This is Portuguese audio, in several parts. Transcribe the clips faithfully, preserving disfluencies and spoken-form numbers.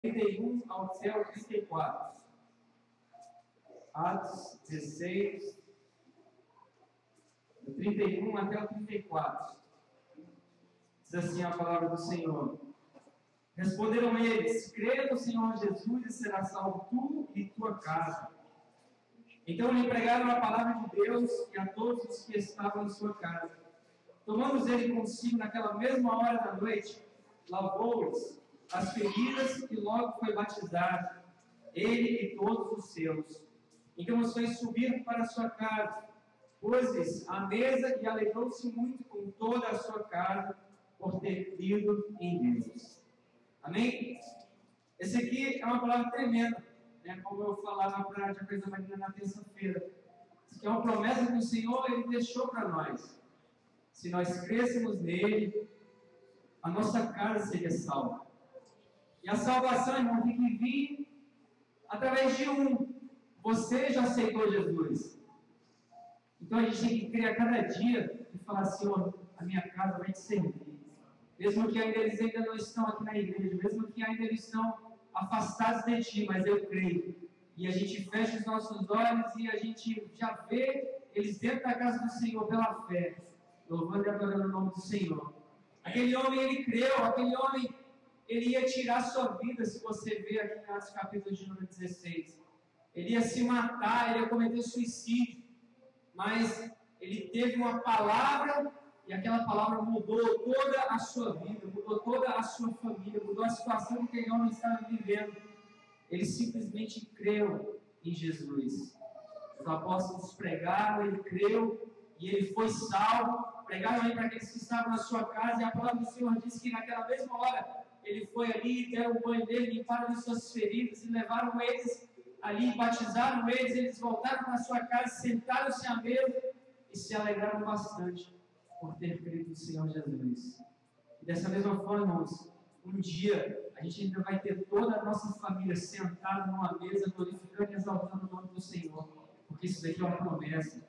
trinta e um ao trinta e quatro. Atos dezesseis, do trinta e um até o trinta e quatro. Diz assim a palavra do Senhor. Responderam eles: crê no Senhor Jesus e será salvo tu e tua casa. Então lhe pregaram a palavra de Deus e a todos os que estavam em sua casa. Tomando ele consigo naquela mesma hora da noite, lavou-lhes as feridas e logo foi batizado, ele e todos os seus. Então os fez subir para a sua casa, pôs-lhes à mesa e alegrou-se muito com toda a sua casa por ter crido em Deus. Amém? Esse aqui é uma palavra tremenda, né? Como eu falava para a Diaconisa Marina na terça-feira. Isso aqui é uma promessa que o Senhor ele deixou para nós. Se nós crêssemos nele, a nossa casa seria salva. E a salvação, irmão, tem que vir através de um. Você já aceitou Jesus. Então a gente tem que crer a cada dia e falar: Senhor, a minha casa vai te servir. Mesmo que ainda eles ainda não estão aqui na igreja, mesmo que ainda eles estão afastados de ti, mas eu creio. E a gente fecha os nossos olhos e a gente já vê eles dentro da casa do Senhor pela fé, louvando e adorando o nome do Senhor. Aquele homem, ele creu, aquele homem, ele ia tirar a sua vida, se você ver aqui em Atos capítulo de número dezesseis. Ele ia se matar, ele ia cometer suicídio, mas ele teve uma palavra, e aquela palavra mudou toda a sua vida, mudou toda a sua família, mudou a situação que aquele homem estava vivendo. Ele simplesmente creu em Jesus. Os apóstolos pregaram, ele creu, e ele foi salvo. Pregaram aí para aqueles que estavam na sua casa, e a palavra do Senhor diz que naquela mesma hora, ele foi ali, deram o banho dele, limparam as suas feridas, e levaram eles ali, batizaram eles, eles voltaram para a sua casa, sentaram-se à mesa, e se alegraram bastante por ter crido no Senhor Jesus. E dessa mesma forma, irmãos, um dia a gente ainda vai ter toda a nossa família sentada numa mesa, glorificando e exaltando o nome do Senhor, porque isso daqui é uma promessa.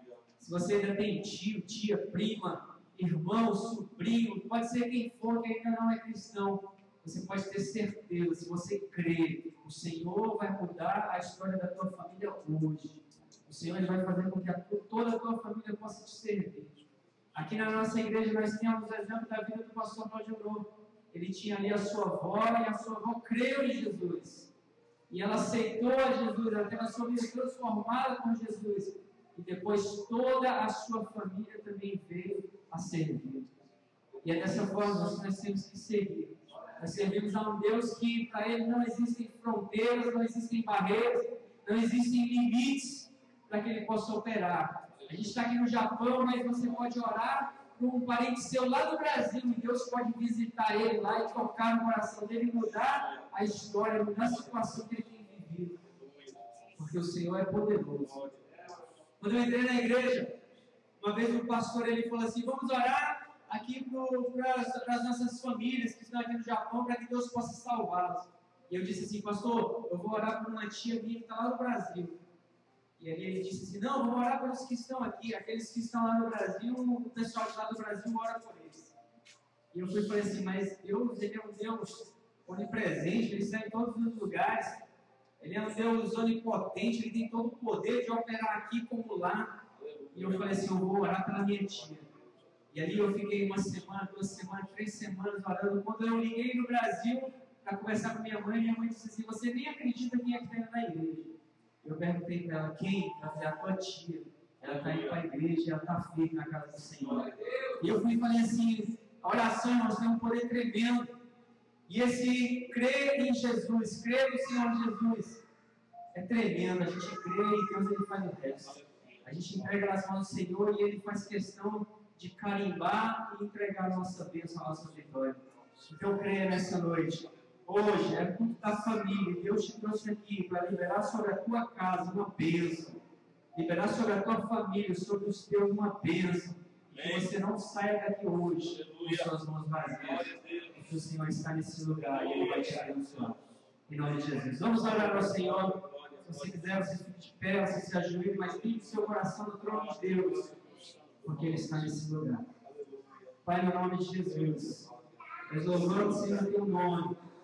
Se você ainda tem tio, tia, prima, irmão, sobrinho, pode ser quem for que ainda não é cristão, você pode ter certeza, se você crer, o Senhor vai mudar a história da tua família hoje. O Senhor ele vai fazer com que a tua, toda a tua família possa te servir. Aqui na nossa igreja nós temos o exemplo da vida do pastor Roger Novo. Ele tinha ali a sua avó e a sua avó creu em Jesus. E ela aceitou a Jesus, ela teve a sua vida transformada com Jesus. E depois toda a sua família também veio a servir. E é dessa forma que nós temos que seguir. Nós servimos a um Deus que para Ele não existem fronteiras, não existem barreiras, não existem limites para que Ele possa operar. A gente está aqui no Japão, mas você pode orar para um parente seu lá do Brasil e Deus pode visitar ele lá e tocar no coração dele e mudar a história, mudar a situação que ele tem vivido. Porque o Senhor é poderoso. Quando eu entrei na igreja, uma vez o pastor ele falou assim: vamos orar aqui para as nossas famílias que estão aqui no Japão, para que Deus possa salvá-las. E eu disse assim: pastor, eu vou orar por uma tia minha que está lá no Brasil. E aí ele disse assim: não, vamos orar pelos que estão aqui, aqueles que estão lá no Brasil, o pessoal de lá do Brasil ora por eles. E eu fui e falei assim: mas Deus, Ele é um Deus onipresente, Ele está em todos os lugares, Ele é um Deus onipotente, Ele tem todo o poder de operar aqui como lá. E eu falei assim: eu vou orar pela minha tia. E ali eu fiquei uma semana, duas semanas, três semanas orando. Quando eu liguei no Brasil para conversar com minha mãe, minha mãe disse assim: você nem acredita quem é que está na igreja. Eu perguntei para ela: quem? Ela falou: a tua tia. Ela está indo para a igreja e ela está firme na casa do Senhor. E eu fui e falei assim: a oração, irmãos, tem um poder tremendo. E esse crer em Jesus, crer no Senhor Jesus, é tremendo. A gente crê e Deus ele faz o resto. A gente entrega nas mãos do Senhor e Ele faz questão de carimbar e entregar a nossa bênção, a nossa vitória. Então creia nessa noite. Hoje é culto da família. Deus te trouxe aqui para liberar sobre a tua casa uma bênção. Liberar sobre a tua família, sobre os teus uma bênção. E que você não saia daqui hoje com suas mãos vazias. Porque o Senhor está nesse lugar e Ele vai te abençoar. Em nome de Jesus. Vamos orar ao Senhor. Se você quiser, você fique de pé, você se ajoelhe, mas limpe seu coração no trono de Deus. Porque Ele está nesse lugar. Pai, no nome de Jesus. Nós louvamos, Senhor, teu nome.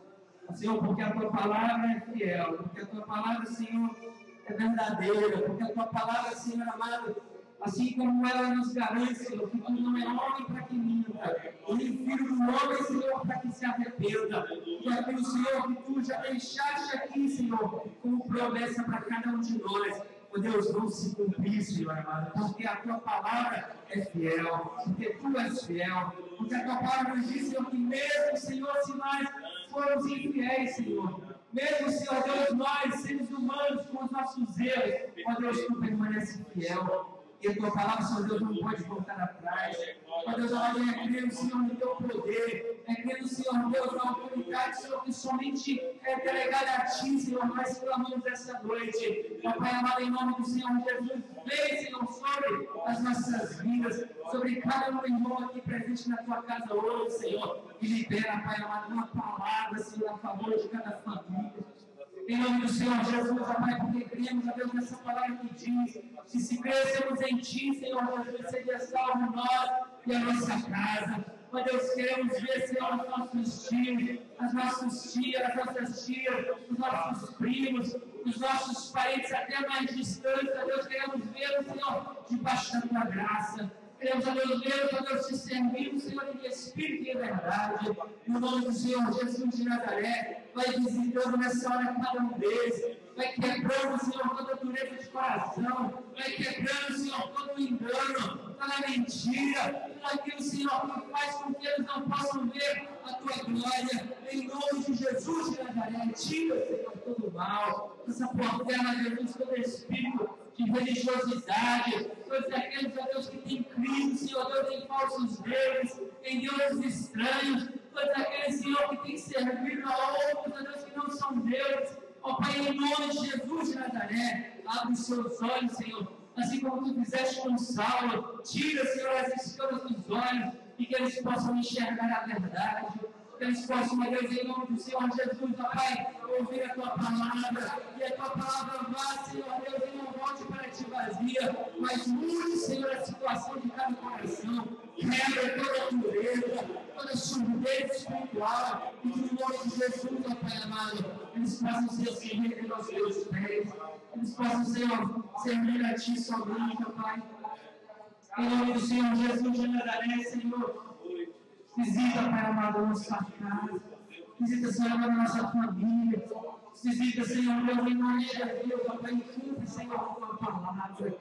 Senhor, porque a tua palavra é fiel, porque a tua palavra, Senhor, é verdadeira, porque a tua palavra, Senhor amado, assim como ela nos garante, Senhor, que tu não é homem para que minta, nem filho do homem, Senhor, para que se arrependa. E aquilo, Senhor, que tu já deixaste aqui, Senhor, como promessa para cada um de nós. Oh Deus, vão se cumprir, Senhor amado, porque a tua palavra é fiel, porque tu és fiel, porque a tua palavra nos diz, Senhor, que mesmo, Senhor, se nós formos infiéis, Senhor, mesmo, Senhor Deus, nós, seres humanos, com os nossos erros, ó Deus, tu permanece fiel. E a tua palavra, Senhor Deus, não pode voltar atrás. Ó Deus, amado, é crendo, Senhor, no teu poder. É crendo, Senhor Deus, na autoridade, Senhor, que somente é delegada a ti, Senhor, nós clamamos essa noite. Ó Pai amado, em nome do Senhor Jesus, vem, Senhor, sobre as nossas vidas, sobre cada um irmão aqui presente na tua casa hoje, Senhor. E libera, Pai amado, uma palavra, Senhor, a favor de cada família. Em nome do Senhor Jesus, ó Pai, porque cremos, ó Deus, nessa palavra que diz que se crescemos em Ti, Senhor Jesus, seria salvo nós e a nossa casa. Ó Deus, queremos ver, Senhor, os nossos tios, as nossas tias, as nossas tias, os nossos primos, os nossos parentes até mais distantes. Ó Deus, queremos ver, Senhor, debaixo da Tua graça. Queremos, ó Deus, ver, ó Deus, te servindo, Senhor, em espírito e em verdade. No nome do Senhor Jesus de Nazaré, vai visitando nessa hora cada um deles. Vai quebrando, Senhor, toda dureza de coração. Vai quebrando, Senhor, todo engano, toda mentira, tudo aquilo, Senhor, que faz com que eles não possam ver a Tua glória. Em nome de Jesus de Nazaré, tira, Senhor, todo o mal. Essa portela, Jesus, todo espírito de religiosidade, todos aqueles, ó Deus, que têm crido, Senhor Deus, em falsos deuses, em deuses estranhos, todos aqueles, Senhor, que têm servido a outros, ó Deus, que não são deuses. Ó Pai, em nome de Jesus de Nazaré, abre os seus olhos, Senhor, assim como tu fizeste com Saulo, tira, Senhor, as escamas dos olhos, e que eles possam enxergar a verdade. Que eles possam, ó Deus, em nome do Senhor Jesus, ó Pai, ouvir a Tua palavra, e a Tua palavra vá, Senhor Deus, e não volte para Ti vazia, mas mude, Senhor, a situação de cada coração, quebra toda a dureza, toda surdez espiritual, e que no nome de Jesus, ó Pai amado, eles possam ser servir aos Teus pés, eles possam, Senhor, servir a Ti somente, ó Pai. Em nome do Senhor Jesus de Nazaré, Senhor, visita, Pai amado, a nossa casa. Visita, Senhor, a nossa família. Visita, Senhor, meu em nome de Jesus, ó Pai, cumpre, Senhor, a Tua palavra.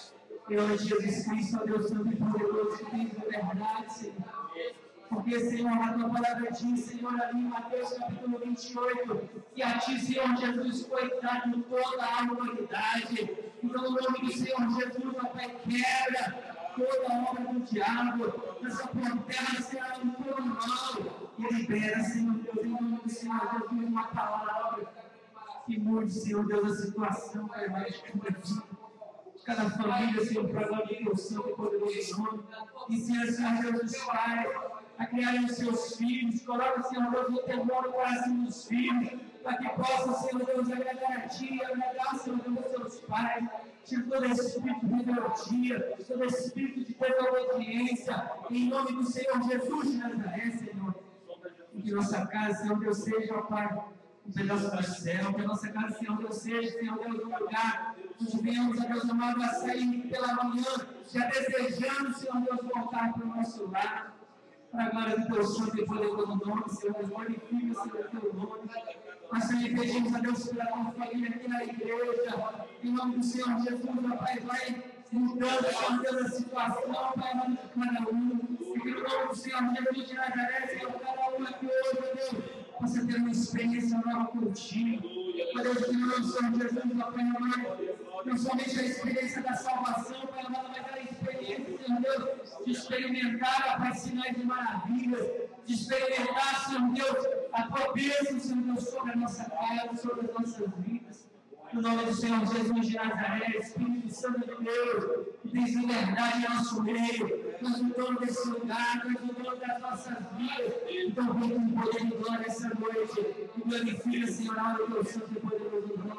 Em nome de Jesus Cristo, ó Deus Santo e poderoso, que tens a verdade, Senhor. Porque, Senhor, a Tua palavra diz, Senhor, ali em Mateus capítulo vinte e oito, que a Ti, Senhor Jesus, foi dado toda a humanidade. Então, no nome do Senhor Jesus, ó Pai, quebra toda a obra do diabo, essa portela será todo mal, e libera, Senhor Deus, em nome do Senhor Jesus, uma palavra que mude, Senhor Deus, a situação, Pai, mais de cada família, Senhor, para a glória do Teu santo e poderoso nome. Ensina, Senhor Deus, os pais a criarem os seus filhos, coloca, Senhor Deus, o temor no coração dos filhos, para que possam, Senhor Deus, agradar a Ti, agradar, Senhor Deus, os seus pais. Tira todo esse espírito de rebeldia, todo esse espírito de desobediência, em nome do Senhor Jesus de Nazaré, Senhor. E que nossa casa, Senhor Deus, seja, ó Pai, um pedaço do céu, que a nossa casa, Senhor Deus, seja, Senhor Deus, um lugar onde venhamos, ó Deus amado, a sair pela manhã, já desejando, Senhor Deus, voltar para o nosso lar. Para a glória do Teu santo e poderoso nome, Senhor Deus, glorifica, Senhor, o Teu nome. Nós também pedimos a Deus pela tua família aqui na igreja, em nome do Senhor Jesus, meu Pai, vai mudando, Senhor Deus, a situação, Pai, em nome de cada um, e que no nome do Senhor Jesus de Nazaré, Senhor, cada um aqui hoje, meu Deus, possa ter uma experiência nova contigo, meu Deus, que no nome do Senhor Jesus, meu Pai, amado, não somente a experiência da salvação, Pai, amado, mas a experiência, Senhor Deus, de experimentar, Pai, sinais e maravilhas, de experimentar, Senhor Deus, a Tua bênção, Senhor Deus, sobre a nossa casa, sobre as nossas vidas. No nome do Senhor Jesus de Nazaré, Espírito Santo de Deus, que tens liberdade em nosso meio, nós o dono desse lugar, nós o dono das nossas vidas. Então, vem com poder e glória essa noite, e glorifica, Senhor, o Teu santo e poderoso nome.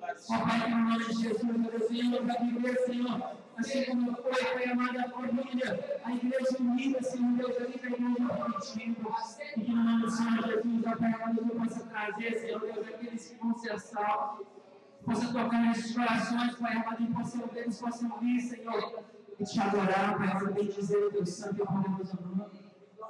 Ó Pai, que no nome de Jesus, meu Deus, venhamos a viver, Senhor, assim como foi, Pai amado, a família, a igreja unida, Senhor Deus, ali da igreja primitiva, e que no nome do Senhor Jesus, ó Pai amado, eu possa trazer, Senhor Deus, aqueles que vão ser salvos, possa tocar nesses corações, Pai amado, e possam ver, eles possam vir, Senhor, e te adorar, Pai amado, e dizer o teu santo e poderoso nome.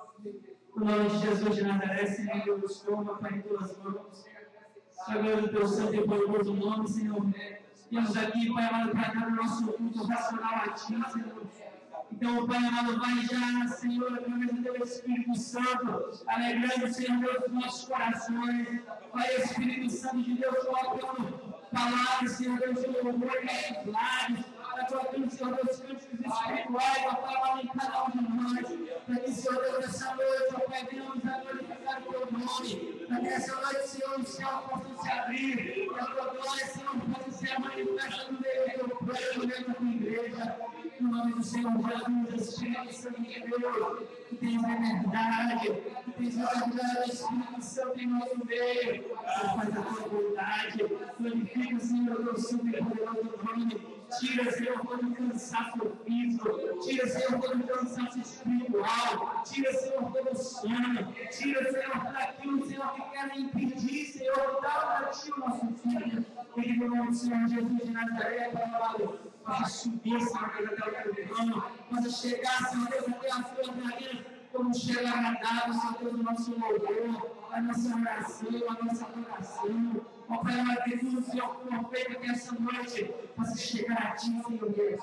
No nome de Jesus de Nazaré, Senhor Deus, toma, Pai, em tuas mãos. Agora o teu santo e poderoso nome, Senhor. Viemos aqui, Pai amado, para dar o nosso culto racional a Ti, Senhor. Então, Pai amado, vai já, Senhor, através do Teu Espírito Santo, alegrando, Senhor Deus, os nossos corações. Pai, Espírito Santo de Deus, colocando palavras, Senhor Deus, de louvor em nossos lábios. Está colocando, Senhor Deus, cânticos espirituais, ó Pai amado, em cada um de nós. Para que, Senhor Deus, nessa noite, ó Pai, venhamos a glorificar o Teu nome. Para que nessa noite, Senhor, o céu possa se abrir. E a Tua glória, Senhor, possa ser manifesta no meio do Teu povo, no meio da Tua igreja. No nome do Senhor Jesus, Espírito Santo de Deus, que tens a verdade, que tens a verdade, Espírito Santo em nosso meio, que faz a Tua vontade, glorifica, Senhor, Deus Santo e poderoso nome. Tira, Senhor, todo cansaço físico, tira, Senhor, todo cansaço espiritual, tira, Senhor, todo sono, tira, Senhor, tudo aquilo, Senhor, que quer impedir, Senhor, dar para Ti o nosso filho. E no nome do Senhor Jesus de Nazaré, Pai amado, possa subir, Senhor Deus, até o Teu trono, possa chegar, Senhor Deus, até a Tua rainha, como chega agradável, Senhor Deus, o nosso louvor, a nossa oração, a nossa adoração. Ó Pai amado, que tudo, Senhor, for feito que essa noite possa chegar a Ti, Senhor Deus,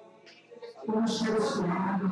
como chega suave,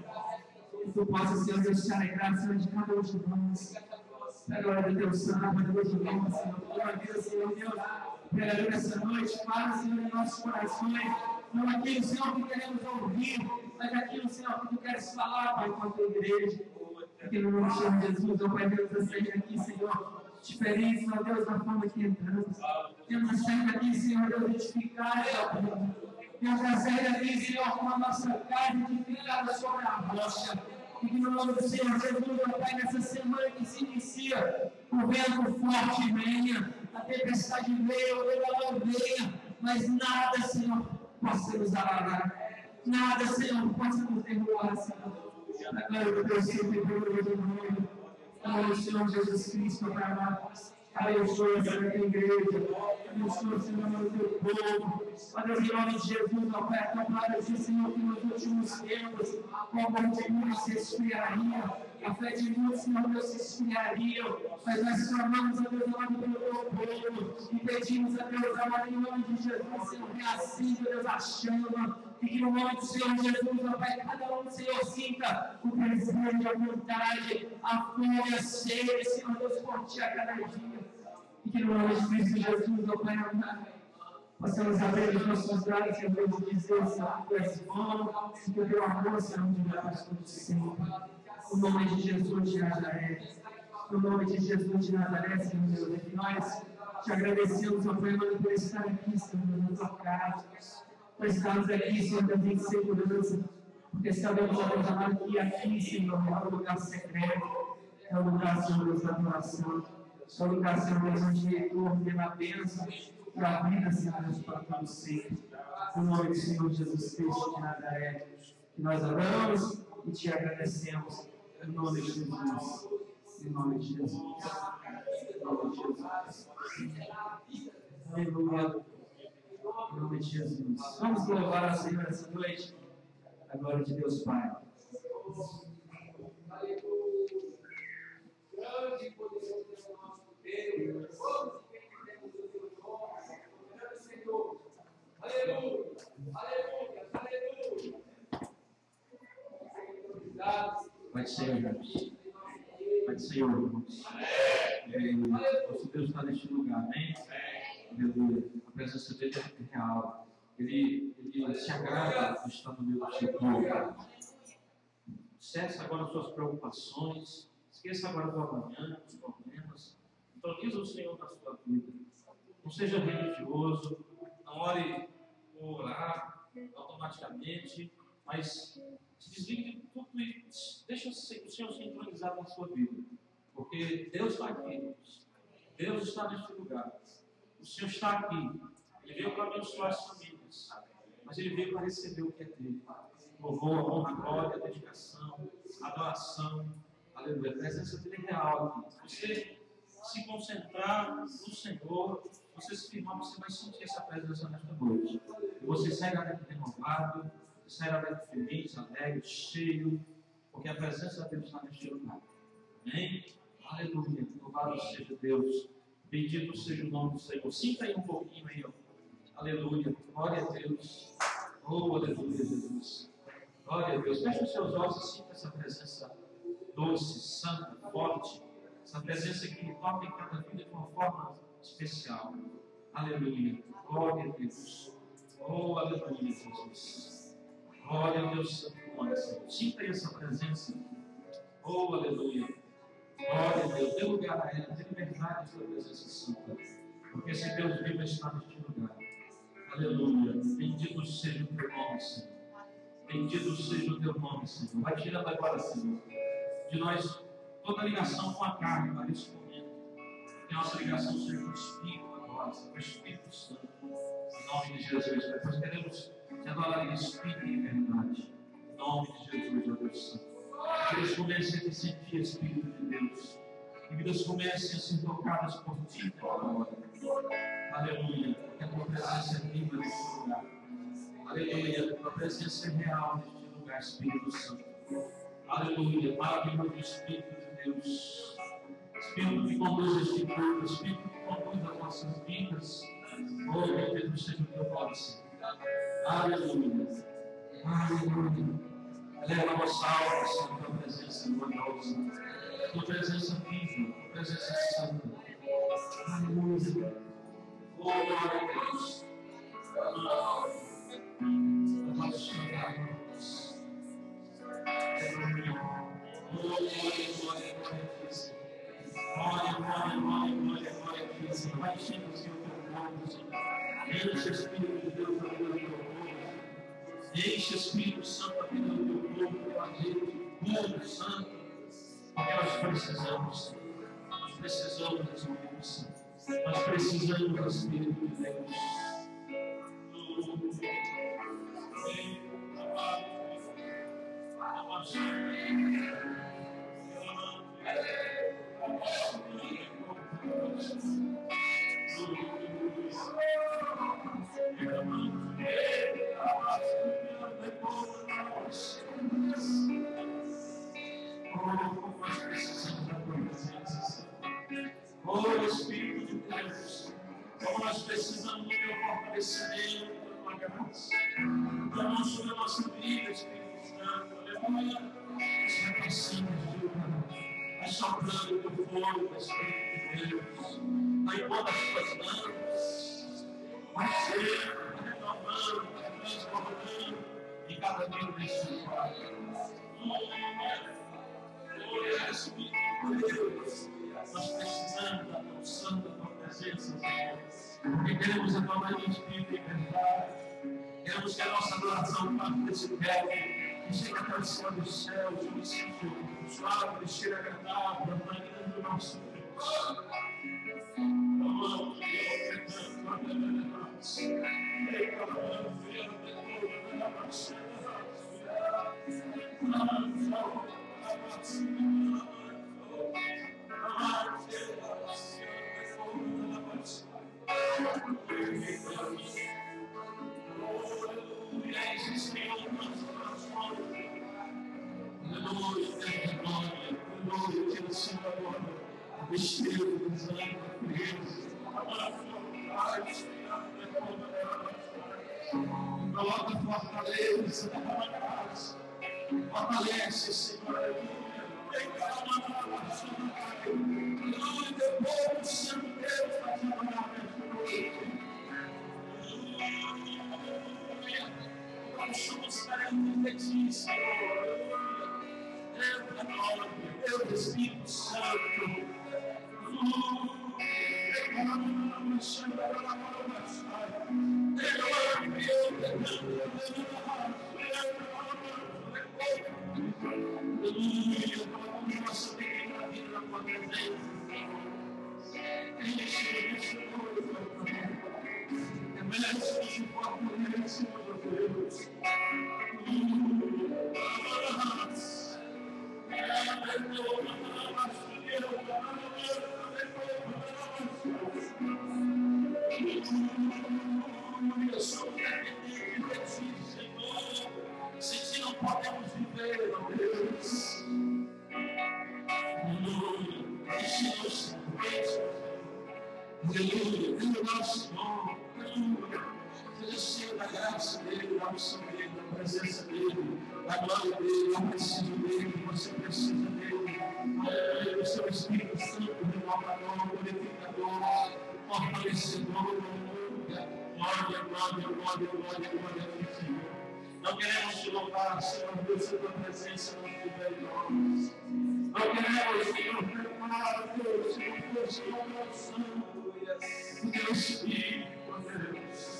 que Tu possa, Senhor Deus, te alegrar, Senhor, de cada um de nós. A glória do Teu santo, poderoso nome, Senhor, glória a Deus, Senhor Deus, pregador nessa noite, fala, Senhor, em nossos corações, não aquilo, Senhor, que queremos ouvir, mas aquilo, Senhor, que Tu queres falar, Pai, com a Tua igreja. Aqui no nome do Senhor Jesus, ó Pai Deus, eu seja aqui, Senhor, diferente, Senhor Deus, da forma que entramos. Temos saído aqui, Senhor Deus, edificados, ó Pai. Temos saído aqui, Senhor, com a nossa casa edificada sobre a rocha. E que no nome do Senhor Jesus, ó Pai, nessa semana que se inicia, o vento forte venha, a tempestade venha, o vendaval venha, mas nada, Senhor, possa nos abalar. Nada, Senhor, possa nos derrubar, Senhor. Na glória do Teu santo e poderoso nome. Em nome do Senhor Jesus Cristo, Pai amado. Abençoa essa igreja. Abençoa, Senhor, o Teu povo. Ó Deus, em nome de Jesus, ó Pai, a Tua palavra diz, Senhor, que nos últimos tempos, o amor de muitos se esfriaria, a fé de muitos, Senhor Deus, se esfriaria. Mas nós clamamos, ó Deus, amado, pelo Teu povo. E pedimos, ó Deus, amado, em nome de Jesus, Senhor, reacenda, Deus, a chama. E que no nome do Senhor Jesus, ó Pai, cada um, Senhor, sinta o desejo, a vontade, a fome, a sede, Senhor Deus, por Ti a cada dia. E que no nome de Cristo Jesus, ó Pai amado, possamos abrir os nossos braços, Senhor Deus, e dizer, Senhor, Tu és bom, e que o Teu amor será um de nós todos sempre. No nome de Jesus de Nazaré, no nome de Jesus de Nazaré, Senhor Deus, é que nós Te agradecemos, ó Pai amado, por estar aqui, Senhor, na Tua casa. Nós estamos aqui, Senhor Deus, em segurança, porque sabemos, ó Deus amado, que aqui, Senhor, é o lugar secreto, é o lugar, Senhor Deus, da adoração, é o lugar, Senhor Deus, onde Tu ordena a bênção e a vida, Senhor Deus, para todos sempre. No nome do Senhor Jesus Cristo de Nazaré, que nós oramos e Te agradecemos, em nome de Jesus, em nome de Jesus, em nome de Jesus. Aleluia. Em nome de Jesus. Vamos louvar ao Senhor essa noite. A glória de Deus Pai. Grande e poderoso é o nosso Deus. Vamos entendemos o Teu nome. Grande Senhor. Aleluia. Aleluia. Aleluia. Pai do Senhor, irmãos. Pai do Senhor, irmãos. Nosso Deus está neste lugar, amém? Aleluia. A presença dele é real. Ele, ele se agrada de estar no meio do seu povo. Cesse agora as suas preocupações. Esqueça agora do amanhã, dos problemas. Introduza o Senhor na sua vida. Não seja religioso. Não ore por orar automaticamente. Mas se desligue de tudo e deixa o Senhor se entronizar na sua vida. Porque Deus está aqui. Deus está neste lugar. O Senhor está aqui. Ele veio para abençoar as famílias. Mas ele veio para receber o que é dele. Louvor, honra, glória, dedicação, adoração. Aleluia. A presença dele é real aqui. Você se concentrar no Senhor, você se firmar, você vai sentir essa presença nesta noite. E você sai daqui renovado, você sai daqui feliz, alegre, cheio, porque a presença dele está neste lugar. Amém? Aleluia. Louvado seja Deus. Bendito seja o nome do Senhor. Sinta aí um pouquinho aí, ó. Aleluia. Glória a Deus. Oh, aleluia, Jesus. Glória a Deus. Feche os seus olhos e sinta essa presença doce, santa, forte. Essa presença que toca em cada vida de uma forma especial. Aleluia. Glória a Deus. Oh, aleluia, Jesus. Glória a Deus Santo. Sinta aí essa presença. Oh, aleluia. Glória a Deus. Dê lugar a ela. Dê liberdade à sua presença santa. Porque esse Deus vivo está neste lugar. Aleluia. Bendito seja o teu nome, Senhor. Bendito seja o teu nome, Senhor. Vai tirando agora, Senhor, de nós toda a ligação com a carne para esse momento. Que a nossa ligação seja com o Espírito agora, com o Espírito Santo. Em nome de Jesus. Nós queremos te adorar em Espírito e em verdade. Em nome de Jesus, ó Deus Santo. Que eles comecem a te sentir, Espírito de Deus. Que vidas comecem a ser tocadas por ti toda hora. Aleluia. Que a tua presença é viva neste lugar. Aleluia. Que a tua presença é real neste lugar, Espírito Santo. Aleluia. Maravilhoso Espírito de Deus. Espírito que conduz este povo. Espírito que conduz as nossas vidas. Oh, bendito seja o teu nome, Senhor. Aleluia. Aleluia. Eleva a nossa alma, Senhor, a tua presença gloriosa. A tua presença viva. A tua presença santa. Aleluia. Oh, glória a Deus. Glória, glória, glória, glória, glória a Deus. Vai enchendo o Senhor teu povo, Senhor. Enche o Espírito de Deus a vida do teu povo. Enche o Espírito Santo a vida do teu povo, pela gente, povo santo. Porque nós precisamos, Senhor. Nós precisamos do Espírito Santo. Nós precisamos do Espírito de Deus. Oh, Espírito de Deus, como nós precisamos do teu fortalecimento, da tua graça. Clamamos sobre a nossa vida, Espírito Santo, aleluia. Nós reconhecemos, Deus, vai soprando o teu fogo, Espírito de Deus, vai impondo as tuas mãos, vai ser, vai renovando, vai transformando em cada vida desse lugar. Glória, Espírito de Deus. Nós precisamos da tua santa, da tua presença, Senhor. Porque queremos adorar em espírito e verdade. Queremos que a nossa adoração parte desse teto e chegue até o céu dos céus, um sítio suave, cheiro agradável, amanhã do nosso Deus. Amamos, Deus, cantamos, coloca fortaleza, fortalece, Senhor, vem cá, aleluia, teu povo, Santo Deus, vai trabalhar nesta noite. Nós somos carentes de ti, Senhor. Entra nós, Deus Espírito Santo. Nossa vida, vida na tua presença. Veste-nos de fortaleza, meu Deus. Eu sou dependente de ti, Senhor. Sem ti não podemos viver, meu Deus. Enche-nos, aleluia, viva o nosso Senhor, aleluia. Seja cheio da graça dele, da unção dele, da presença dele, da glória dele. Eu preciso dele, você precisa dele. Aleluia, o seu Espírito Santo, renovador, purificador, fortalecedor, aleluia. Glória, glória, glória, glória, glória a ti, Senhor. Não queremos te louvar, Senhor Deus, a tua presença não estiver em nós. Não queremos, Senhor, preparar, Deus, Senhor, Deus, Senhor, Deus Santo, o teu Espírito, Deus.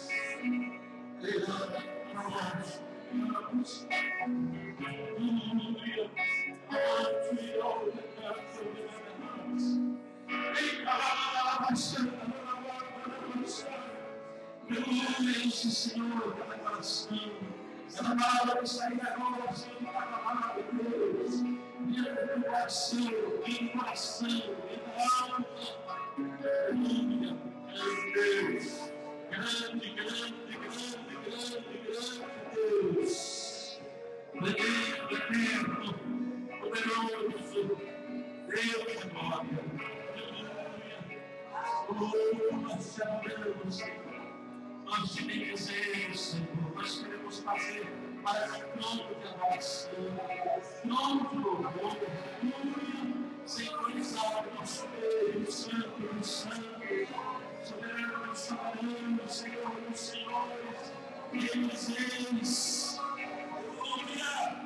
Enche, Senhor, cada coração. Essa palavra que sair agora, Senhor, para Deus. Minha coração, minha coração, minha alma. Aleluia, Deus. Grande, grande, grande, grande, grande Deus. Bendito, eterno, poderoso, Deus de glória. Aleluia. Oh, nós te adoramos, Senhor. Nós te bendizemos, Senhor. Nós queremos fazer para esse trono de adoração, trono de louvor, aleluia. Sincronizado no nosso meio, Santo, no Santo, soberano, soberano, Senhor dos Senhores, eles, eles, aleluia.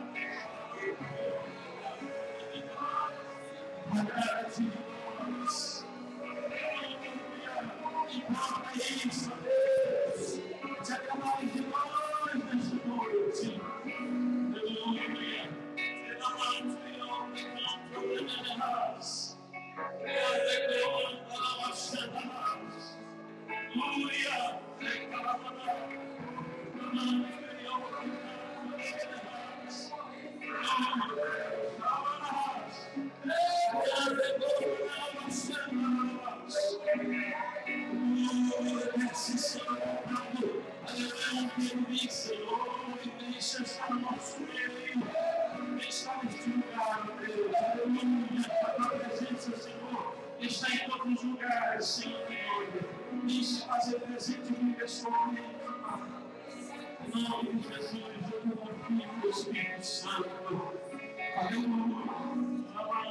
Agrada de nós, aleluia. Importa isso, Deus, te agradáis de nós nesta noite, aleluia. E não há de homem, não problemas. Aleluia. Senhor, e deixa estar no nosso meio. Deixa neste lugar, Deus. Aleluia. A tua presença, Senhor, está em todos os lugares, Senhor. Deixa fazer presente em pessoalmente. Em nome de Jesus, eu confio no Espírito Santo. Aleluia.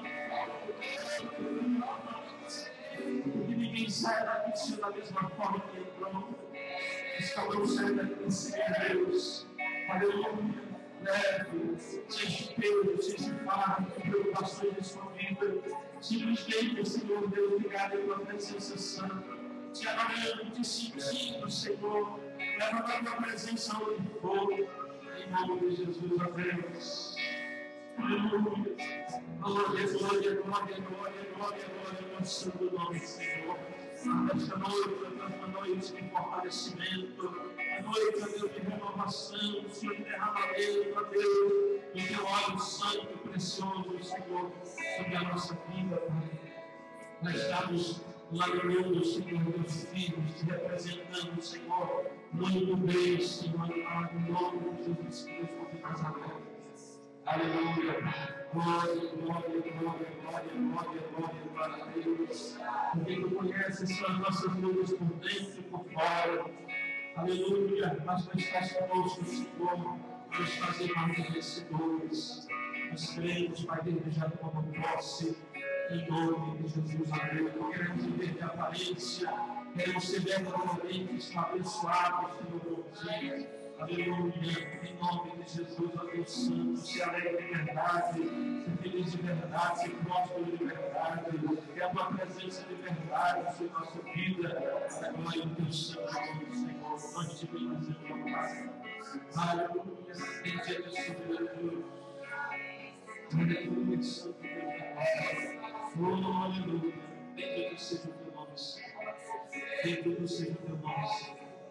Que ninguém saia daqui da mesma forma que entrou. Escalou saia daqui, Senhor Deus. Aleluia. Leve, seja Deus, seja fardo, preocupações de sua vida. Simplesmente, Senhor Deus, ligado à tua presença santa. Te adorando, te sentindo, Senhor. Leva a tua presença onde for. Em nome de Jesus, amém. Aleluia. Glória, glória, glória, glória, glória, glória, ao santo nome, Senhor. Esta noite, esta noite de fortalecimento, a noite, a Deus, de renovação, o Senhor derramamento, a Deus, do teu óleo santo e precioso, Senhor, sobre a nossa vida, Pai. Nós estamos laminando, Senhor, meus filhos, te representando, Senhor, muito bem, Senhor, em nome de Jesus Cristo de Nazaré. Aleluia. Glória, glória, glória, glória, glória, glória, glória a Deus. Porque tu conheces as nossas lutas por dentro e por fora. Aleluia. Mas tu estás conosco, Senhor, para nos fazer mais vencedores. Nós queremos, Pai, desejar tua posse. Em nome de Jesus, amém. Não queremos viver de aparência. Queremos ser verdadeiramente abençoados, Senhor, por ti. Aleluia, em nome de Jesus, ó Deus Santo, se alegre de verdade, se feliz de verdade, se próspero de verdade, que a tua presença de verdade sobre a nossa vida, a glória do teu santo nome, Senhor, nós te bendizemos, Pai. Aleluia, bendito seja Deus, aleluia, santo Deus, aleluia, bendito seja o teu nome, Senhor, bendito seja o teu nome, Senhor.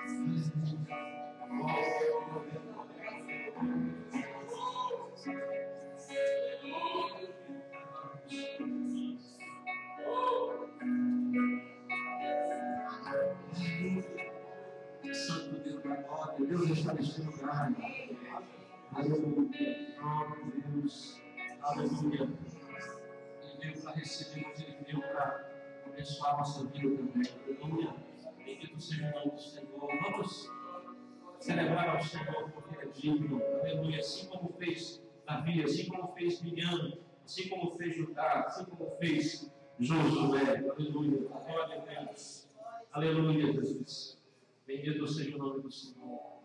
Santo Deus da glória, Deus está neste lugar. Aleluia, glória a Deus, aleluia. Ele veio para receber, mas ele veio para abençoar a nossa vida também. Aleluia. Bendito seja o nome do Senhor. Vamos celebrar ao Senhor porque Ele é digno. Aleluia. Assim como fez Davi, assim como fez Miriam, assim como fez Judá, assim como fez Josué. Aleluia. Glória a Deus. Aleluia, Jesus. Bendito seja o nome do Senhor.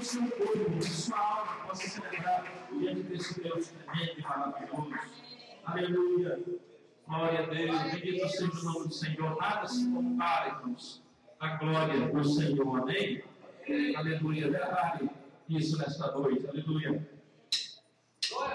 seu corpo, que sua alma possa celebrar diante desse Deus tremendo e maravilhoso. Aleluia. Glória a Deus. Bendito seja o nome do Senhor. Nada se compara, irmãos, a glória do Senhor. Amém? Aleluia. Declare isso nesta noite. Aleluia. Glória a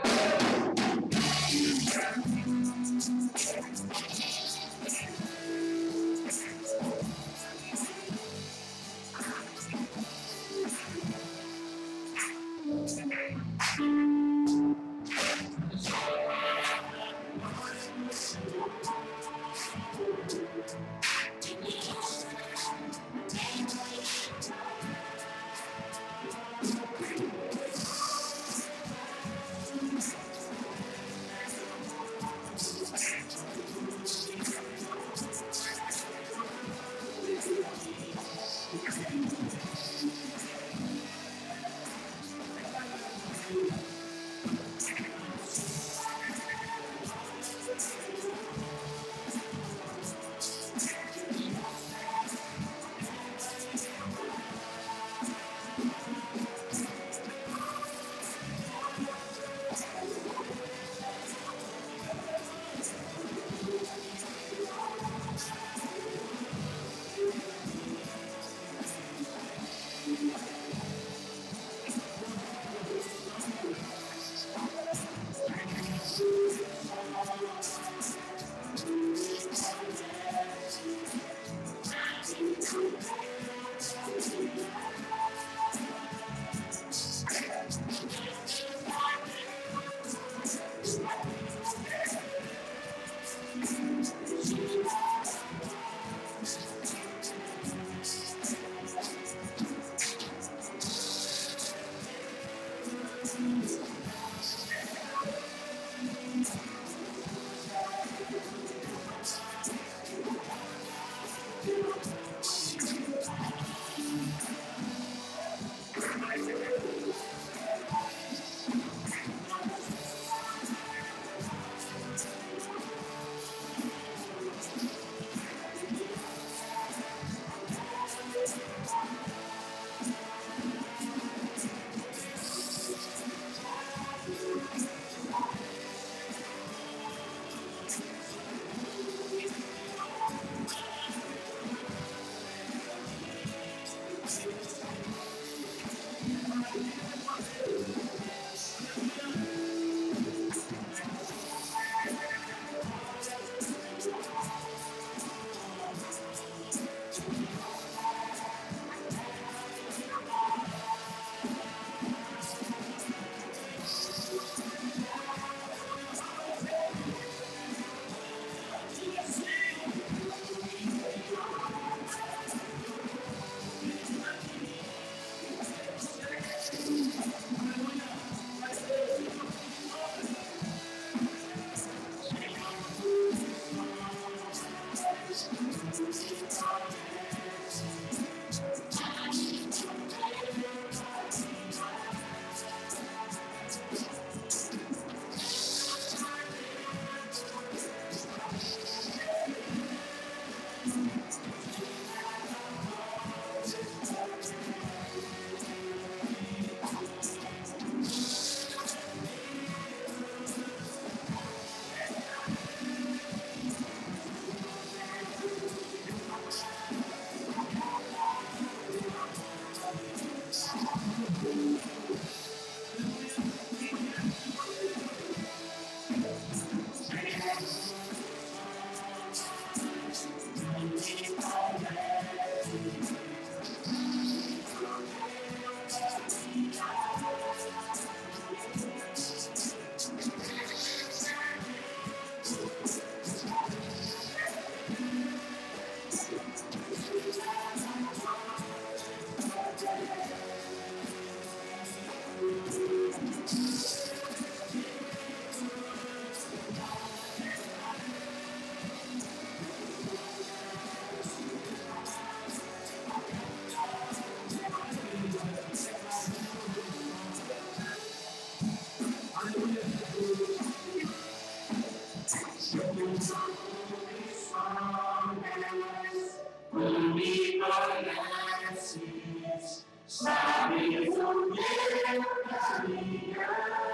sabes o que caminhar.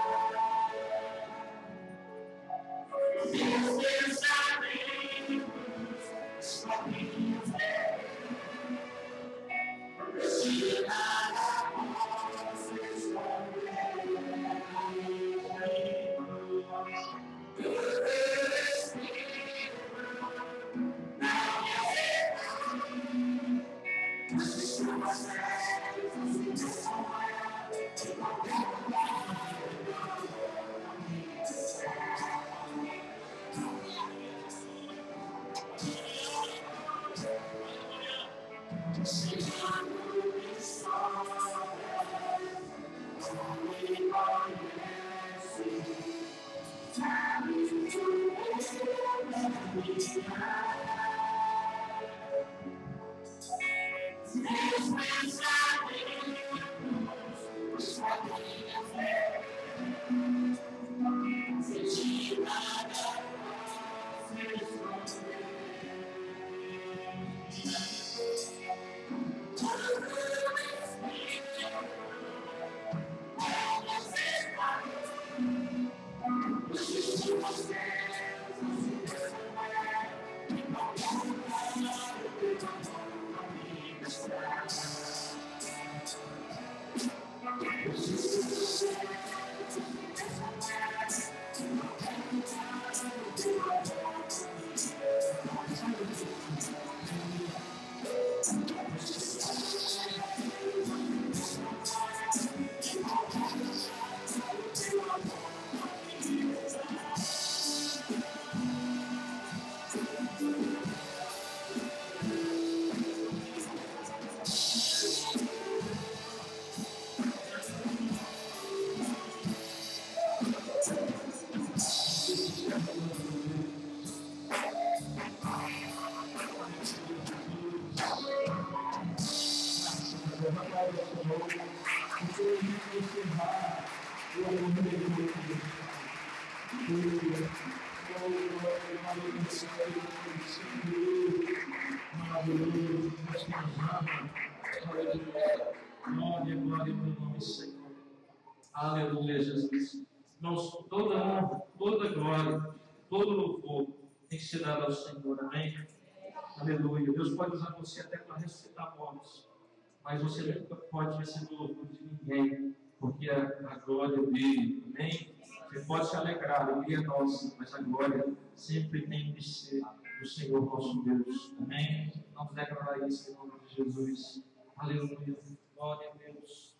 Meus pensamentos sozinhos se nada posso esconder. Eu respiro, não me afeta. As suas certas e desonras de qualquer lugar. Glória, glória pelo nome do Senhor. Aleluia, Jesus. Irmãos, toda honra, toda glória, todo louvor tem que ser dado ao Senhor. Amém? Aleluia. Deus pode usar você até para ressuscitar mortos, mas você nunca pode receber o louvor de ninguém, porque a, a glória é dele. Amém? Você pode se alegrar, a alegria é nossa, mas a glória sempre tem de ser do Senhor nosso Deus. Amém? Vamos declarar isso em nome de Jesus. Aleluia. Glória a Deus.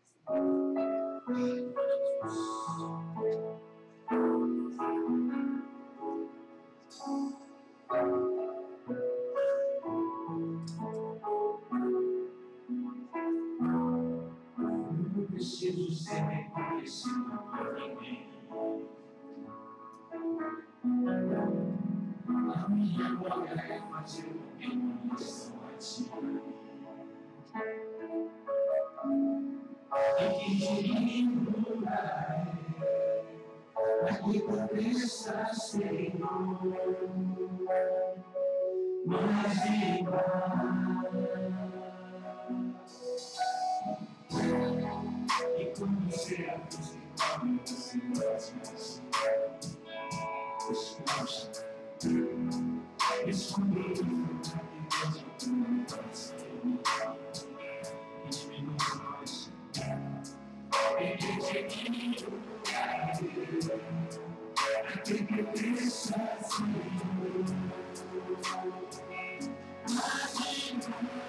Não preciso ser reconhecido por ninguém. A minha glória é fazer o que não relação a ti. E que digno lugar aqui começa, Senhor, mas igual. E como sermos iguais a você, escuta, escondido na vida de tua coração, e diminui nós. E que digno lugar aqui começa, Senhor, mas igual.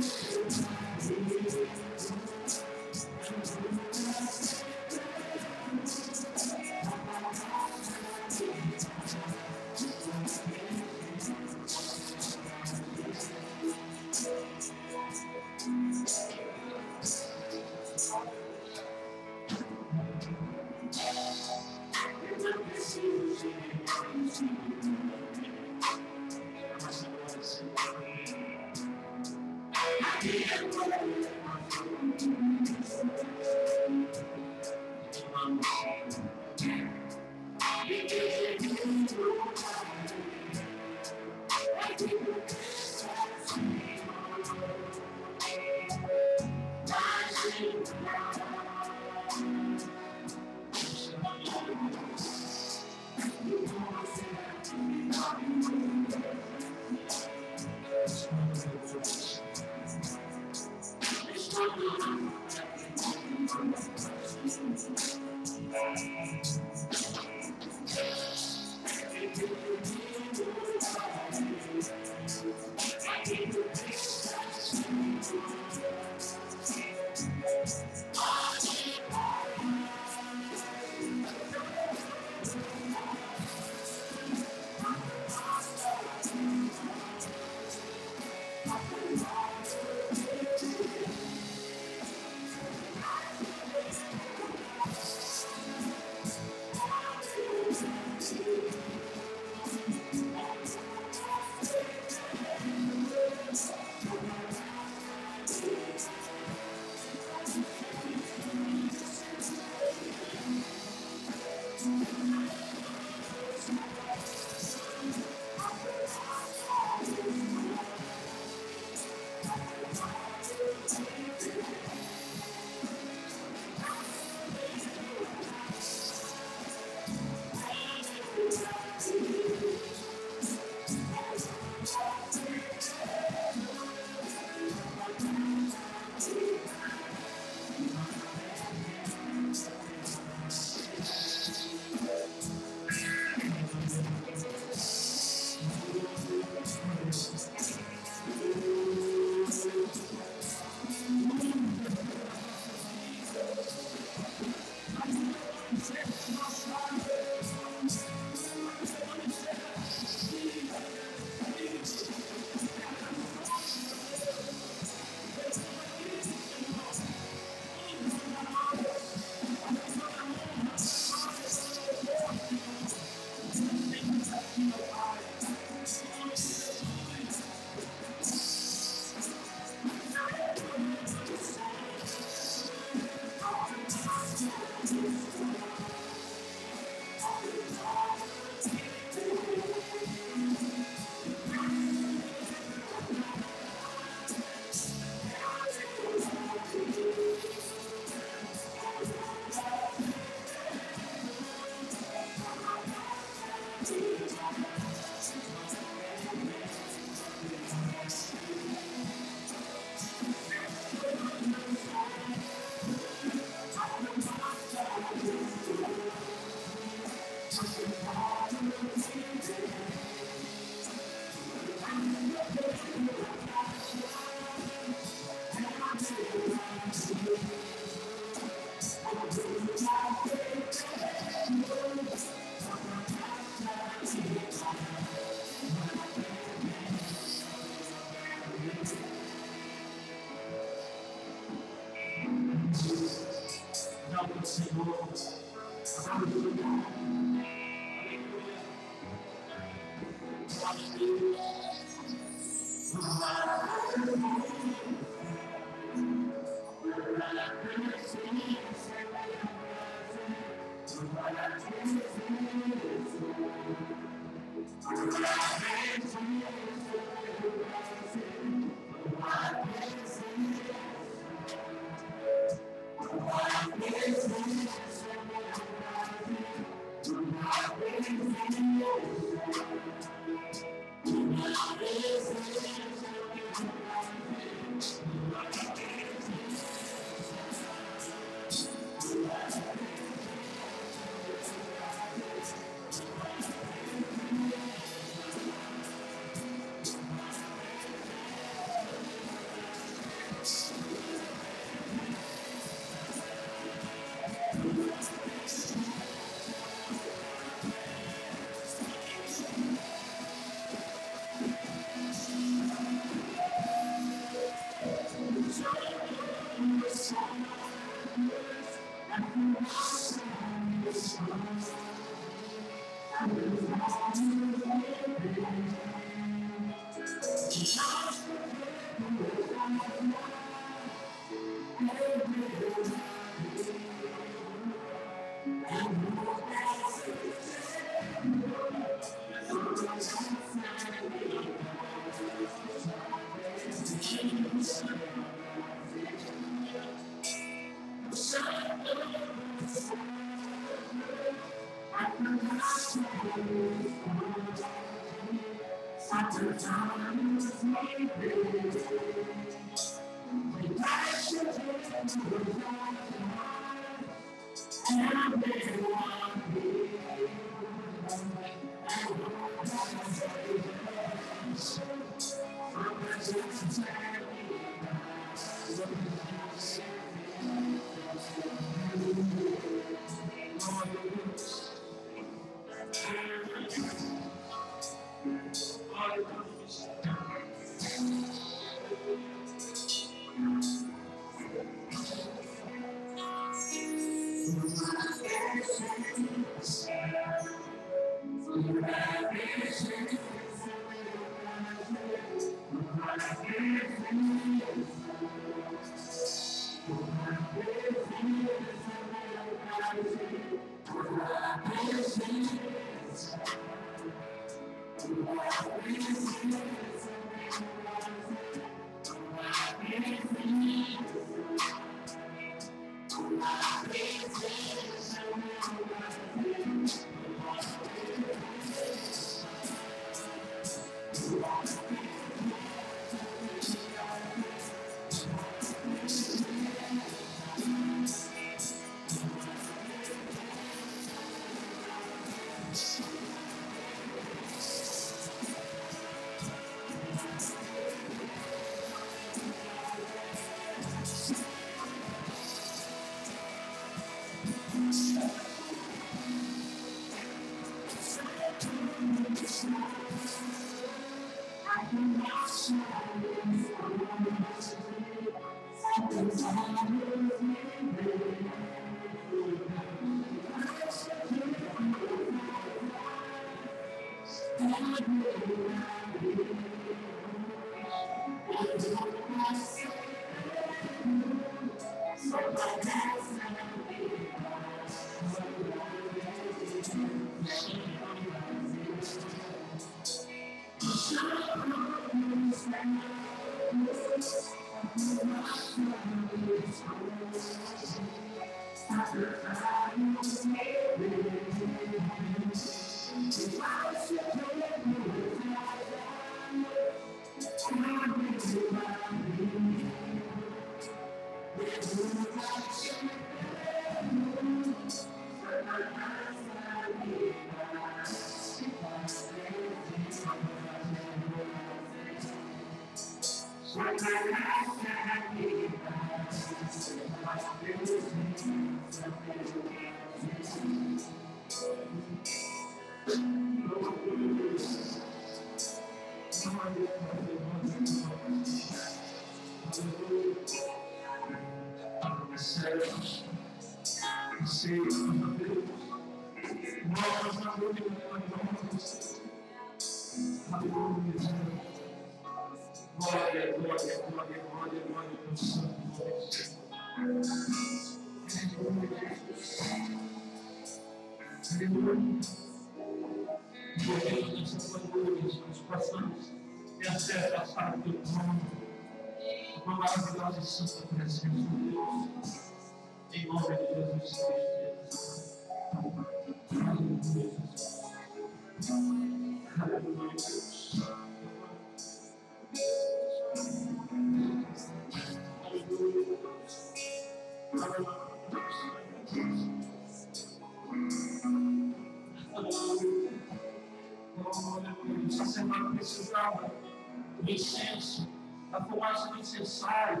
A fumaça do incensário,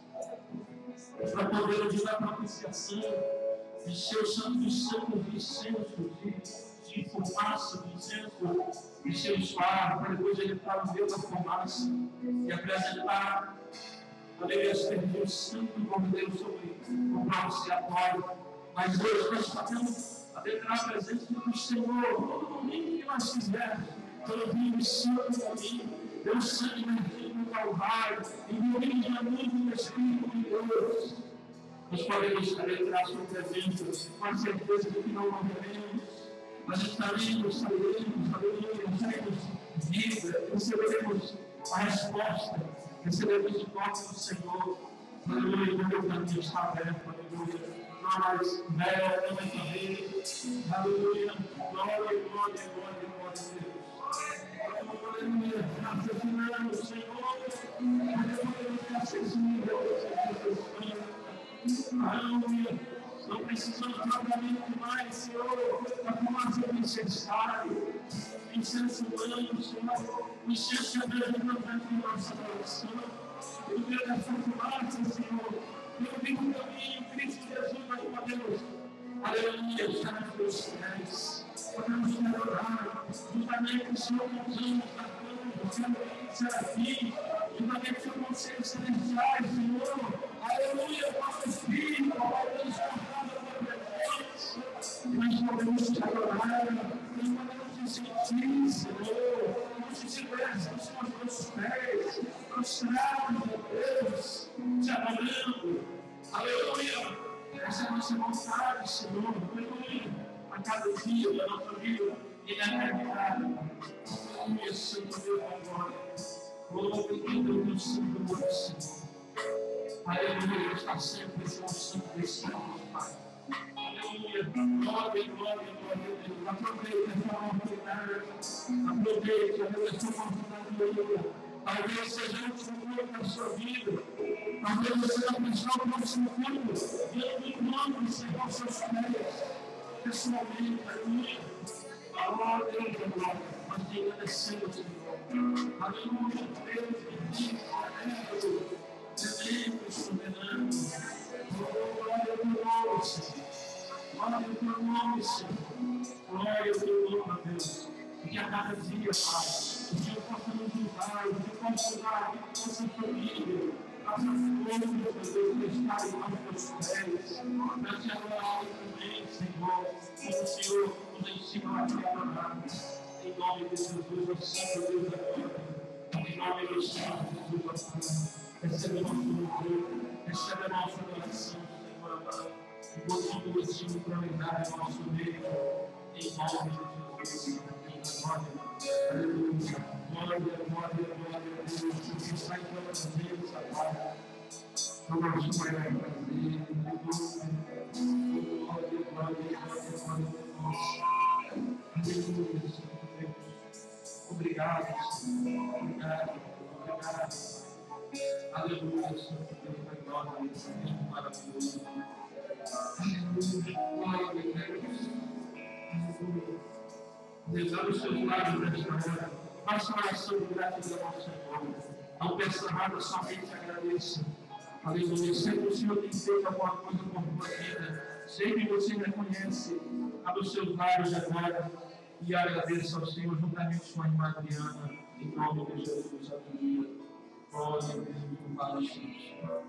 para poder ajudar a propiciação, encher o santo dos santos de incenso, de, de fumaça do incenso, encher o suave, para depois ele entrar no meio da fumaça e apresentar a aleluia, o santo cordeiro sobre o propiciatório. Mas hoje nós sabemos a declarar a presença do Senhor, todo domingo que nós fizermos, todo domingo santo domingo, Deus sangue na Calvário, envolvidos na luz do Espírito de Deus, nós podemos entrar sua presença com a certeza de que não morreremos, mas estaremos, sairemos, aleluia, seremos vida, receberemos a resposta, receberemos o toque do Senhor, aleluia, o meu caminho está aberto, aleluia. Nós, velho, não vai saber, aleluia, glória, glória, glória, glória a Deus. Aleluia, assassinando o Senhor, aleluia, acessível, aleluia. Não precisamos tratamento mais, Senhor, da formação necessária. Licença humana, Senhor, licença Deus de nossa oração. Eu quero essa fumaça, Senhor. Eu vivo o caminho, Cristo Jesus, nós podemos, aleluia, estar nos teus pés. Podemos te adorar, juntamente o Senhor com os anjos da cama, serafim, juntamente com os conselhos celestiais, Senhor. Aleluia, nosso Espírito, ó Deus, nós podemos te adorar, nós podemos te sentir, Senhor, como se estivéssemos com os teus pés, prostrados, ó Deus, te adorando, aleluia, essa é a nossa vontade, Senhor, aleluia, a cada dia da nossa vida e na eternidade, aleluia, Senhor Deus, agora, glorifica o teu santo nome, Senhor, aleluia, está sempre com o santo Espírito, Pai. Aleluia, glória, glória, glória a Deus. Aproveite essa oportunidade. Aproveite, aleluia, essa oportunidade. Talvez seja o futuro da sua vida. Talvez você seja a pessoa do seu futuro. Diante do nome do Senhor, seus pés. Pessoalmente, aleluia. Glória, glória, glória. Nós te agradecemos, Senhor. Aleluia, Deus, bendito, aleluia. Tremendo, soberano. Glória ao teu nome, Senhor. Glória ao teu nome, Senhor. Glória ao teu nome, Deus. E que a cada dia, Pai, o Senhor possa nos usar, o Senhor possa usar a nossa família, nossa família, meu Deus, que está em nossos pés. Nós te adoramos também, Senhor, como o Senhor nos ensinou a te adorar. Em nome de Jesus, assim, meu Deus, agora. Em nome do Senhor Jesus, recebe o nosso louvor, recebe a nossa adoração, Senhor, amado. E continue assim prioridade ao nosso meio, em nome de Jesus. Glória, aleluia, glória, glória, glória a Deus. Que está em todas as vezes, Pai. O nosso maior prazer, glória, glória, glória, glória. Aleluia, Senhor Deus. Obrigado, Senhor. Obrigado, obrigado. Aleluia, Senhor Deus, glória, Senhor maravilhoso. Aleluia, glória a Deus. Aleluia. Desejando os seus lábios nesta hora. Faça uma oração de gratidão ao Senhor. Não peça nada, somente agradeça. Aleluia. Sei que o Senhor tem feito alguma coisa por tua vida. Sei que você reconhece a dos seus lábios agora. E agradeça ao Senhor juntamente com a irmã Adriana. Em nome de Jesus. Aleluia. Glória a Deus. Louvado seja.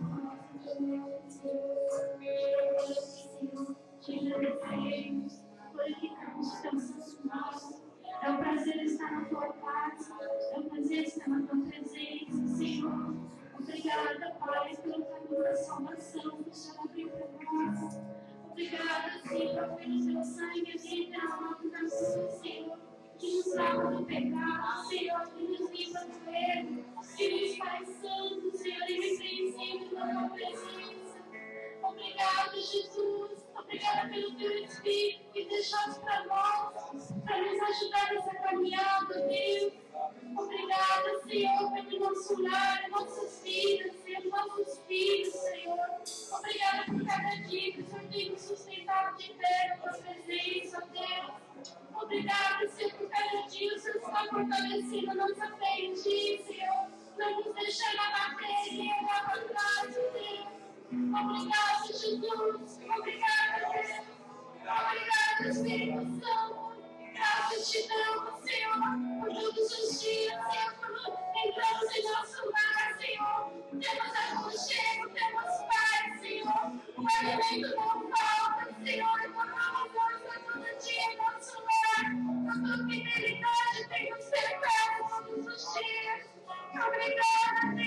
Te agradecemos. Glorificamos o teu santo nome. É um prazer estar na tua casa. É um prazer estar na tua presença, Senhor. Obrigada, Pai, pelo caminho da salvação que o Senhor abriu para nós. Obrigada, Senhor, pelo teu sangue ali derramado na cruz, Senhor, que nos lava do pecado, Senhor, que nos limpa do erro, que nos faz santos, Senhor, irrepreensível na tua presença. Obrigada, Jesus. Obrigada pelo teu Espírito que deixaste para nós, para nos ajudar nessa caminhada, Deus. Obrigada, Senhor, pelo nosso lar, nossas vidas, Senhor, nossos filhos, Senhor. Obrigada por cada dia que o Senhor tem nos sustentado de pé na tua presença, Deus. Obrigada, Senhor, por cada dia o Senhor está fortalecendo a nossa fé em Ti, Senhor. Não nos deixando abater e olhar para trás, Deus. Obrigada, Jesus. Obrigada, Deus. Obrigada, Espírito Santo. Graças te damos, Senhor, por todos os dias, Senhor, quando entramos em nosso lar, Senhor. Temos aconchego, temos paz, Senhor. O alimento não falta, Senhor. E tomamos força todo dia em nosso lar. A tua fidelidade tem nos cercado todos os dias. Obrigada,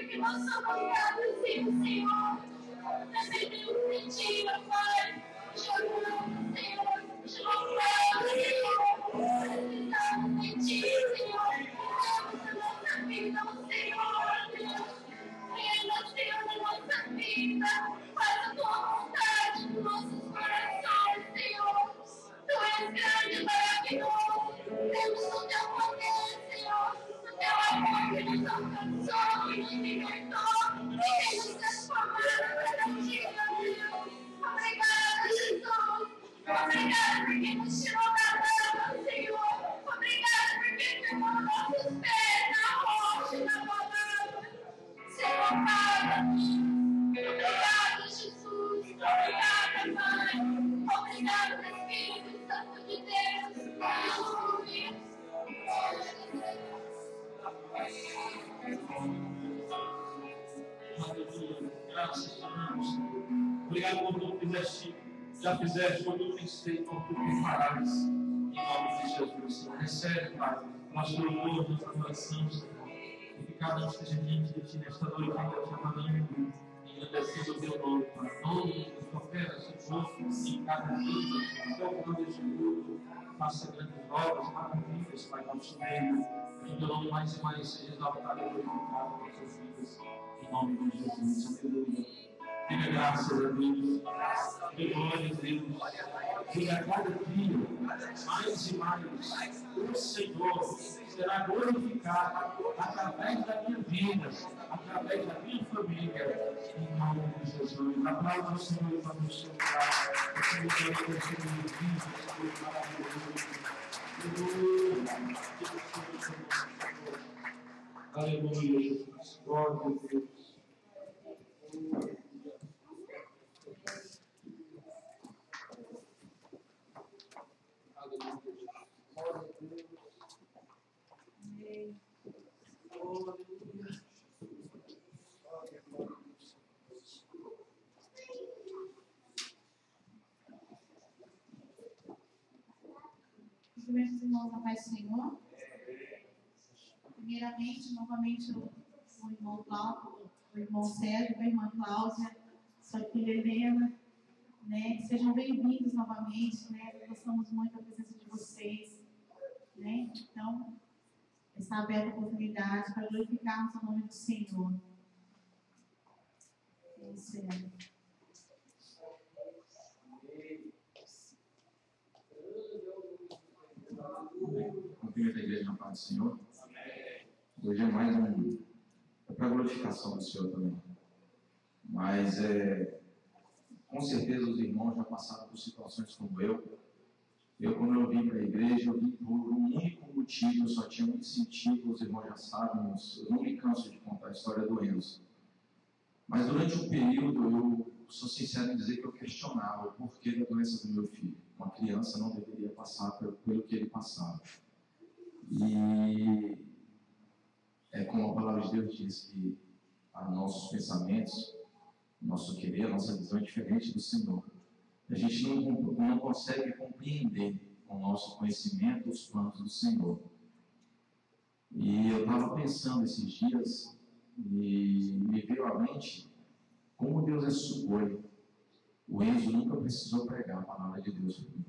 porque nós somos gratos, sim, Senhor. Também temos sentido, Pai, chorando, Senhor, te louvando, Senhor. Precisamos de Ti, Senhor. Temos a nossa vida, Senhor, Deus. Venha, Senhor, na nossa vida. Faz a Tua vontade nos nossos corações, Senhor. Tu és grande e maravilhoso. Temos o Teu poder, Senhor. O Teu amor que nos alcançou, que nos libertou e que nos transformou cada dia, Deus. Obrigada, Jesus. Obrigada porque nos tirou da lama, Senhor. Obrigada porque firmou nossos pés na rocha, na palavra. Senhor, Pai. Obrigada, Jesus. Obrigada, Pai. Obrigada, Espírito Santo de Deus. Aleluia. Aleluia. Graças a Deus. Obrigado por tudo que fizeste, já fizeste, por tudo que tens feito, por tudo que farás. Em nome de Jesus, Senhor. Recebe, Pai, nosso louvor, nossa adoração, Senhor. E que cada um esteja diante de Ti nesta noite, ainda te adorando, engrandecendo o Teu nome, Pai. Todos os profetas, o povo, em cada vida, Senhor. Teu nome de Jesus, faça grandes obras, maravilhas, Pai, nosso meio. Que o Teu nome mais e mais seja exaltado e glorificado em nossas vidas. Em nome de Jesus, aleluia. Diga graças a Deus, diga glória a Deus, diga cada dia, mais e mais, o Senhor será glorificado através da minha vida, através da minha família, em nome de Jesus. Aplauda o Senhor para nos celebrar, o Senhor é o Senhor vivo, o Senhor maravilhoso. Aleluia, Jesus, glória a Deus. Meus irmãos, a paz do Senhor. Primeiramente, novamente, o, o irmão Cláudio, o irmão Sérgio, a irmã Cláudia, sua filha Helena, né? Sejam bem-vindos novamente, né? Gostamos muito da presença de vocês, né? Então, está aberta a oportunidade para glorificarmos o nome do Senhor. É isso aí. Cumprimento a igreja na paz do Senhor. Hoje é mais um. É para a glorificação do Senhor também. Mas é. Com certeza os irmãos já passaram por situações como eu. Eu, quando eu vim para a igreja, eu vim por um único motivo, só tinha um incentivo, os irmãos já sabem, eu não me canso de contar a história do Enzo. Mas durante um período, eu sou sincero em dizer que eu questionava o porquê da doença do meu filho. Uma criança não deveria passar pelo que ele passava. E é como a palavra de Deus diz que a nossos pensamentos, nosso querer, a nossa visão é diferente do Senhor. A gente não, não consegue compreender com o nosso conhecimento os planos do Senhor. E eu estava pensando esses dias e me veio à mente como Deus é sugoi. O Enzo nunca precisou pregar a palavra de Deus para mim.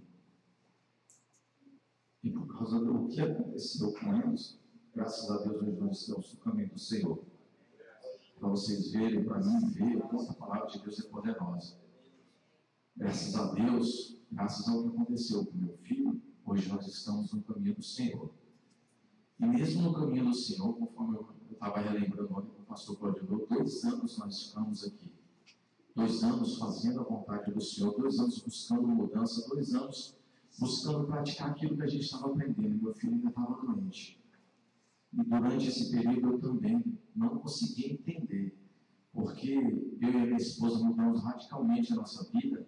E por causa do que aconteceu com Enzo, graças a Deus hoje nós estamos no caminho do Senhor. Para vocês verem, para mim ver o quanto a palavra de Deus é poderosa. Graças a Deus, graças ao que aconteceu com meu filho, hoje nós estamos no caminho do Senhor. E mesmo no caminho do Senhor, conforme eu estava relembrando ontem com o pastor Claudio, dois anos nós ficamos aqui. Dois anos fazendo a vontade do Senhor, dois anos buscando mudança, dois anos buscando praticar aquilo que a gente estava aprendendo. Meu filho ainda estava doente. E durante esse período eu também não conseguia entender, porque eu e a minha esposa mudamos radicalmente a nossa vida,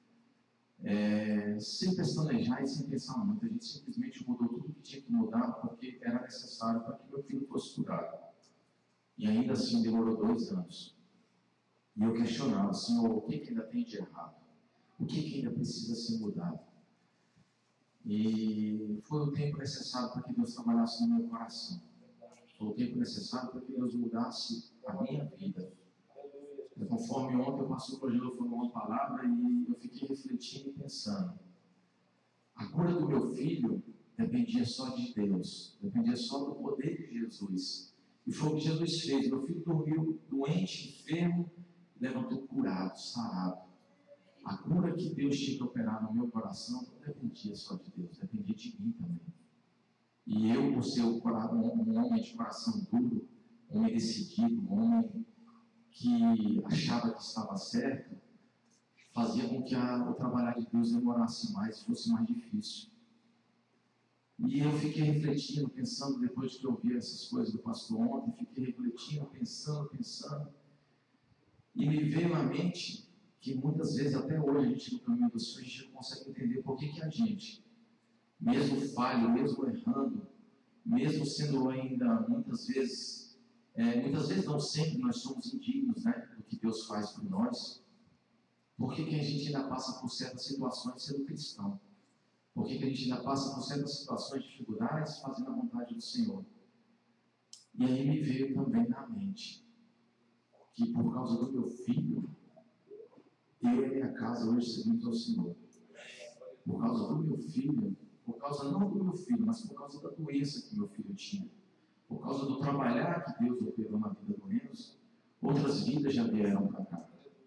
é, sem pestanejar e sem pensar muito. A gente simplesmente mudou tudo que tinha que mudar porque era necessário para que meu filho fosse curado. E ainda assim demorou dois anos. E eu questionava, Senhor, o que, que ainda tem de errado? O que, que ainda precisa ser mudado? E foi o tempo necessário para que Deus trabalhasse no meu coração. Foi o tempo necessário para que Deus mudasse a minha vida. E conforme ontem o pastor Cogelo falou uma palavra e eu fiquei refletindo e pensando. A cura do meu filho dependia só de Deus, dependia só do poder de Jesus. E foi o que Jesus fez. Meu filho dormiu doente, enfermo, levantou curado, sarado. A cura que Deus tinha que operar no meu coração não dependia só de Deus, dependia de mim também. E eu, por ser um, um homem de coração duro, um homem decidido, um homem que achava que estava certo, fazia com que a, o trabalhar de Deus demorasse mais, fosse mais difícil. E eu fiquei refletindo, pensando, depois que eu ouvi essas coisas do pastor ontem, fiquei refletindo, pensando, pensando, e me veio à mente que muitas vezes, até hoje, a gente no caminho do Senhor, a gente não consegue entender por que, que a gente, mesmo falho, mesmo errando, mesmo sendo ainda muitas vezes, é, muitas vezes não sempre nós somos indignos, né, do que Deus faz por nós, por que, que a gente ainda passa por certas situações sendo cristão? Por que, que a gente ainda passa por certas situações de dificuldades fazendo a vontade do Senhor? E aí me veio também na mente que por causa do meu filho, eu e minha casa hoje seguimos ao Senhor. Por causa do meu filho, por causa não do meu filho, mas por causa da doença que meu filho tinha, por causa do trabalhar que Deus operou na vida do Enzo, outras vidas já vieram para cá.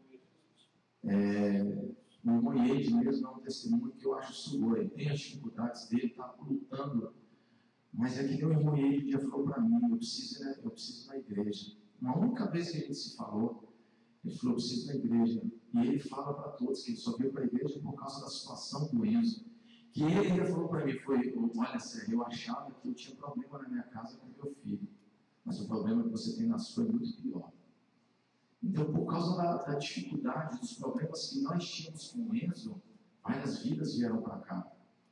É, o irmão Iede mesmo é um testemunho que eu acho suor. Ele tem as dificuldades dele, está lutando, mas é que nem o irmão Iede já falou para mim, eu preciso, né, eu preciso ir na igreja. Uma única vez que a gente se falou, ele falou, eu preciso ir na igreja. E ele fala para todos que ele só veio para a igreja por causa da situação do Enzo. Que ele ainda falou para mim, foi, olha, Sérgio, eu achava que eu tinha problema na minha casa com meu filho, mas o problema que você tem na sua é muito pior. Então, por causa da, da dificuldade, dos problemas que nós tínhamos com o Enzo, várias vidas vieram para cá.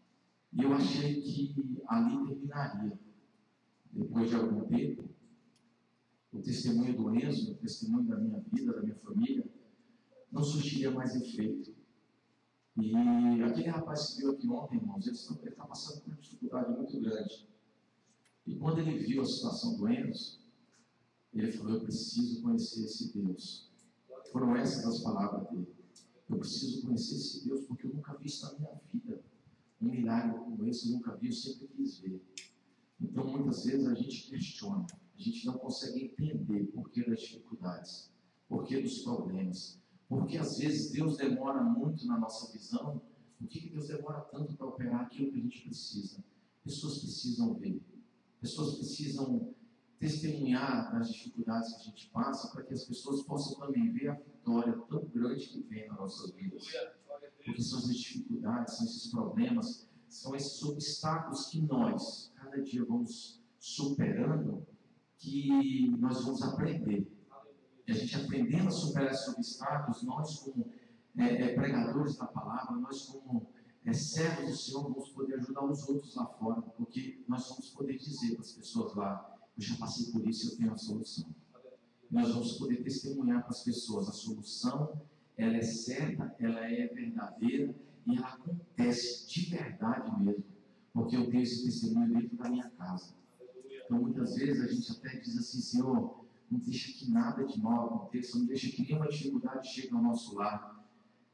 E eu achei que ali terminaria. Depois de algum tempo, o testemunho do Enzo, o testemunho da minha vida, da minha família, não surtiria mais efeito. E aquele rapaz que veio aqui ontem, irmãos, ele está passando por uma dificuldade muito grande. E quando ele viu a situação do Enzo, ele falou, eu preciso conhecer esse Deus. Foram essas as palavras dele. Eu preciso conhecer esse Deus porque eu nunca vi isso na minha vida. Um milagre como esse eu nunca vi, eu sempre quis ver. Então, muitas vezes a gente questiona, a gente não consegue entender o porquê das dificuldades, o porquê dos problemas, porque às vezes Deus demora muito na nossa visão. Por que Deus demora tanto para operar aquilo que a gente precisa? Pessoas precisam ver, pessoas precisam testemunhar das dificuldades que a gente passa, para que as pessoas possam também ver a vitória tão grande que vem nas nossas vidas. Porque são essas dificuldades, são esses problemas, são esses obstáculos que nós, cada dia, vamos superando, que nós vamos aprender. E a gente aprendendo a superar esses obstáculos, nós como é, é, pregadores da palavra, nós como é, servos do Senhor, vamos poder ajudar os outros lá fora, porque nós vamos poder dizer para as pessoas lá, eu já passei por isso e eu tenho a solução. E nós vamos poder testemunhar para as pessoas, a solução, ela é certa, ela é verdadeira e ela acontece de verdade mesmo, porque eu tenho esse testemunho dentro da minha casa. Então muitas vezes a gente até diz assim, Senhor, não deixa que nada de mal aconteça, não deixa que nenhuma dificuldade chegue ao nosso lar.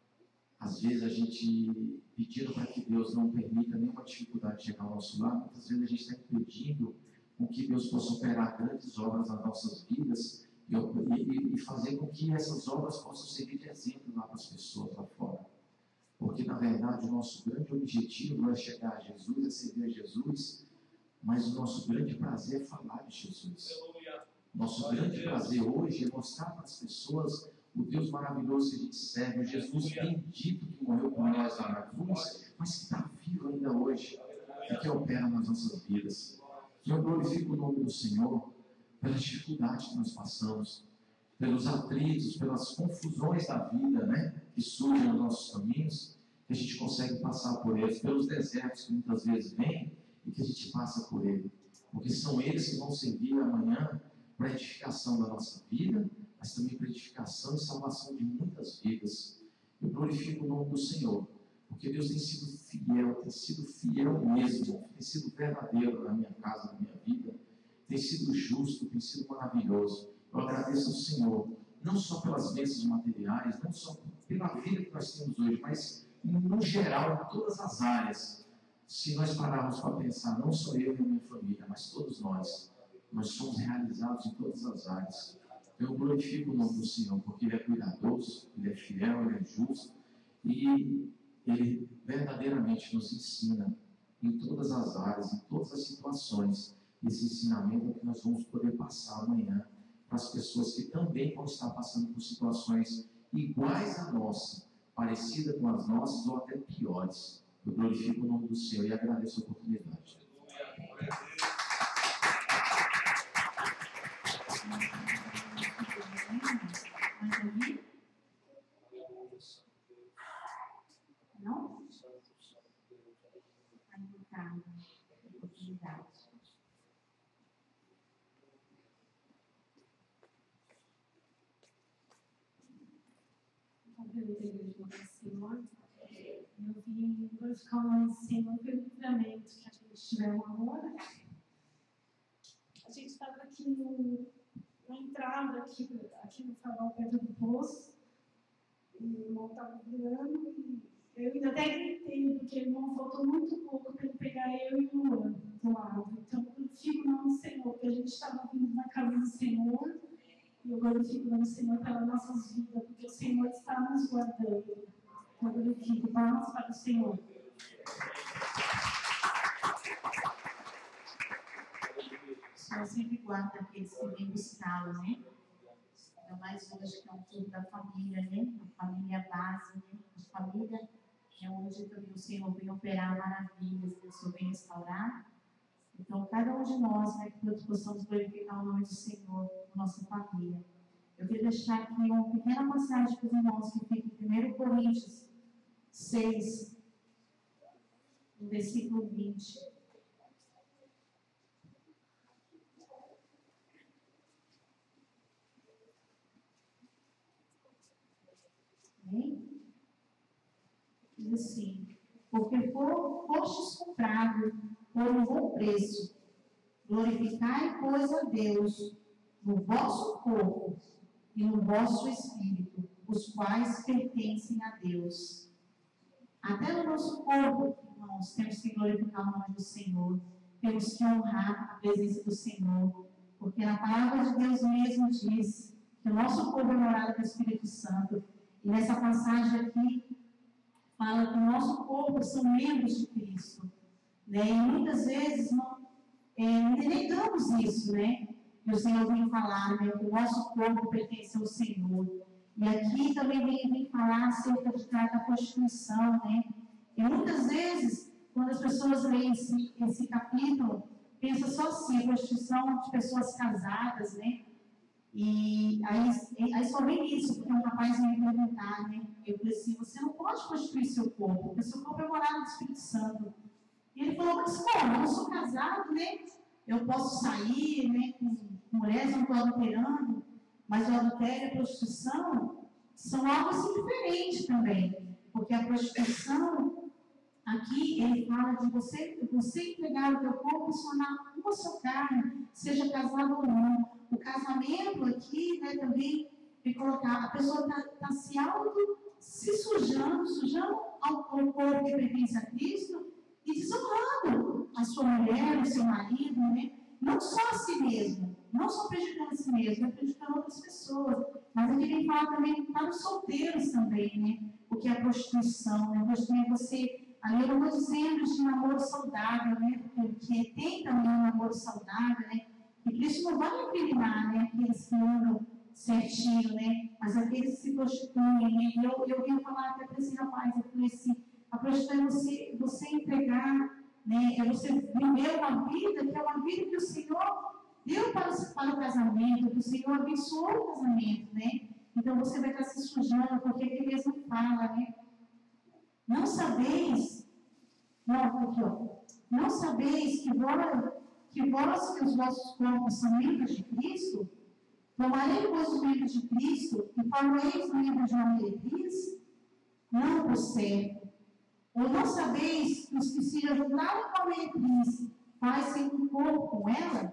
Às vezes a gente pedindo para que Deus não permita nenhuma dificuldade chegar ao nosso lar, muitas vezes a gente está impedindo com que Deus possa operar grandes obras nas nossas vidas e, e, e fazer com que essas obras possam servir de exemplo lá para as pessoas lá fora. Porque, na verdade, o nosso grande objetivo não é chegar a Jesus, é servir a Jesus, mas o nosso grande prazer é falar de Jesus. Nosso grande prazer hoje é mostrar para as pessoas o Deus maravilhoso que a gente serve, o Jesus bendito que morreu por nós lá na cruz, mas que está vivo ainda hoje e que opera nas nossas vidas. E eu glorifico o nome do Senhor pelas dificuldades que nós passamos, pelos atritos, pelas confusões da vida, né, que surgem nos nossos caminhos, que a gente consegue passar por eles, pelos desertos que muitas vezes vêm e que a gente passa por ele, porque são eles que vão servir amanhã para a edificação da nossa vida, mas também para a edificação e salvação de muitas vidas. Eu glorifico o nome do Senhor, porque Deus tem sido fiel, tem sido fiel mesmo, tem sido verdadeiro na minha casa, na minha vida, tem sido justo, tem sido maravilhoso. Eu agradeço ao Senhor, não só pelas bênçãos materiais, não só pela vida que nós temos hoje, mas no geral, em todas as áreas. Se nós pararmos para pensar, não só eu e a minha família, mas todos nós, nós somos realizados em todas as áreas. Eu glorifico o nome do Senhor, porque Ele é cuidadoso, Ele é fiel, Ele é justo, e Ele verdadeiramente nos ensina em todas as áreas, em todas as situações. Esse ensinamento é que nós vamos poder passar amanhã para as pessoas que também vão estar passando por situações iguais à nossa, parecidas com as nossas ou até piores. Eu glorifico o nome do Senhor e agradeço a oportunidade. Não? Vai botar oportunidade. Senhor, eu vim glorificar o nome do Senhor pelo livramento que a gente tiver agora. A gente estava aqui no, na entrada, aqui, aqui no farol perto do poço, e o irmão estava virando, e eu ainda até gritei, porque o irmão faltou muito pouco para ele pegar eu e o Luan do lado. Então, eu glorifico o nome do Senhor, porque a gente estava vindo na casa do Senhor. E eu glorifico o nome do Senhor pelas nossas vidas, porque o Senhor está nos guardando. Eu glorifico, palmas para o Senhor. O Senhor sempre guarda aqueles que vêm buscá-lo, né? Ainda mais hoje, que é um culto da família, né? A família base, né? A família é onde também o Senhor vem operar maravilhas, né? O Senhor vem restaurar. Então, cada um de nós, né, que todos possamos glorificar o nome do Senhor na nossa família. Eu queria deixar aqui uma pequena passagem para os irmãos que fica em primeira Coríntios seis, no versículo vinte. Amém? Diz assim: porque fostes comprados por um bom preço, glorificai, pois, a Deus no vosso corpo e no vosso espírito, os quais pertencem a Deus. Até no nosso corpo, irmãos, temos que glorificar o nome do Senhor, temos que honrar a presença do Senhor, porque na palavra de Deus mesmo diz que o nosso corpo é morada do Espírito Santo, e nessa passagem aqui fala que o nosso corpo são membros de Cristo. Né? E muitas vezes não, é, negamos isso, né? E o Senhor vem falar, né, que o nosso corpo pertence ao Senhor. E aqui também vem, vem falar acerca de, da Constituição, né? E muitas vezes, quando as pessoas leem esse, esse capítulo, pensam só assim, a Constituição de pessoas casadas, né? E aí, aí só vem isso, porque um rapaz me perguntar, né? Eu falei assim, você não pode constituir seu corpo, porque seu corpo é morada do Espírito Santo. E ele falou, mas como? Eu não sou casado, né? Eu posso sair, né, com mulheres, não estou adulterando, mas o adultério e a prostituição são algo assim diferente também. Porque a prostituição, aqui, ele fala de você, você entregar o teu corpo e se tornar uma só carne, seja casado ou não. O casamento aqui, né, também, de colocar, a pessoa está tá se auto, se sujando, sujando ao, ao corpo que pertence a Cristo, e desonrando a sua mulher, o seu marido, né? Não só a si mesmo, não só prejudicando a si mesmo, mas prejudicando outras pessoas. Mas aqui vem falar também para os solteiros também, né? O que é a prostituição, né? Mas também você, ali eu não estou dizendo de namoro saudável, né? Porque tem também um namoro saudável, né? E Cristo não vai incriminar, né? Aqueles que andam certinho, né? Mas aqueles que se prostituem, né? E eu, eu ia falar até para esse rapaz, eu falei assim, a prostituição é você, você entregar, né, é você viver uma vida que é uma vida que o Senhor deu para, para o casamento, que o Senhor abençoou o casamento, né? Então você vai estar se sujando, porque ele mesmo fala, né? Não sabeis, não, aqui, ó, não sabeis que vós, que vós que os vossos corpos são membros de Cristo, tomarei pois os membros de Cristo e fareis membros de uma meretriz? Não, por certo. Ou não sabeis que os que se ajuntaram com a meretriz fazem um corpo com ela?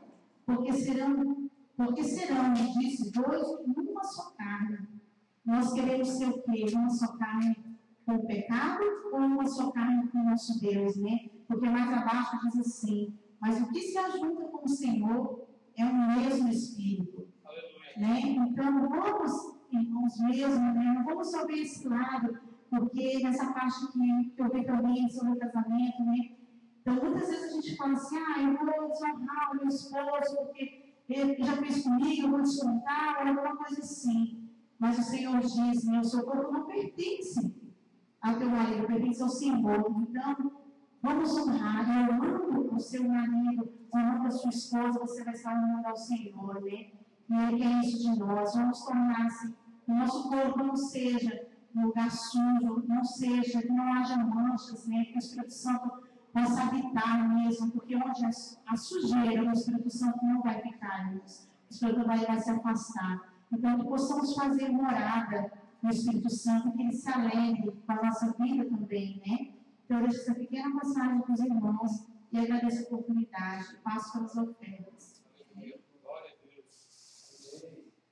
porque serão, porque serão, me disse, dois numa só carne. Nós queremos ser o quê? Uma só carne com o pecado ou uma só carne com o nosso Deus, né? Porque mais abaixo diz assim, mas o que se ajunta com o Senhor é o mesmo Espírito. Né? Então, vamos, irmãos, mesmo, né? Não vamos só ver esse lado, porque nessa parte que, que eu vi também sobre o casamento, né? Então, muitas vezes a gente fala assim, ah, eu vou desonrar o meu esposo, porque ele já fez comigo, eu vou descontar, ou alguma coisa assim. Mas o Senhor diz, meu socorro não pertence ao teu marido, pertence ao Senhor. Então, vamos honrar, honrando o seu marido, honrando a sua esposa, você vai estar honrando ao Senhor, né? E Ele quer isso de nós. Vamos tornar assim, o nosso corpo não seja um lugar sujo, não seja, que não haja manchas, né? Que o Espírito Santo possa habitar mesmo, porque onde a sujeira, o Espírito Santo não vai ficar, irmãos. O Espírito vai, vai se afastar. Então, que possamos fazer morada no Espírito Santo, que Ele se alegre com a nossa vida também, né? Então, eu deixo essa pequena passagem para os irmãos e agradeço a oportunidade. Passo pelas ofertas. Glória a Deus.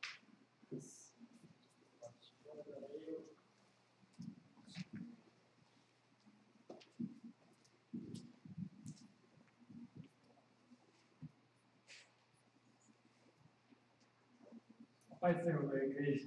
Pai do Senhor da igreja.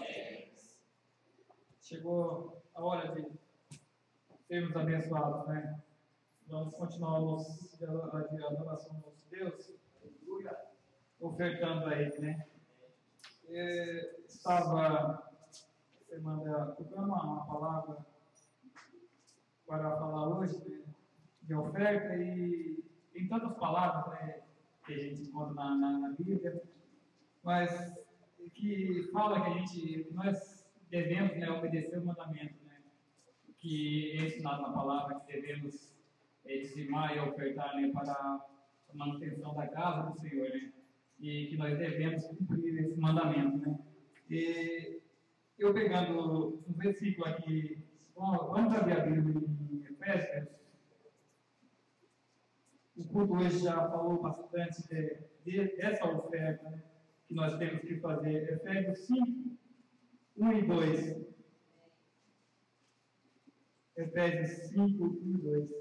Chegou a hora de sermos abençoados, né? Vamos continuar o nosso de adoração ao nosso Deus, ofertando a Ele, né? Eu estava semana procurando uma, uma palavra para falar hoje, né, de oferta, e tem tantas palavras, né, que a gente encontra na, na, na Bíblia, mas que fala que a gente, que nós devemos, né, obedecer o mandamento, né, que é ensinado na palavra, que devemos é, dizimar e ofertar, né, para a manutenção da casa do Senhor, né, e que nós devemos cumprir esse mandamento, né. E eu pegando um versículo aqui, vamos abrir a Bíblia em Efésios. O culto hoje já falou bastante de, de, dessa oferta, né, que nós temos que fazer. Efésios cinco, um e dois. Efésios cinco, um e dois.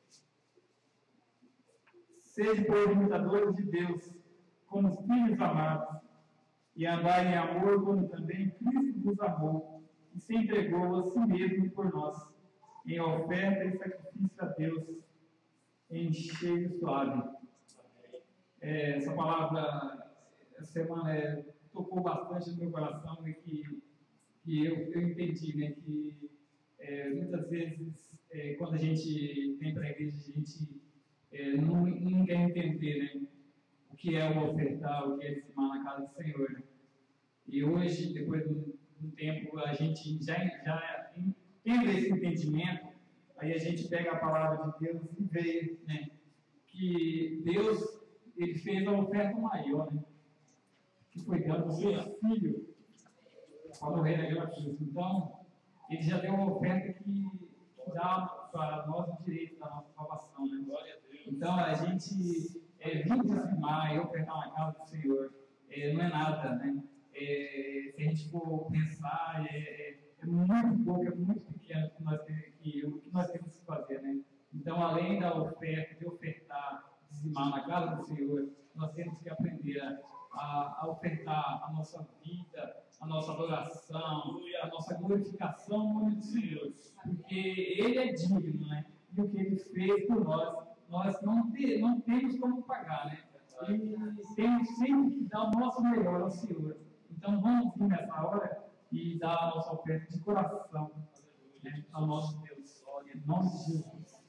Sejam, pois, imitadores de Deus, como filhos amados, e andai em amor, como também Cristo vos amou, e se entregou a si mesmo por nós, em oferta e sacrifício a Deus, em cheio suave. É, essa palavra, essa semana, é, tocou bastante no meu coração, e que, que eu, eu entendi, né, que é, muitas vezes, é, quando a gente vem para a igreja, a gente é, não, não quer entender, né, o que é o ofertar, o que é dizimar na casa do Senhor. Né? E hoje, depois de um tempo, a gente já, já tendo esse entendimento, aí a gente pega a palavra de Deus e vê, né, que Deus, Ele fez a oferta maior, né, que foi dando o seu Filho para morrer naquela cruz. Então, Ele já deu uma oferta que, que dá para nós o direito da nossa salvação. Né? Então, a gente é, vir dizimar e ofertar na casa do Senhor é, não é nada, né? É, se a gente for pensar, é, é, é muito pouco, é muito pequeno que nós temos, que, o que nós temos que fazer, né? Então, além da oferta, de ofertar, dizimar na casa do Senhor, nós temos que aprender a, a ofertar a nossa vida, a nossa adoração, a nossa glorificação no nome do Senhor, porque Ele é digno, né? E o que Ele fez por nós, nós não, te, não temos como pagar, né? E temos sempre que dar o nosso melhor ao Senhor. Então, vamos vir nessa hora e dar a nossa oferta de coração, né, ao nosso Deus. Em nome de Jesus.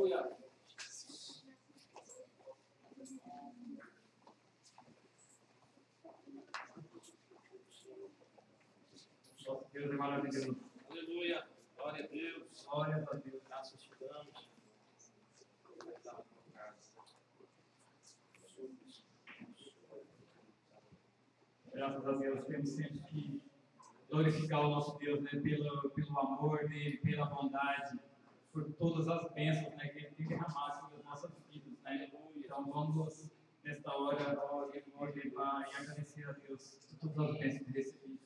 Aleluia. Deus é maravilhoso. Aleluia. Glória a Deus. Glória a Deus. Graças te damos. Graças a Deus, temos sempre que glorificar o nosso Deus, né, pelo, pelo amor dele, pela bondade, por todas as bênçãos, né, que ele tem derramado sobre as nossas vidas. Né? Então vamos, nesta hora, levar e agradecer a Deus por todas as bênçãos recebidas.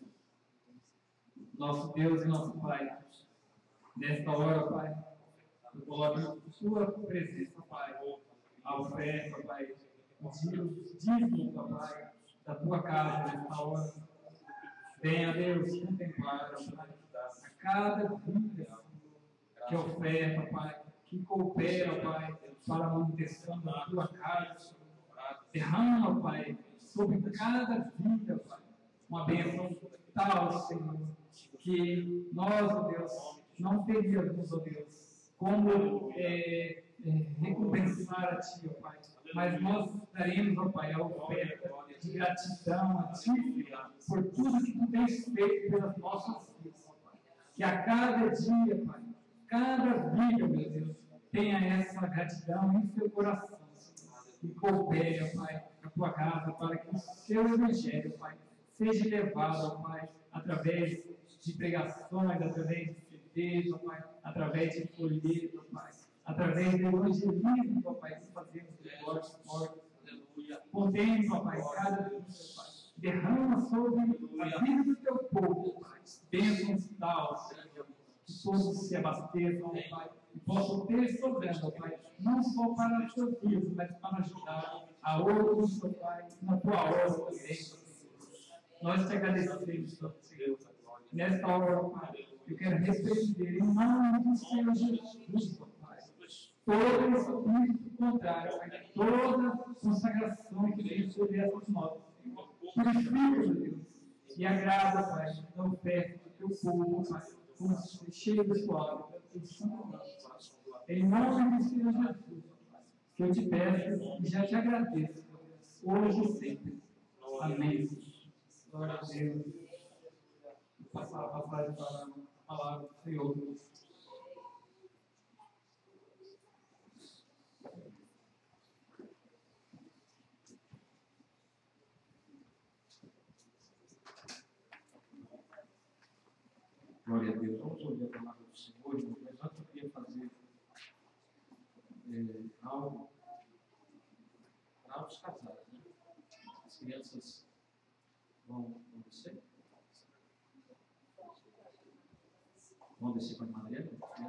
Nosso Deus e nosso Pai, nesta hora, Pai, eu coloco Sua presença, Pai, a oferta, Pai, o dízimo, Pai, da Tua casa, nesta hora. Venha, Deus, contemplar, Pai, a cada vida que oferta, Pai, que coopera, Pai, para a manutenção da Tua casa. Derrama, Pai, sobre cada vida, Pai, uma bênção tal, Senhor, que nós, ó Deus, não teríamos, ó Deus, como é, é, recompensar a Ti, ó Pai, mas nós daremos, ó Pai, a oferta de gratidão a Ti, por tudo que Tu tens feito pelas nossas vidas, ó Pai. Que a cada dia, Pai, cada vida, meu Deus, tenha essa gratidão em seu coração, Senhor, e coopere, ó Pai, na Tua casa, para que o Seu Evangelho, Pai, seja levado, ó Pai, através de pregações, através de C Ds, ó Pai, através de folhetos, ó Pai, através do evangelismo, ó Pai, que fazemos de porta em porta. Podemos, ó Pai, cada dia, Pai, derrama sobre a vida do Teu povo, Pai, bênçãos tal, Senhor, que todos se abasteçam, ó Pai, e possam ter sobrando, ó Pai, não só para os Teus filhos, mas para ajudar a outros, ó Pai, na Tua obra também. Nós te agradecemos, Senhor. Nesta hora, Pai, eu quero repreender em nome do Senhor Jesus, Pai, todo espírito contrário, Pai, toda consagração que vem sobre essas notas, Senhor. Purifica, meu Deus, e agrada, Pai, da oferta do Teu povo, Pai, como cheio da Sua obra, em nome do Senhor Jesus, que eu te peço e já te agradeço, hoje e sempre. Amém. Glória a Deus. Vou passar a passagem para a palavra do Senhor. Glória a Deus. Vamos ouvir a palavra do Senhor, irmão, mas antes eu queria fazer é, algo para os casais, né? As crianças vão, vão descer? Vão descer para a madeira?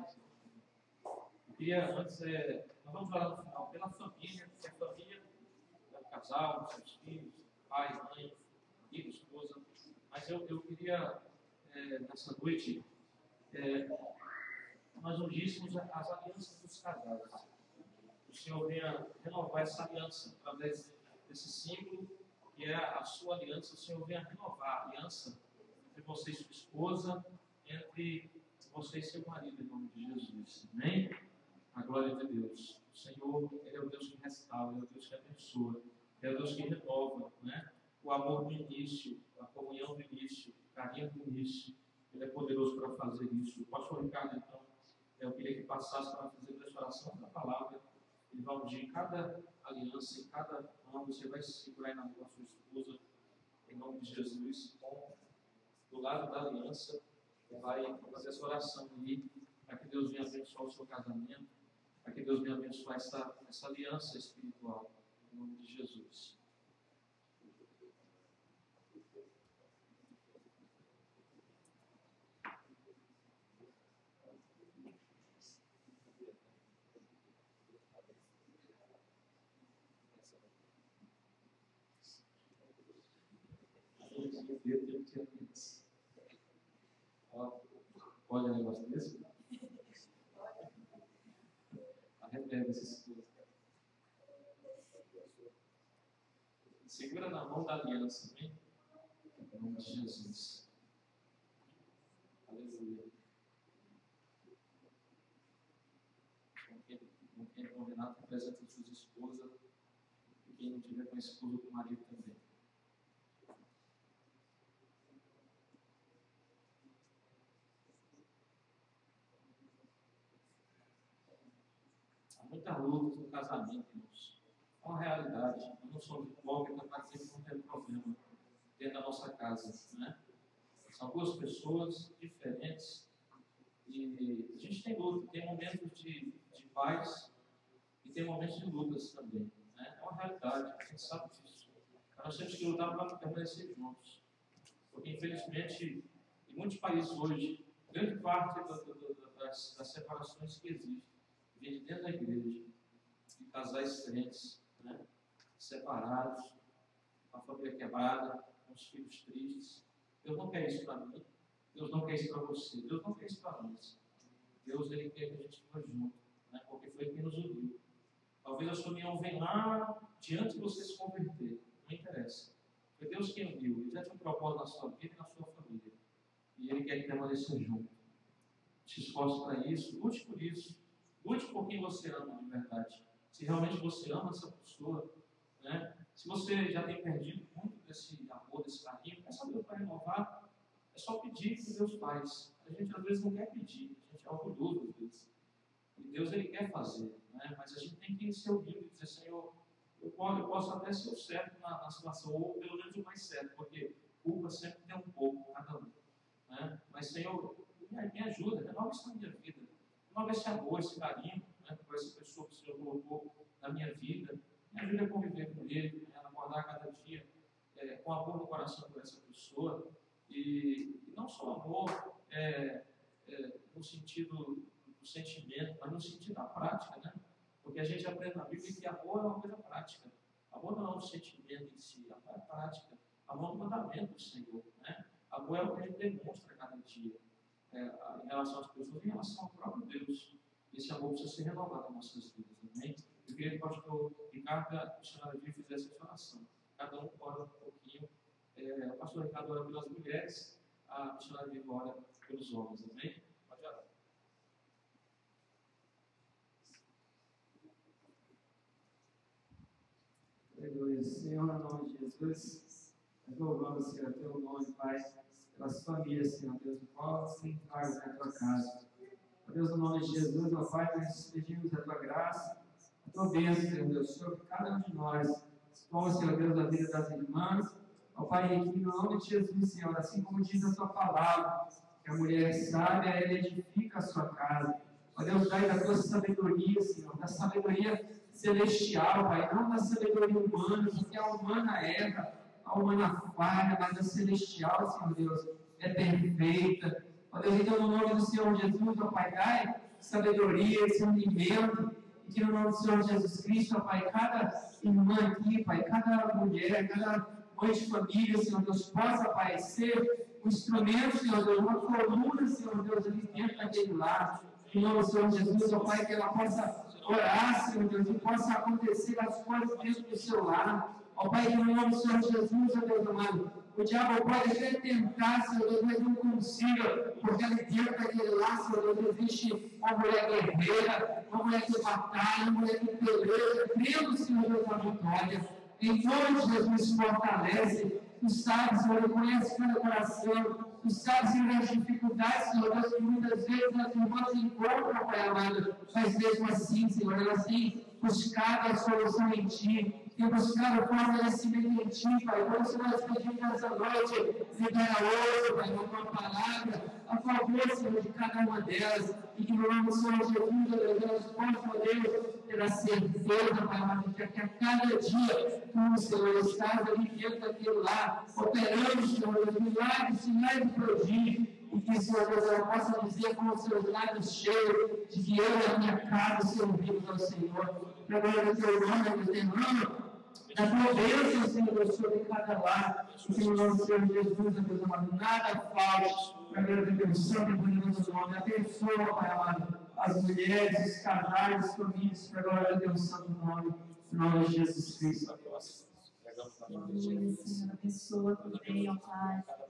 Eu queria antes, é, nós vamos falar no final, pela família, se a família, o casal, seus filhos, pai, mãe, amigo, esposa, mas eu, eu queria, é, nessa noite, é, nós ungíssemos as alianças dos casais. O Senhor venha renovar essa aliança através desse símbolo, que é a sua aliança. O Senhor venha renovar a aliança entre você e sua esposa, entre você e seu marido, em nome de Jesus. Amém? A glória de Deus. O Senhor, Ele é o Deus que restaura, Ele é o Deus que abençoa, Ele é o Deus que renova, né? O amor do início, a comunhão do início, o carinho do início. Ele é poderoso para fazer isso. O pastor Ricardo, então, eu queria que passasse para fazer a restauração da palavra. Ele vai ungir cada aliança, em cada mão, você vai se segurar na mão da sua esposa, em nome de Jesus, com, do lado da aliança, vai fazer essa oração aí, para que Deus venha abençoar o seu casamento, para que Deus venha abençoar essa, essa aliança espiritual, em nome de Jesus. Olha o negócio desse. Arrependa esses coisas. Segura na mão da aliança, amém? Em nome de Jesus. Aleluia. Vamos Renata apresenta sua esposa, e quem não tiver com a esposa, com o marido também. Há muita luta no casamento, irmãos. É uma realidade. Nós não somos hipócritas para dizer que não tem problema dentro da nossa casa, né? São duas pessoas diferentes e a gente tem luta, tem momentos de, de paz e tem momentos de lutas também, né? É uma realidade, a gente sabe disso. Mas nós temos que lutar para permanecer juntos, porque infelizmente em muitos países hoje, grande parte da, da, da, das, das separações que existem vem de dentro da igreja, de casais crentes, né? Separados, com a família quebrada, com os filhos tristes. Deus não quer isso para mim, Deus não quer isso para você, Deus não quer isso para nós. Deus, Ele quer que a gente fique junto, né? Porque foi quem nos uniu. Talvez a sua união venha lá diante de você se converter, não interessa. Foi Deus quem uniu, Ele já tinha um propósito na sua vida e na sua família. E Ele quer que permaneça junto. Se esforce para isso, lute por isso. Lute por quem você ama de verdade. Se realmente você ama essa pessoa, né? Se você já tem perdido muito desse amor, desse carinho, peça a Deus para renovar. É só pedir para os meus pais. A gente às vezes não quer pedir, a gente é orgulhoso às vezes. E Deus, Ele quer fazer, né? Mas a gente tem que ser humilde e dizer, Senhor, eu posso, eu posso até ser o certo na, na situação, ou pelo menos o mais certo, porque culpa sempre tem um pouco, cada um, né? Mas, Senhor, me, me ajuda, renova isso na minha vida, renova esse amor, esse carinho, né, por essa pessoa que o Senhor colocou na minha vida, me ajuda a conviver com Ele, né, a acordar cada dia é, com amor no coração por essa pessoa, e, e não só amor é, é, no sentido do sentimento, mas no sentido da prática, né? Porque a gente aprende na Bíblia que amor é uma coisa prática. Amor não é um sentimento em si, amor é prática. Amor é um mandamento do Senhor, né? Amor é o que a gente demonstra cada dia é, em relação às pessoas, em relação ao próprio Deus. Esse amor precisa ser renovado nas nossas vidas, amém? Eu queria que o pastor Ricardo e a missionária Bíblia fizessem essa oração. Cada um ora um pouquinho. É, o pastor Ricardo ora pelas mulheres, a missionária Bíblia ora pelos homens, amém? Pode orar. Aleluia. Senhor, no nome de Jesus, nós louvamos, Senhor, teu nome, Pai, pelas famílias, Senhor, Deus, do qual você encarga na tua casa. Ó Deus, no nome de Jesus, ó Pai, nós pedimos a tua graça, a tua bênção, Senhor Deus, sobre cada um de nós. Expõe, Senhor Deus, a vida das irmãs. Ó Pai, aqui no nome de Jesus, Senhor, assim como diz a tua palavra, que a mulher sábia, ela edifica a sua casa. Ó Deus, dai da tua sabedoria, Senhor, da sabedoria celestial, Pai, não da sabedoria humana, porque a humana erra, a humana falha, mas a celestial, Senhor Deus, é perfeita. Ó Deus, então, no nome do Senhor Jesus, ó Pai, dai sabedoria, discernimento, e que no nome do Senhor Jesus Cristo, ó Pai, cada irmã aqui, Pai, cada mulher, cada mãe de família, Senhor Deus, possa, Pai, ser um instrumento, Senhor Deus, uma coluna, Senhor Deus, ali dentro daquele lar. Em nome do Senhor Jesus, ó Pai, que ela possa orar, Senhor Deus, e possa acontecer as coisas dentro do seu lar. Ó Pai, em nome do Senhor Jesus, ó Deus amado, o diabo pode até tentar, Senhor Deus, mas não consiga, porque ali dentro daquele lar, Senhor Deus, existe uma mulher guerreira, uma mulher que batalha, uma mulher que peleja, crendo, Senhor Deus, na vitória. Em nome de Jesus, fortalece. Tu sabes, Senhor, conhece cada coração. Tu sabes, Senhor, as dificuldades, Senhor Deus, que muitas vezes as irmãs encontram, Pai amado. Mas mesmo assim, Senhor, elas têm buscado a solução em Ti. Têm buscado forma de se meter em Ti, Pai. Por isso nós pedimos nessa noite, libera hoje, Pai, uma Tua palavra, a favor, Senhor, de cada uma delas. E que no nome do Senhor Jesus, elas possam, Deus, ter a certeza, Pai amado, que a cada dia, Tu, Senhor, estás ali dentro daquele lar, operando, Senhor, os milagres, sinais e prodígios, e que, Senhor Deus, ela possa dizer com os seus lábios cheios de que eu e a minha casa servimos ao Senhor. Para glória do Teu nome, Deus, derrama da Tua bênção, Senhor Deus, sobre cada lar, e que no nome do Senhor Jesus, Deus amado, nada falte, para glória do Teu santo e bonito nome. Abençoa, Pai amado, as mulheres, os casais, as famílias, para glória do Teu santo nome, em nome de Jesus Cristo. Pregamos na Aleluia, Senhor, abençoa também, ó Pai. cada marido,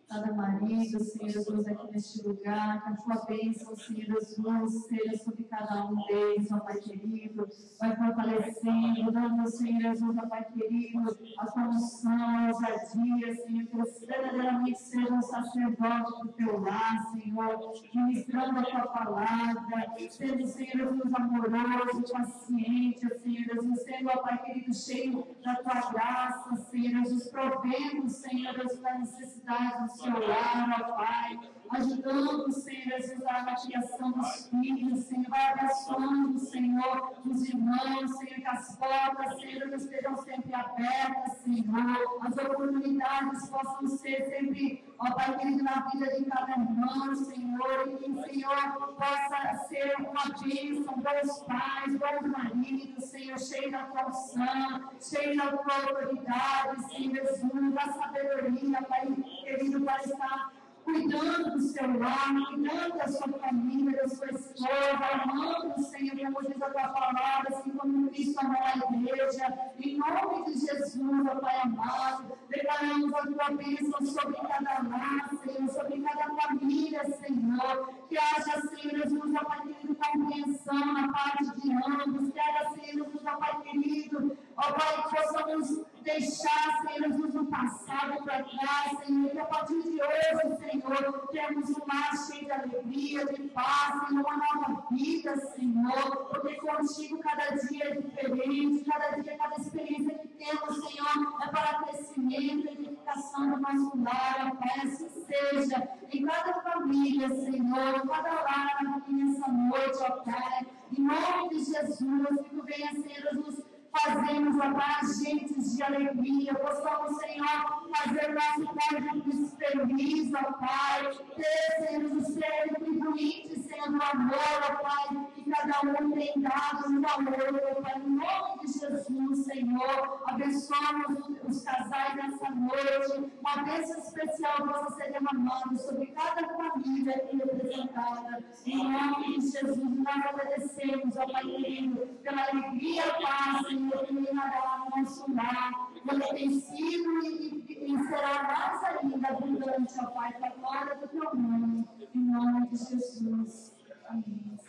cada marido, Senhor Jesus, aqui neste lugar, que a tua bênção, Senhor Jesus, seja sobre cada um deles, ó Pai querido, vai fortalecendo, dando, Senhor Jesus, ó Pai querido, a tua unção, a ousadia, Senhor, que eles verdadeiramente sejam um sacerdote do teu lar, Senhor, ministrando a tua palavra, sendo, Senhor Jesus, amoroso, paciente, Senhor Jesus, sendo, ó Pai querido, cheio da tua graça, Senhor Jesus, provendo, Senhor Jesus, da necessidade do seu lar, ó Pai, ajudando, Senhor Jesus, na criação dos filhos, Senhor, vai abençoando, Senhor, os irmãos, Senhor, que as portas, Senhor, estejam sempre abertas, Senhor, as oportunidades possam ser sempre, ó Pai querido, na vida de cada irmão, Senhor, e que, Senhor, possa ser uma bênção, bons pais, bons maridos, Senhor, cheio da tua unção, cheio da tua autoridade, Senhor Jesus, da sabedoria, Pai querido, para estar cuidando do seu lar, cuidando da sua família, da sua esposa, amando, Senhor, como diz a tua palavra, assim como Cristo amou a igreja, em nome de Jesus, ó Pai amado, declaramos a tua bênção sobre cada lar, Senhor, sobre cada família, Senhor, que haja, Senhor Jesus, ó Pai querido, compreensão na parte de ambos, que haja, Senhor Jesus, ó Pai querido, ó Pai, que possamos deixar, Senhor Jesus, o passado para trás, Senhor, que a partir de hoje, Senhor, temos um lar cheio de alegria, de paz, Senhor, uma nova vida, Senhor, porque contigo cada dia é diferente, cada dia, cada experiência que temos, Senhor, é para crescimento e edificação do nosso lar, ó Pai, assim seja, em cada família, Senhor, em cada lar aqui nessa noite, ó Pai, em nome de Jesus, que tu venha, Senhor Jesus, fazemos, ó Pai, agentes de alegria, possamos, Senhor, fazer nosso cônjuge feliz, ó Pai, ter, Senhor, ser contribuinte, Senhor, do amor, ó Pai, que cada um tem dado no amor, ó Pai, em nome de Jesus, Senhor, abençoamos os casais nessa noite, uma bênção especial possa ser derramada sobre cada família aqui representada, em nome de Jesus, nós agradecemos, ó Pai querido, pela alegria e paz, Senhor, que reinará no nosso lar, como tem sido e, e, e será mais ainda abundante, ó Pai, para a glória do teu nome, em nome de Jesus. Amém.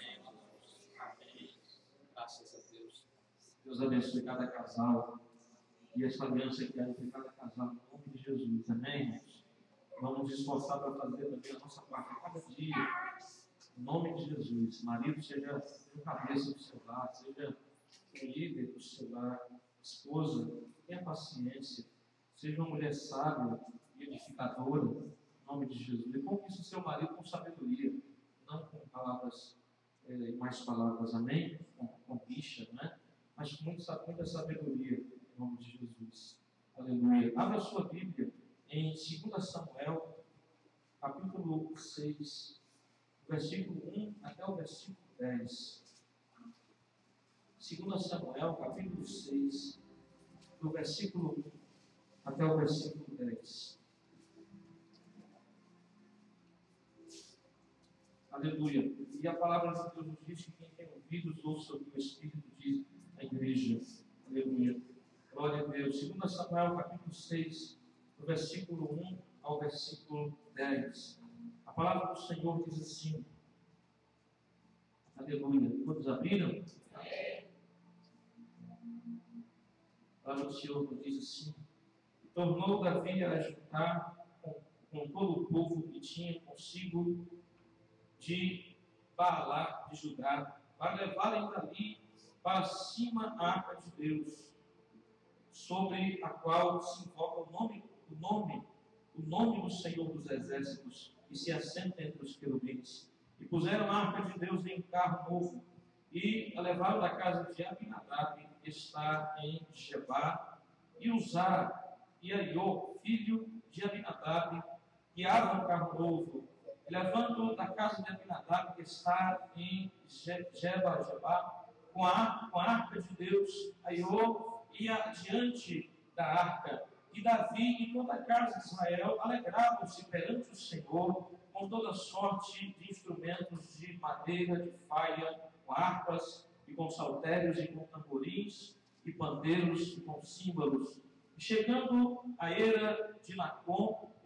Graças a Deus. Deus abençoe cada casal e essa aliança que há entre cada casal, em nome de Jesus. Amém, irmãos? Vamos nos esforçar para fazer também a nossa parte a cada dia, em nome de Jesus. Marido, seja o cabeça do seu lar, seja o líder do seu lar, esposa, tenha paciência, seja uma mulher sábia e edificadora, em nome de Jesus. E conquiste o seu marido com sabedoria, não com palavras, eh, mais palavras, amém? Com, com bicha, né? Mas com muita, muita sabedoria, em nome de Jesus. Aleluia. Abra a sua Bíblia em dois Samuel, capítulo seis, versículo um até o versículo dez. dois Samuel, capítulo seis, do versículo um até o versículo dez. Aleluia. E a palavra de Deus nos diz que quem tem ouvidos ouça o que o Espírito diz à igreja. Aleluia. Glória a Deus. dois Samuel, capítulo seis, do versículo um ao versículo dez. A palavra do Senhor diz assim. Aleluia. Todos abriram? A palavra do Senhor diz assim: tornou Davi a juntar com, com todo o povo que tinha consigo de Baalá de Judá, para levarem dali para cima a arca de Deus, sobre a qual se invoca o nome, o nome, o nome do Senhor dos Exércitos, e se assenta entre os querubins. E puseram a arca de Deus em carro novo, e a levaram da casa de Abinadab, que está em Gebá, e Uzá e Aiô, filho de Abinadab, guiavam o carro novo, e levando da casa de Abinadab, que está em Geba, Gebá, com a, com a arca de Deus, Aiô ia diante da arca, e Davi e toda a casa de Israel alegravam-se perante o Senhor com toda sorte de instrumentos de madeira, de faia, com harpas, e com saltérios, e com tamborins, e pandeiros, e com símbolos. E chegando à era de Nacon,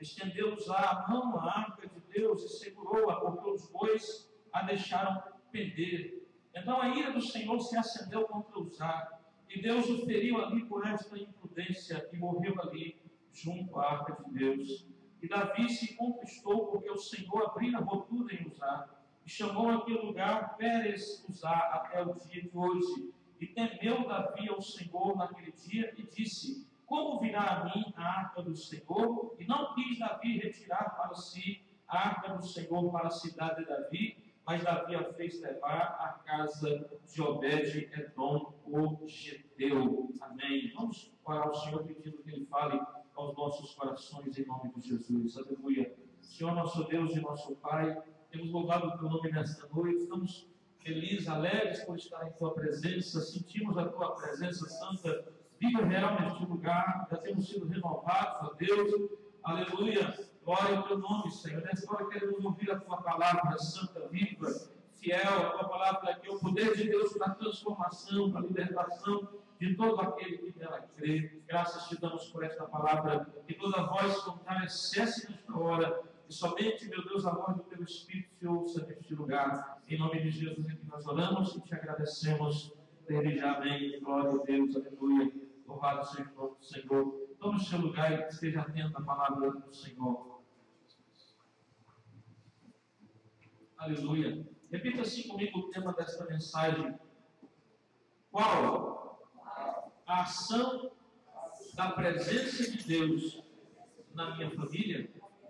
estendeu-lhes a mão à arca de Deus e segurou-a, porque os bois a deixaram pender. Então a ira do Senhor se acendeu contra Uzá, e Deus o feriu ali por esta imprudência, e morreu ali, junto à arca de Deus. E Davi se conquistou, porque o Senhor abriu a rotura em Uzá, e chamou aquele lugar Pérez Uzá até o dia de hoje. E temeu Davi ao Senhor naquele dia, e disse: como virá a mim a arca do Senhor? E não quis Davi retirar para si a arca do Senhor para a cidade de Davi, mas Davi a fez levar à casa de Obed-Edom, o Geteu. Amém. Vamos orar ao Senhor pedindo que Ele fale aos nossos corações em nome de Jesus. Aleluia. Senhor, nosso Deus e nosso Pai, temos louvado o Teu nome nesta noite. Estamos felizes, alegres por estar em Tua presença. Sentimos a Tua presença santa, viva e real neste lugar. Já temos sido renovados, ó Deus. Aleluia. Glória ao Teu nome, Senhor. Nesta hora queremos ouvir a Tua palavra santa, viva, fiel. A Tua palavra que é o poder de Deus para a transformação, para a libertação de todo aquele que nela crê. Graças te damos por esta palavra. Que toda voz contrária cesse nesta hora. E somente, meu Deus, a voz do Teu Espírito se ouça neste lugar. Em nome de Jesus é que nós oramos e te agradecemos. Desde já, amém. Glória a Deus, aleluia. Louvado seja o nome do Senhor. Tome o seu lugar e esteja atento à palavra do Senhor. Aleluia. Repita assim comigo o tema desta mensagem. Qual a ação da presença de Deus na minha família?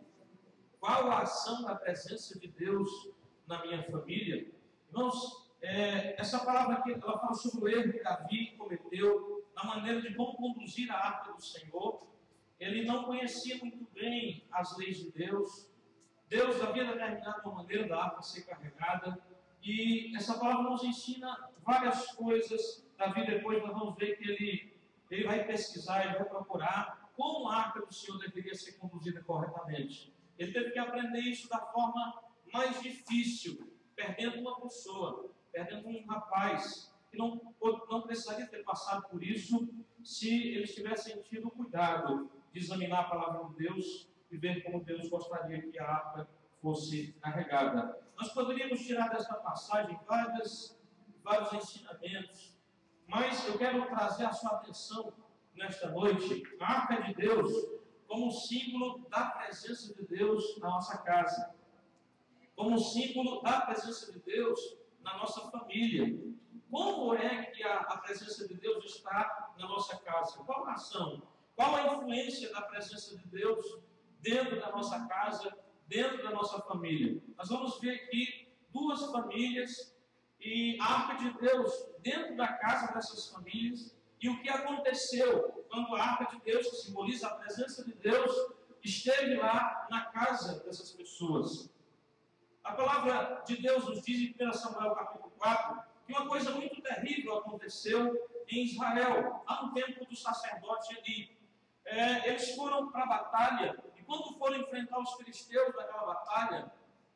Qual a ação da presença de Deus na minha família? Irmãos, é, essa palavra aqui, ela fala sobre o erro que Davi cometeu na maneira de como conduzir a arca do Senhor. Ele não conhecia muito bem as leis de Deus. Deus havia determinado uma maneira da arca ser carregada. E essa palavra nos ensina várias coisas. Davi, depois nós vamos ver que ele, ele vai pesquisar, ele vai procurar como a arca do Senhor deveria ser conduzida corretamente. Ele teve que aprender isso da forma mais difícil, perdendo uma pessoa, perdendo um rapaz, que não, não precisaria ter passado por isso se eles tivessem tido cuidado de examinar a palavra de Deus e ver como Deus gostaria que a arca fosse carregada. Nós poderíamos tirar desta passagem várias, vários ensinamentos, mas eu quero trazer a sua atenção nesta noite, a arca de Deus, como símbolo da presença de Deus na nossa casa, como símbolo da presença de Deus na nossa família. Como é que a, a presença de Deus está na nossa casa? Qual a ação? Qual a influência da presença de Deus dentro da nossa casa, dentro da nossa família? Nós vamos ver aqui duas famílias e a arca de Deus dentro da casa dessas famílias e o que aconteceu quando a arca de Deus, que simboliza a presença de Deus, esteve lá na casa dessas pessoas. A palavra de Deus nos diz em primeiro Samuel capítulo quatro que uma coisa muito terrível aconteceu em Israel, lá no tempo do sacerdote Eli. É, eles foram para a batalha, e quando foram enfrentar os filisteus naquela batalha,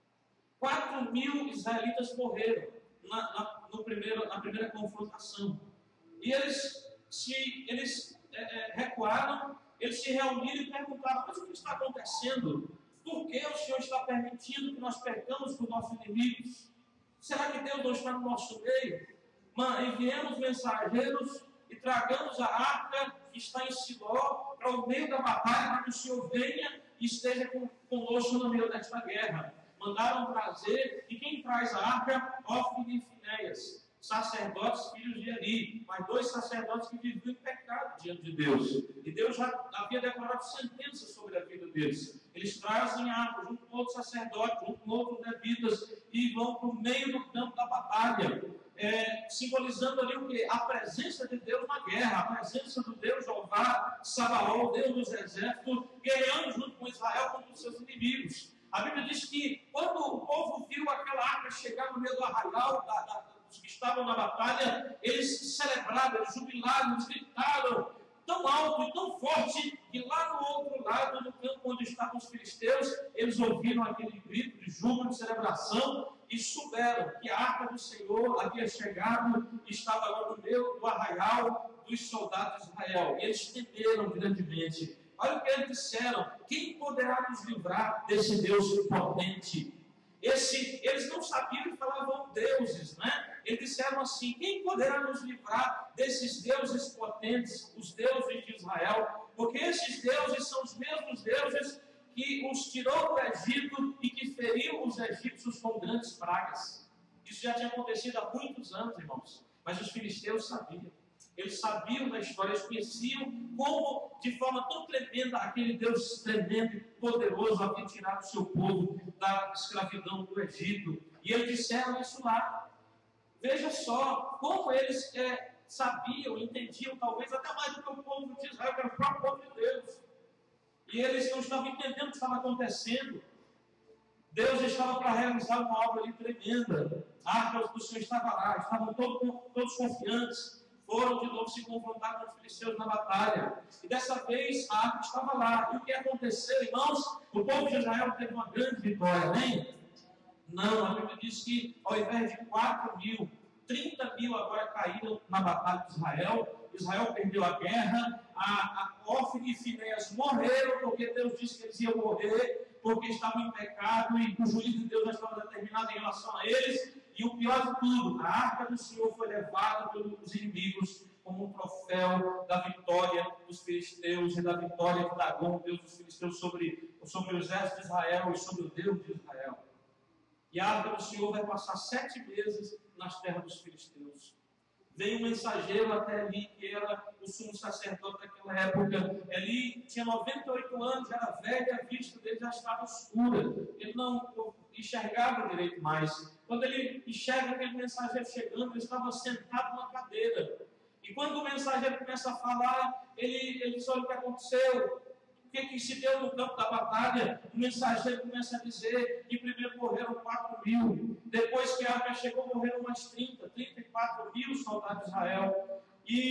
quatro mil israelitas morreram na, na, no primeiro, na primeira confrontação. E eles, se, eles é, é, recuaram, eles se reuniram e perguntaram: mas o que está acontecendo? Por que o Senhor está permitindo que nós percamos por nossos inimigos? Será que Deus não está no nosso meio? Mas enviemos mensageiros e tragamos a arca que está em Siló para o meio da batalha, para que o Senhor venha e esteja com, conosco no meio desta guerra. Mandaram trazer, e quem traz a arca? Ófine e Finéias, sacerdotes filhos de Eli, mas dois sacerdotes que viviam em pecado diante de Deus. E Deus já havia declarado sentença sobre a vida deles. Eles trazem a arca junto com outros sacerdotes, junto com outros levitas, e vão para o meio do campo da batalha, é, simbolizando ali o quê? A presença de Deus na guerra, a presença do Deus Jeová, Sabaoth, Deus dos exércitos, guerreando junto com Israel contra os seus inimigos. A Bíblia diz que quando o povo viu aquela arca chegar no meio do arraial, da, da, dos que estavam na batalha, eles celebraram, eles jubilaram, eles gritaram tão alto e tão forte, que lá no outro lado, no campo onde estavam os filisteus, eles ouviram aquele grito de júbilo, de celebração, e souberam que a arca do Senhor havia chegado e estava agora no meio do arraial dos soldados de Israel. E eles temeram grandemente. Olha o que eles disseram: quem poderá nos livrar desse Deus potente? Esse, eles não sabiam e falavam deuses, né? Eles disseram assim: quem poderá nos livrar desses deuses potentes, os deuses de Israel? Porque esses deuses são os mesmos deuses que os tirou do Egito e que feriu os egípcios com grandes pragas. Isso já tinha acontecido há muitos anos, irmãos. Mas os filisteus sabiam. Eles sabiam da história, eles conheciam como, de forma tão tremenda, aquele Deus tremendo e poderoso havia tirado o seu povo da escravidão do Egito. E eles disseram isso lá. Veja só como eles é, sabiam, entendiam, talvez até mais do que o povo de Israel, que era o próprio povo de Deus. E eles não estavam entendendo o que estava acontecendo. Deus estava para realizar uma obra ali tremenda. A arca do Senhor estava lá, estavam todos, todos confiantes. Foram de novo se confrontar com os filisteus na batalha. E dessa vez a arca estava lá. E o que aconteceu, irmãos? O povo de Israel teve uma grande vitória, nem? Não, a Bíblia diz que ao invés de quatro mil, trinta mil agora caíram na batalha de Israel. Israel perdeu a guerra. A, a Ofni e Finéias morreram, porque Deus disse que eles iam morrer, porque estavam em pecado e o juízo de Deus já estava determinado em relação a eles. E o pior de tudo, a arca do Senhor foi levada pelos inimigos como um troféu da vitória dos filisteus e da vitória de Dagom, Deus dos filisteus, sobre, sobre o exército de Israel e sobre o Deus de Israel. E a arca do Senhor vai passar sete meses nas terras dos filisteus. Veio um mensageiro até ali, que era o sumo sacerdote daquela época. Eli tinha noventa e oito anos, era velho, a vista dele já estava escura. Ele não enxergava direito mais. Quando ele enxerga aquele mensageiro chegando, ele estava sentado numa cadeira. E quando o mensageiro começa a falar, ele, ele diz: olha o que aconteceu. O que, que se deu no campo da batalha? O mensageiro começa a dizer que primeiro morreram quatro mil. Depois que a arca chegou, morreram mais trinta, trinta e quatro mil soldados de Israel.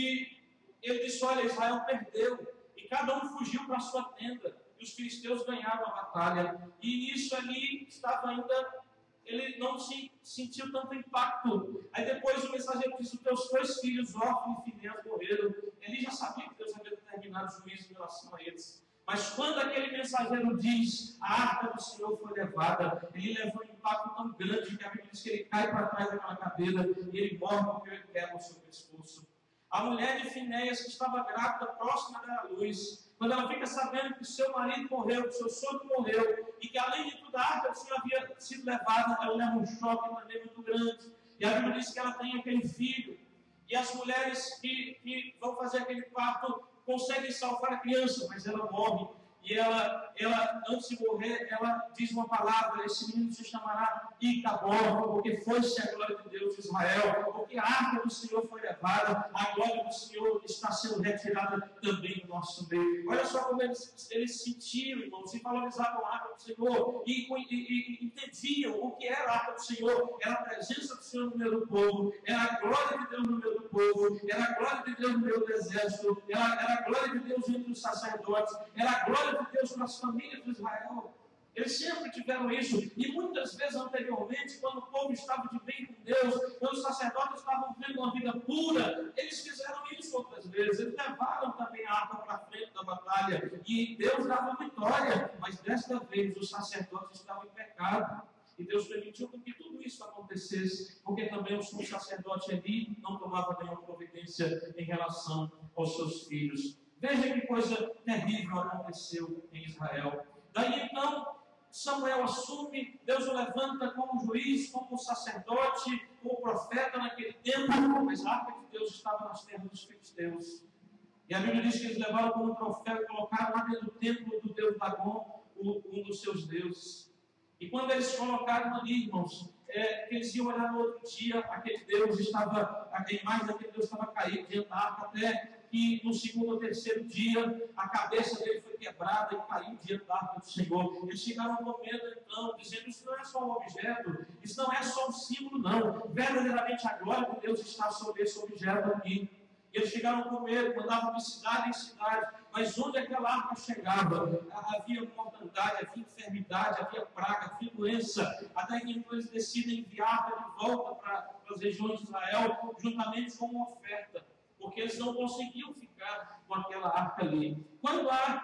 E ele disse: olha, Israel perdeu. E cada um fugiu para a sua tenda. E os filisteus ganharam a batalha. E nisso ali estava ainda... ele não se sentiu tanto impacto. Aí depois o mensageiro disse: os teus dois filhos, Ofni e Finéias, morreram. Ele já sabia que Deus havia determinado o juízo em relação a eles. Mas quando aquele mensageiro diz: a arca do Senhor foi levada, ele levou um impacto tão grande que a Bíblia diz que ele cai para trás daquela cadeira e ele morre porque ele quebra o seu pescoço. A mulher de Finéias, que estava grávida, próxima da luz, quando ela fica sabendo que seu marido morreu, que seu sogro morreu, e que além de tudo a arca do Senhor havia sido levada, ela leva um choque também muito grande. E a Bíblia diz que ela tem aquele filho. E as mulheres que, que vão fazer aquele parto conseguem salvar a criança, mas ela morre. E ela, ela, antes de morrer, ela diz uma palavra: esse menino se chamará Icabor, porque foi-se a glória de Deus de Israel, porque a arca do Senhor foi levada, a glória do Senhor está sendo retirada também do nosso meio. Olha só como eles, eles sentiam, irmãos, e valorizavam a arca do Senhor, e, e, e, e entendiam o que era a arca do Senhor. Era a presença do Senhor no meio do povo, era a glória de Deus no meio do povo, era a glória de Deus no meio do exército, era, era a glória de Deus entre os sacerdotes, era a glória de Deus para as famílias de Israel. Eles sempre tiveram isso. E muitas vezes anteriormente, quando o povo estava de bem com Deus, quando os sacerdotes estavam vivendo uma vida pura, eles fizeram isso outras vezes. Eles levaram também a arca para frente da batalha e Deus dava vitória. Mas desta vez os sacerdotes estavam em pecado. E Deus permitiu que tudo isso acontecesse, porque também o sumo sacerdote ali não tomava nenhuma providência em relação aos seus filhos. Veja que coisa terrível aconteceu em Israel. Daí então, Samuel assume, Deus o levanta como juiz, como sacerdote, como profeta naquele tempo, mas a arca de Deus estava nas terras dos filisteus. E a Bíblia diz que eles levaram como troféu e colocaram lá dentro do templo do Deus Dagom, um dos seus deuses. E quando eles colocaram ali, irmãos, é, eles iam olhar no outro dia, aquele Deus estava, a imagem daquele Deus estava caído diante da arca, até que no segundo ou terceiro dia a cabeça dele foi quebrada e caiu diante da arca do Senhor. Eles chegaram com medo então, dizendo: isso não é só um objeto, isso não é só um símbolo, não. Verdadeiramente a glória de Deus está sobre esse objeto aqui. E eles chegaram com medo, mandavam de cidade em cidade, mas onde aquela arca chegava, havia mortandade, havia enfermidade, havia praga, havia doença, até que então eles decidem enviar a arca de volta para, para as regiões de Israel, juntamente com uma oferta, porque eles não conseguiam ficar com aquela arca ali. Quando a arca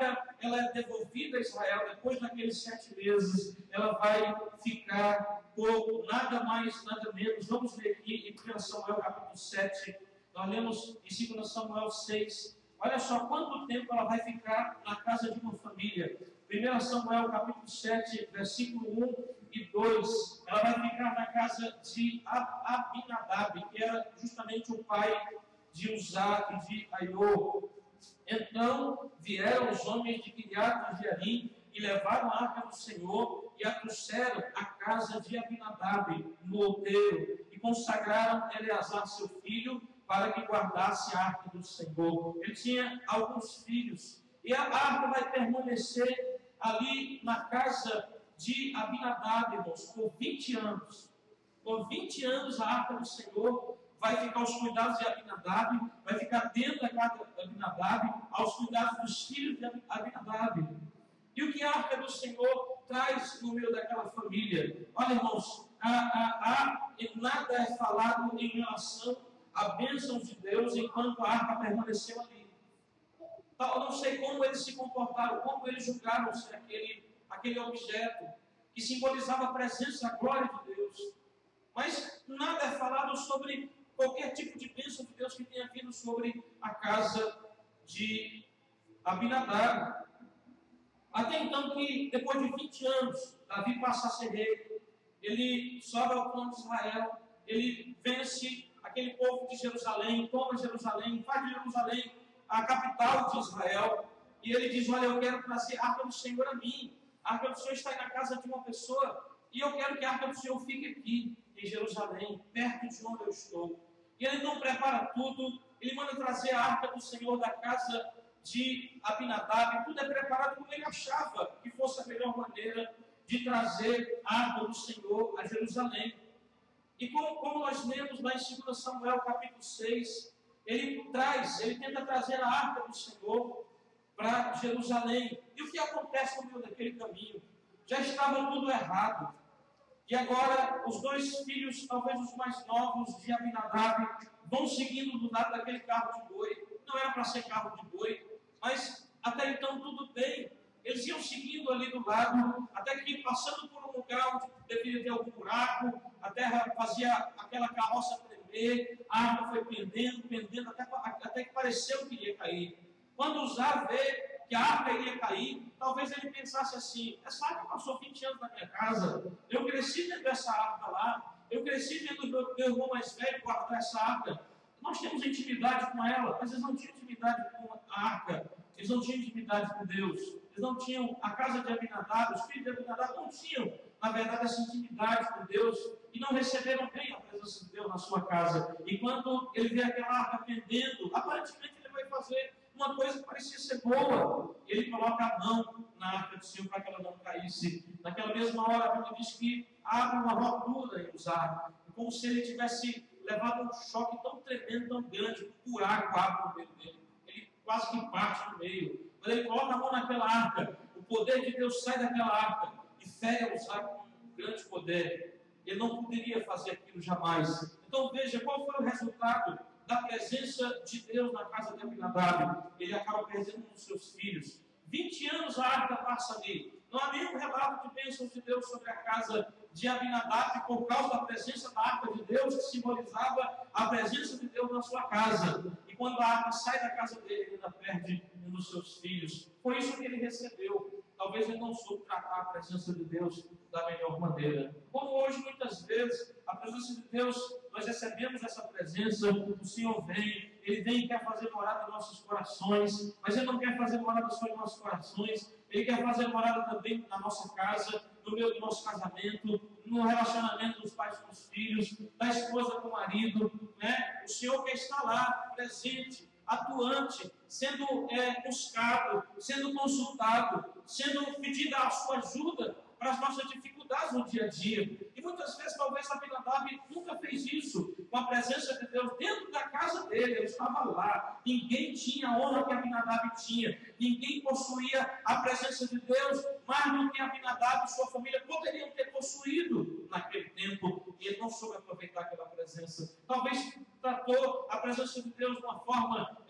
ela é devolvida a Israel, depois daqueles sete meses, ela vai ficar por nada mais, nada menos. Vamos ler aqui em primeiro Samuel capítulo sete, nós lemos em segundo Samuel seis. Olha só quanto tempo ela vai ficar na casa de uma família. primeiro Samuel capítulo sete, versículo um e dois. Ela vai ficar na casa de Abinadab, que era justamente o pai de Uzá e de Aiô. Então vieram os homens de Kiriat Jearim e levaram a arca do Senhor e a trouxeram à casa de Abinadab no outeiro e consagraram Eleazar seu filho para que guardasse a arca do Senhor. Ele tinha alguns filhos e a arca vai permanecer ali na casa de Abinadab, irmãos, por vinte anos. Por vinte anos a arca do Senhor vai ficar aos cuidados de Abinadab, vai ficar dentro da casa de Abinadab, aos cuidados dos filhos de Abinadab. E o que a arca do Senhor traz no meio daquela família? Olha, irmãos, a, a, a, nada é falado em relação à bênção de Deus enquanto a arca permaneceu ali. Eu não sei como eles se comportaram, como eles julgaram ser aquele, aquele objeto que simbolizava a presença, a glória de Deus. Mas nada é falado sobre qualquer tipo de bênção de Deus que tenha vindo sobre a casa de Abinadab. Até então que, depois de vinte anos, Davi passa a ser rei, ele sobe ao trono de Israel, ele vence aquele povo de Jerusalém, toma Jerusalém, faz de Jerusalém a capital de Israel, e ele diz, olha, eu quero trazer a arca do Senhor a mim. A arca do Senhor está na casa de uma pessoa, e eu quero que a arca do Senhor fique aqui, em Jerusalém, perto de onde eu estou. E ele então prepara tudo, ele manda trazer a arca do Senhor da casa de Abinadab, tudo é preparado como ele achava que fosse a melhor maneira de trazer a arca do Senhor a Jerusalém. E como, como nós lemos lá em dois Samuel capítulo seis, ele traz, ele tenta trazer a arca do Senhor para Jerusalém. E o que acontece no meio daquele caminho? Já estava tudo errado. E agora os dois filhos, talvez os mais novos de Abinadab, vão seguindo do lado daquele carro de boi. Não era para ser carro de boi, mas até então tudo bem. Eles iam seguindo ali do lado, até que passando por um lugar onde deveria ter algum buraco, a terra fazia aquela carroça tremer, a arca foi pendendo, pendendo, até, até que pareceu que iria cair. Quando Uzá vê que a arca iria cair, talvez ele pensasse assim, essa arca passou vinte anos na minha casa, eu cresci dentro dessa arca lá, eu cresci vendo meu, meu irmão mais velho guardar essa arca, nós temos intimidade com ela, mas eles não tinham intimidade com a arca, eles não tinham intimidade com Deus, eles não tinham a casa de Abinadab, os filhos de Abinadab não tinham, na verdade, essa intimidade com Deus, e não receberam bem a presença de Deus na sua casa. E quando ele vê aquela arca pendendo, aparentemente ele vai fazer uma coisa que parecia ser boa. Ele coloca a mão na arca do Senhor para que ela não caísse. Naquela mesma hora, a Bíblia diz que abre uma ruptura em Uzá, como se ele tivesse levado um choque tão tremendo, tão grande, um buraco abre no meio dele. Ele quase que parte no meio. Quando ele coloca a mão naquela arca, o poder de Deus sai daquela arca e fere Uzá com um grande poder. Ele não poderia fazer aquilo jamais. Então veja qual foi o resultado da presença de Deus na casa de Abinadab. Ele acaba perdendo um dos seus filhos. vinte anos a arca passa ali. Não há nenhum relato de bênçãos de Deus sobre a casa de Abinadab por causa da presença da arca de Deus, que simbolizava a presença de Deus na sua casa. E quando a arca sai da casa dele, ele ainda perde um dos seus filhos. Foi isso que ele recebeu. Talvez ele não soube tratar a presença de Deus da melhor maneira. Como hoje, muitas vezes, a presença de Deus, nós recebemos essa presença, o Senhor vem, Ele vem e quer fazer morada em nossos corações, mas Ele não quer fazer morada só em nossos corações, Ele quer fazer morada também na nossa casa, no meio do nosso casamento, no relacionamento dos pais com os filhos, da esposa com o marido, né? O Senhor quer estar lá, presente, atuante, sendo é, buscado, sendo consultado, sendo pedida a sua ajuda para as nossas dificuldades no dia a dia. E muitas vezes, talvez, Abinadab nunca fez isso, com a presença de Deus dentro da casa dele. Ele estava lá, ninguém tinha a honra que Abinadab tinha, ninguém possuía a presença de Deus mais do que Abinadab e sua família poderiam ter possuído naquele tempo, e ele não soube aproveitar aquela presença. Talvez tratou a presença de Deus de uma forma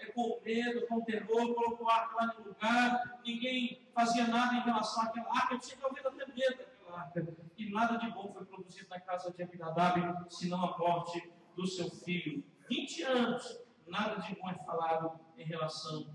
com medo, com temor, colocou a arca lá no lugar, ninguém fazia nada em relação àquela arca, tinha talvez até medo daquela arca, e nada de bom foi produzido na casa de Abinadab, senão a morte do seu filho. vinte anos, nada de bom é falado em relação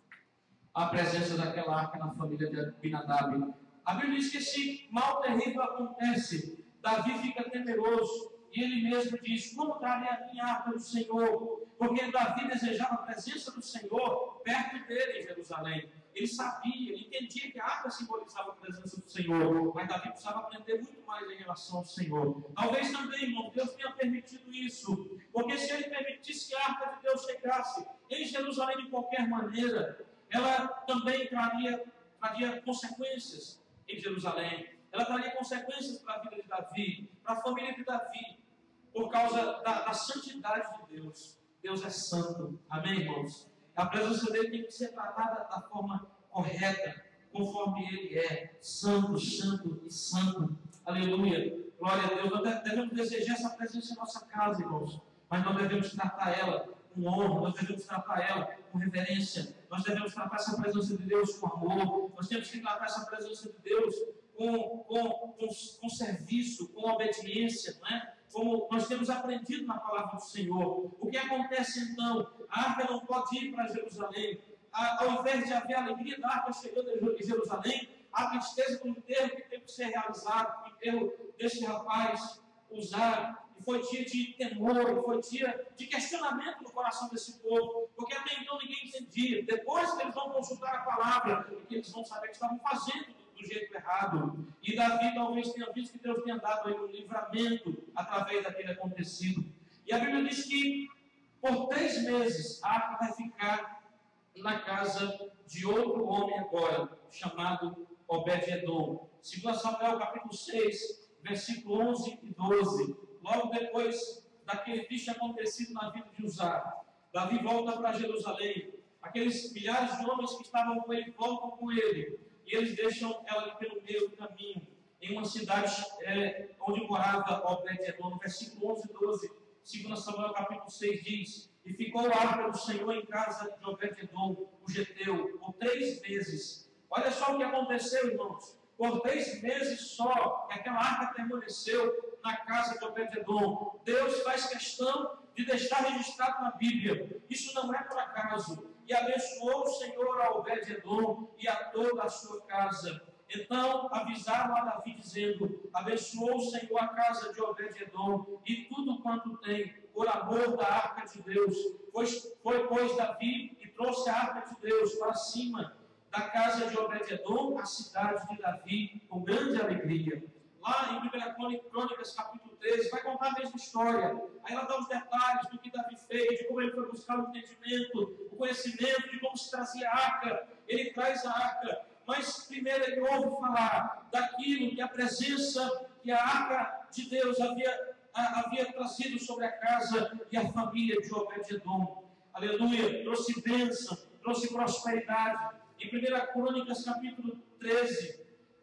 à presença daquela arca na família de Abinadab. A Bíblia diz que esse mal terrível acontece, Davi fica temeroso, e ele mesmo diz: como trarei a minha arca do Senhor? Porque Davi desejava a presença do Senhor perto dele em Jerusalém. Ele sabia, ele entendia que a arca simbolizava a presença do Senhor, mas Davi precisava aprender muito mais em relação ao Senhor. Talvez também, irmão, Deus tenha permitido isso, porque se ele permitisse que a arca de Deus chegasse em Jerusalém de qualquer maneira, ela também traria, traria consequências em Jerusalém. Ela traria consequências para a vida de Davi, para a família de Davi, por causa da, da santidade de Deus. Deus é santo. Amém, irmãos? A presença dele tem que ser tratada da forma correta, conforme ele é. Santo, santo e santo. Aleluia. Glória a Deus. Nós devemos desejar essa presença em nossa casa, irmãos. Mas nós devemos tratar ela com honra, nós devemos tratar ela com reverência. Nós devemos tratar essa presença de Deus com amor. Nós temos que tratar essa presença de Deus com, com, com, com serviço, com obediência, não é? Como nós temos aprendido na palavra do Senhor. O que acontece então? A arca não pode ir para Jerusalém. A, ao invés de haver a alegria da arca chegando em Jerusalém, há tristeza do enterro que tem que ser realizado, o enterro deste rapaz usado. E foi dia de temor, foi dia de questionamento no coração desse povo, porque até então ninguém entendia. Depois que eles vão consultar a palavra, porque eles vão saber que estavam fazendo do jeito errado. E Davi talvez tenha visto que Deus tenha dado a ele um livramento através daquele acontecido. E a Bíblia diz que por três meses a arca vai ficar na casa de outro homem agora, chamado Obed-Edom. Segundo Samuel capítulo seis, versículo onze e doze. Logo depois daquele triste acontecido na vida de Uzá, Davi volta para Jerusalém. Aqueles milhares de homens que estavam com ele voltam com ele. E eles deixam ela ali pelo meio do caminho, em uma cidade é, onde morava Obed-Edom. No versículo onze e doze, segundo Samuel capítulo seis, diz: e ficou a arca do Senhor em casa de Obed-Edom, o geteu, por três meses. Olha só o que aconteceu, irmãos. Por três meses só, que aquela arca permaneceu na casa de Obed-Edom. Deus faz questão de deixar registrado na Bíblia. Isso não é por acaso. E abençoou o Senhor a Obed-Edom e a toda a sua casa. Então avisaram a Davi, dizendo: abençoou o Senhor a casa de Obed-Edom e tudo quanto tem, por amor da arca de Deus. Foi, foi pois, Davi e trouxe a arca de Deus para cima da casa de Obed-Edom, a cidade de Davi, com grande alegria. Lá em primeira Crônicas, capítulo treze, vai contar a mesma história. Aí ela dá os detalhes do que Davi fez, de como ele foi buscar o entendimento, o conhecimento, de como se trazia a arca. Ele traz a arca, mas primeiro ele ouve falar daquilo que a presença que a arca de Deus havia, a, havia trazido sobre a casa e a família de Obed-Edom. Aleluia, trouxe bênção, trouxe prosperidade. Em primeira Crônicas, capítulo treze,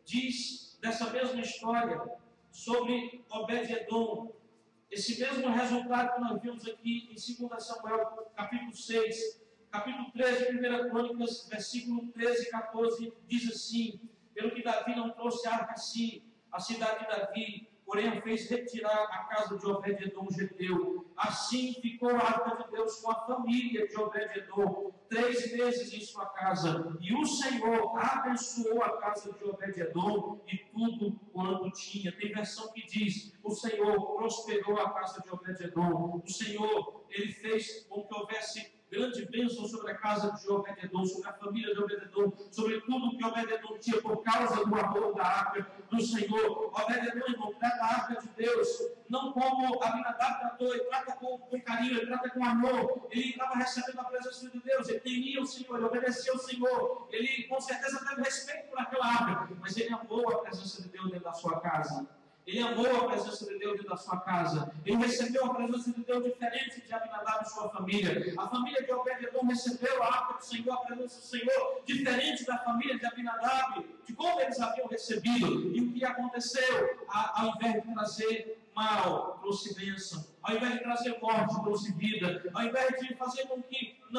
diz dessa mesma história sobre Obed-Edom. Esse mesmo resultado que nós vimos aqui em segunda Samuel, capítulo seis, capítulo treze, primeira Crônicas, versículo treze e catorze, diz assim: pelo que Davi não trouxe a arca assim, a cidade de Davi, porém a fez retirar a casa de Obed-Edom geteu. Assim ficou a arca de Deus com a família de Obed-Edom três meses em sua casa. E o Senhor abençoou a casa de Obed-Edom e tudo quanto tinha. Tem versão que diz: o Senhor prosperou a casa de Obed-Edom. O Senhor, ele fez com que houvesse grande bênção sobre a casa de Obed-Edom, sobre a família de Obed-Edom, sobre tudo que Obed-Edom tinha por causa do amor da arca do Senhor. Obed-Edom, irmão, trata a arca de Deus, não como Abinadab tratou, ele trata com, com carinho, ele trata com amor. Ele estava recebendo a presença de Deus, ele temia o Senhor, ele obedecia ao Senhor, ele com certeza teve respeito por aquela arca, mas ele amou a presença de Deus dentro da sua casa. Ele amou a presença de Deus dentro da sua casa. Ele recebeu a presença de Deus diferente de Abinadab e sua família. A família de Obed-Edom recebeu a arca do Senhor, a presença do Senhor, diferente da família de Abinadab, de como eles haviam recebido. E o que aconteceu? A, ao invés de trazer mal, trouxe bênção. Ao invés de trazer morte, trouxe vida. Ao invés de fazer com que nada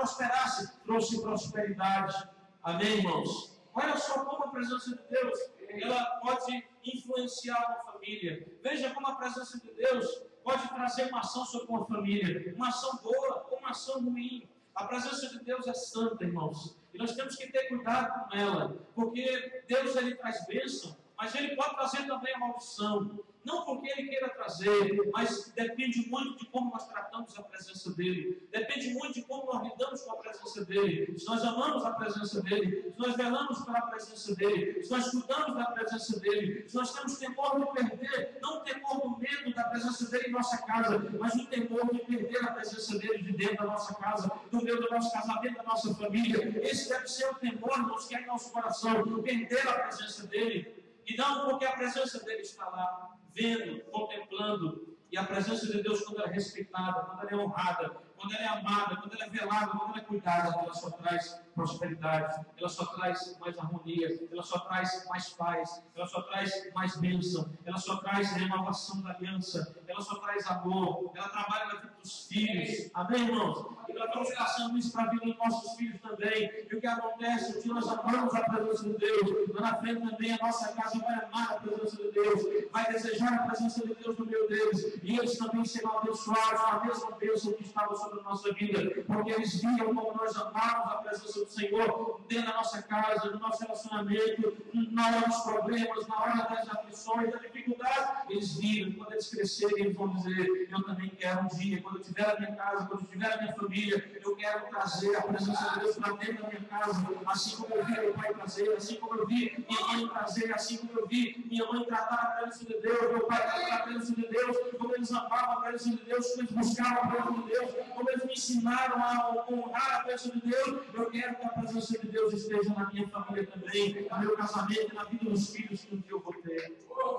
prosperasse, trouxe prosperidade. Amém, irmãos? Olha só como a presença de Deus, ela pode influenciar uma família. Veja como a presença de Deus pode trazer uma ação sobre uma família, uma ação boa ou uma ação ruim. A presença de Deus é santa, irmãos, e nós temos que ter cuidado com ela, porque Deus, ele traz bênção, mas ele pode trazer também a maldição. Não porque ele queira trazer, mas depende muito de como nós tratamos a presença dele. Depende muito de como nós lidamos com a presença dele. Se nós amamos a presença dele, se nós velamos pela presença dele, se nós cuidamos da presença dele, se nós temos temor de perder, não o temor do medo da presença dele em nossa casa, mas o temor de perder a presença dele de dentro da nossa casa, do meio do nosso casamento, da nossa família. Esse deve ser o temor, irmãos, que é em nosso coração, perder a presença dele. E não porque a presença dele está lá, vendo, contemplando. E a presença de Deus, quando ela é respeitada, quando ela é honrada, quando ela é amada, quando ela é velada, quando ela é cuidada, ela só traz prosperidade, ela só traz mais harmonia, ela só traz mais paz, ela só traz mais bênção, ela só traz renovação da aliança, ela só traz amor, ela trabalha na vida dos filhos. Amém, irmãos? E nós estamos passando isso para a vida dos nossos filhos também. E o que acontece é que nós amamos a presença de Deus. Lá na frente também a nossa casa vai amar a presença de Deus, vai desejar a presença de Deus no meio deles. E eles também serão abençoados com a mesma bênção que estava sobre a nossa vida, porque eles viram como nós amamos a presença do Senhor dentro da nossa casa, no nosso relacionamento, na hora dos problemas, na hora das aflições, da dificuldade. Eles viram, quando eles crescerem, eles vão dizer: eu também quero um dia, quando eu tiver a minha casa, quando eu tiver a minha família, eu quero trazer a presença de Deus para dentro da minha casa, assim como eu vi meu pai trazer, assim como eu vi minha mãe trazer, assim como eu vi minha mãe tratar a presença de Deus, meu pai tratar a presença de Deus, como eles amavam a presença de Deus, como eles buscavam a presença de Deus, como eles me ensinaram a honrar a presença de Deus. Eu quero que a presença de Deus esteja na minha família também, no meu casamento, na vida dos filhos que um dia eu vou ter.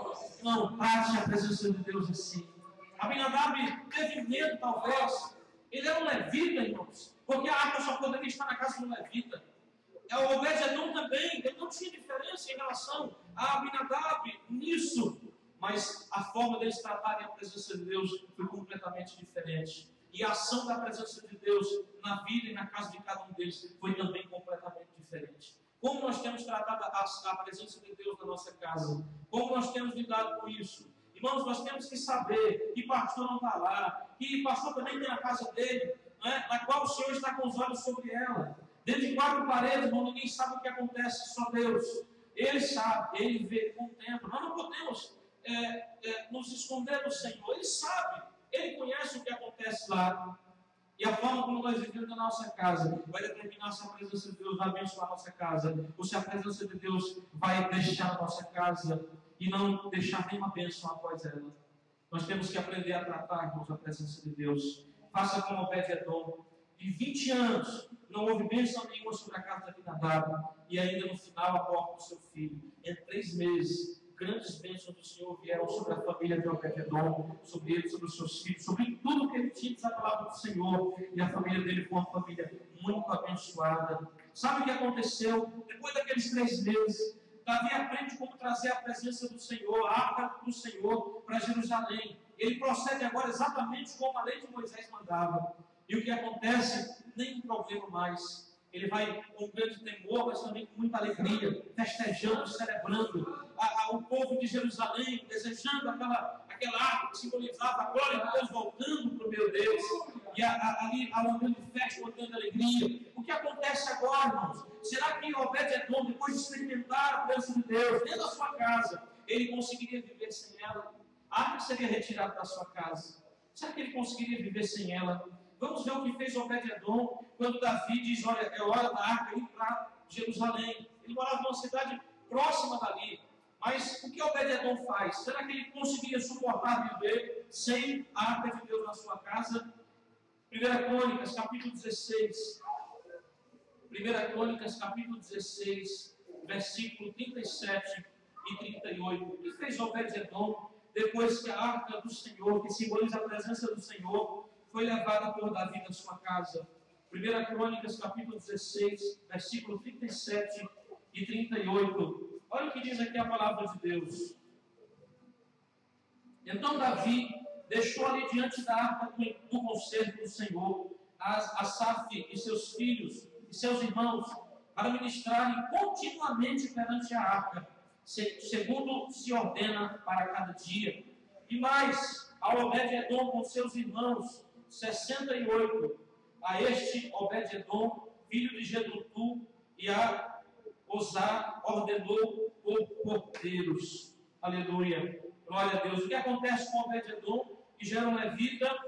Não, trate a presença de Deus assim. Abinadab teve medo, talvez. Ele era um levita, irmãos, porque a arca só poderia estar na casa do levita. O Obed-Edom também, ele não tinha diferença em relação a Abinadab nisso, mas a forma deles tratarem a presença de Deus foi completamente diferente. E a ação da presença de Deus na vida e na casa de cada um deles foi também completamente diferente. Como nós temos tratado a, a presença de Deus na nossa casa? Como nós temos lidado com isso? Irmãos, nós temos que saber que pastor não está lá, que pastor também tem a casa dele, né, na qual o Senhor está com os olhos sobre ela. Dentro de quatro paredes, irmão, ninguém sabe o que acontece, só Deus. Ele sabe, Ele vê, contempla. Nós não podemos é, é, nos esconder do Senhor. Ele sabe, Ele conhece o que acontece lá. E a forma como nós vivemos na nossa casa vai determinar se a presença de Deus vai abençoar a nossa casa, ou se a presença de Deus vai deixar a nossa casa e não deixar nenhuma bênção após ela. Nós temos que aprender a tratar, irmãos, a presença de Deus. Faça como Obed-Edom. De vinte anos, não houve bênção nenhuma sobre a casa de Abinadab, e ainda no final a morte do seu filho. Em três meses, grandes bênçãos do Senhor vieram sobre a família de Obed-Edom, sobre ele, sobre os seus filhos, sobre tudo que ele tinha, diz a palavra do Senhor, e a família dele foi uma família muito abençoada. Sabe o que aconteceu? Depois daqueles três meses, Davi aprende como trazer a presença do Senhor, a arca do Senhor, para Jerusalém. Ele procede agora exatamente como a lei de Moisés mandava. E o que acontece? Nenhum problema mais. Ele vai com grande temor, mas também com muita alegria, festejando, celebrando. A, a, o povo de Jerusalém, desejando aquela, aquela arca que simbolizava a glória de Deus voltando para o meu Deus. E a, a, ali, a um grande festa, uma grande alegria. O que acontece agora, irmãos? Será que Obed-Edom, depois de experimentar a presença de Deus dentro da sua casa, ele conseguiria viver sem ela? A arca seria retirada da sua casa. Será que ele conseguiria viver sem ela? Vamos ver o que fez Obed-Edom quando Davi diz: olha, é hora da arca ir para Jerusalém. Ele morava numa cidade próxima dali. Mas o que Obed-Edom faz? Será que ele conseguiria suportar viver sem a arca de Deus na sua casa? Primeira Crônicas, capítulo dezesseis. Primeira Crônicas, capítulo dezesseis, versículo trinta e sete e trinta e oito. O que fez Obed-Edom depois que a arca do Senhor, que simboliza a presença do Senhor, foi levada por Davi da sua casa? Primeira Crônicas, capítulo dezesseis, versículo trinta e sete e trinta e oito. Olha o que diz aqui a palavra de Deus. Então Davi deixou ali diante da arca do concerto do Senhor a Asaf e seus filhos e seus irmãos para ministrarem continuamente perante a arca, segundo se ordena para cada dia. E mais, a Obed-Edom com seus irmãos, sessenta e oito, a este Obed-Edom, filho de Jedutu, e a Osá ordenou por porteiros. Aleluia. Glória a Deus. O que acontece com Obed-Edom, que já era um levita?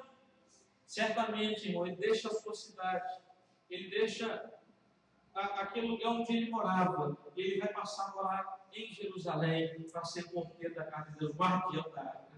Certamente, irmão, ele deixa a sua cidade, ele deixa a, aquele lugar onde ele morava, e ele vai passar lá em Jerusalém para ser porteiro da casa de Deus, guardião da arca.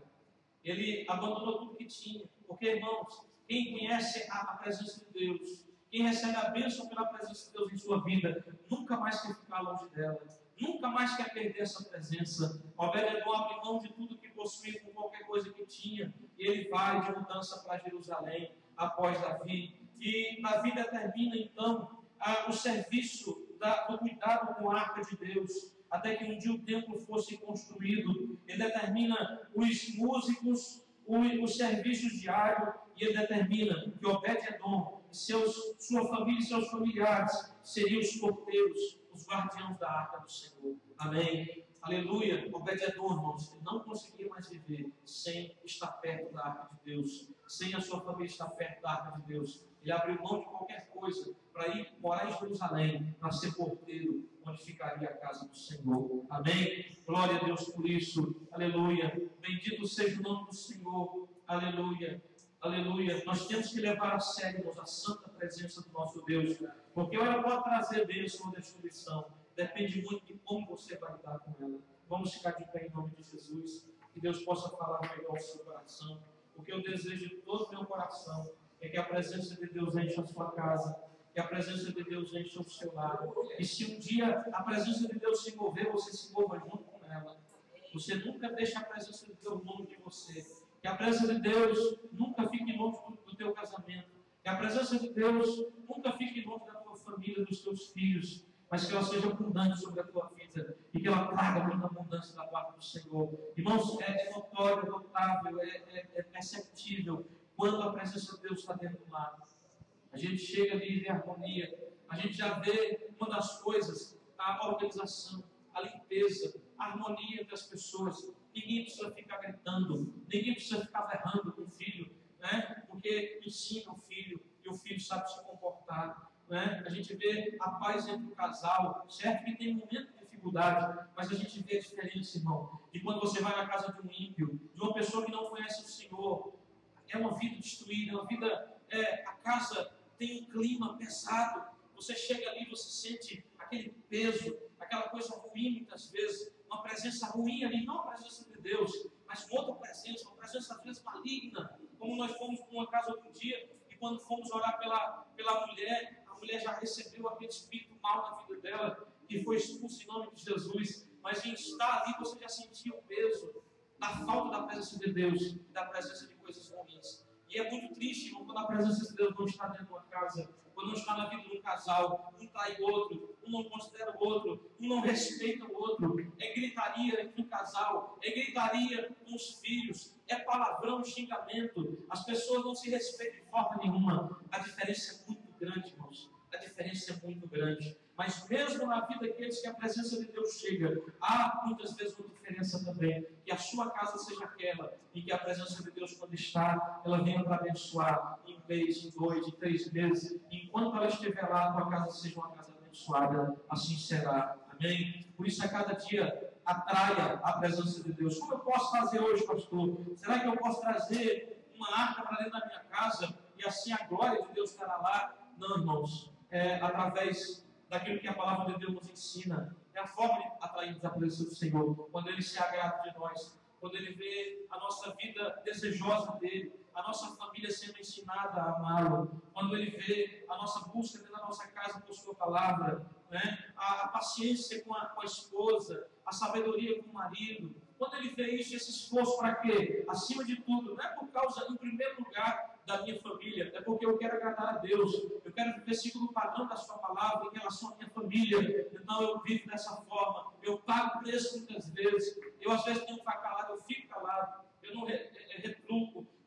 Ele abandonou tudo que tinha, porque, irmãos, quem conhece a, a presença de Deus, quem recebe a bênção pela presença de Deus em sua vida, nunca mais quer ficar longe dela, nunca mais quer perder essa presença. Obed-Edom abre mão de tudo que possuía, com qualquer coisa que tinha, e ele vai de mudança para Jerusalém, após Davi. E Davi determina, então, a, o serviço da, do cuidado com a arca de Deus, até que um dia o templo fosse construído. Ele determina os músicos, os serviços diários, e ele determina que Obed-Edom, seus, sua família e seus familiares seriam os porteiros, os guardiãos da arca do Senhor. Amém? Aleluia. Obed-Edom, irmãos, ele não conseguia mais viver sem estar perto da arca de Deus, sem a sua família estar perto da arca de Deus. Ele abriu mão de qualquer coisa para ir morar em Jerusalém, para ser porteiro, onde ficaria a casa do Senhor. Amém? Glória a Deus por isso. Aleluia. Bendito seja o nome do Senhor. Aleluia. Aleluia. Nós temos que levar a sério, irmãos, a santa presença do nosso Deus, porque ela pode trazer bênção ou destruição. Depende muito de como você vai lidar com ela. Vamos ficar de pé em nome de Jesus. Que Deus possa falar melhor ao seu coração. O que eu desejo de todo o meu coração é que a presença de Deus encha a sua casa, que a presença de Deus encha o seu lar. E se um dia a presença de Deus se mover, você se mova junto com ela. Você nunca deixa a presença de Deus longe de você. Que a presença de Deus nunca fique longe do, do teu casamento. Que a presença de Deus nunca fique longe da tua família, dos teus filhos. Mas que ela seja abundante sobre a tua vida. E que ela traga muita abundância da parte do Senhor. Irmãos, é notório, é notável, é, é, é perceptível quando a presença de Deus está dentro do lar. A gente chega ali e vê a harmonia. A gente já vê uma das coisas, a organização, a limpeza, a harmonia entre as pessoas. Ninguém precisa ficar gritando, ninguém precisa ficar berrando com o filho, né? Porque ensina o filho e o filho sabe se comportar. Né? A gente vê a paz entre o casal, certo que tem momento de dificuldade, mas a gente vê a diferença, irmão, de quando você vai na casa de um ímpio, de uma pessoa que não conhece o Senhor. É uma vida destruída, é uma vida, é, a casa tem um clima pesado, você chega ali, você sente aquele peso, aquela coisa ruim muitas vezes, uma presença ruim ali, não a presença de Deus, mas uma outra presença, uma presença às vezes maligna, como nós fomos para uma casa outro dia, e quando fomos orar pela, pela mulher, a mulher já recebeu aquele espírito mal na vida dela, que foi expulso em nome de Jesus, mas em estar ali você já sentia o peso da falta da presença de Deus e da presença de coisas ruins. E é muito triste, irmão, quando a presença de Deus não está dentro de uma casa, quando não está na vida de um casal, um trai o outro, um não considera o outro, um não respeita o outro, é gritaria entre o casal, é gritaria com os filhos, é palavrão, xingamento, as pessoas não se respeitam de forma nenhuma. A diferença é muito grande, irmãos, a diferença é muito grande. Mas mesmo na vida daqueles que a presença de Deus chega, há muitas vezes uma diferença também. Que a sua casa seja aquela em que a presença de Deus, quando está, ela venha para abençoar em um mês, em dois, em três meses. Enquanto ela estiver lá, a tua casa seja uma casa abençoada. Assim será. Amém? Por isso, a cada dia, atraia a presença de Deus. Como eu posso fazer hoje, pastor? Será que eu posso trazer uma arca para dentro da minha casa e assim a glória de Deus estará lá? Não, irmãos. É através daquilo que a palavra de Deus nos ensina. É a forma de atrairmos a presença do Senhor. Quando Ele se agrada de nós. Quando Ele vê a nossa vida desejosa dEle. A nossa família sendo ensinada a amá-lo. Quando Ele vê a nossa busca dentro da nossa casa por Sua palavra. Né? A, a paciência com a, com a esposa. A sabedoria com o marido. Quando Ele vê isso, esse esforço para quê? Acima de tudo, não é por causa, em primeiro lugar, da minha família, é porque eu quero agradar a Deus, eu quero viver segundo o padrão da Sua palavra em relação à minha família, então eu vivo dessa forma, eu pago preço muitas vezes, eu às vezes tenho que ficar calado, eu fico calado, eu não retruco,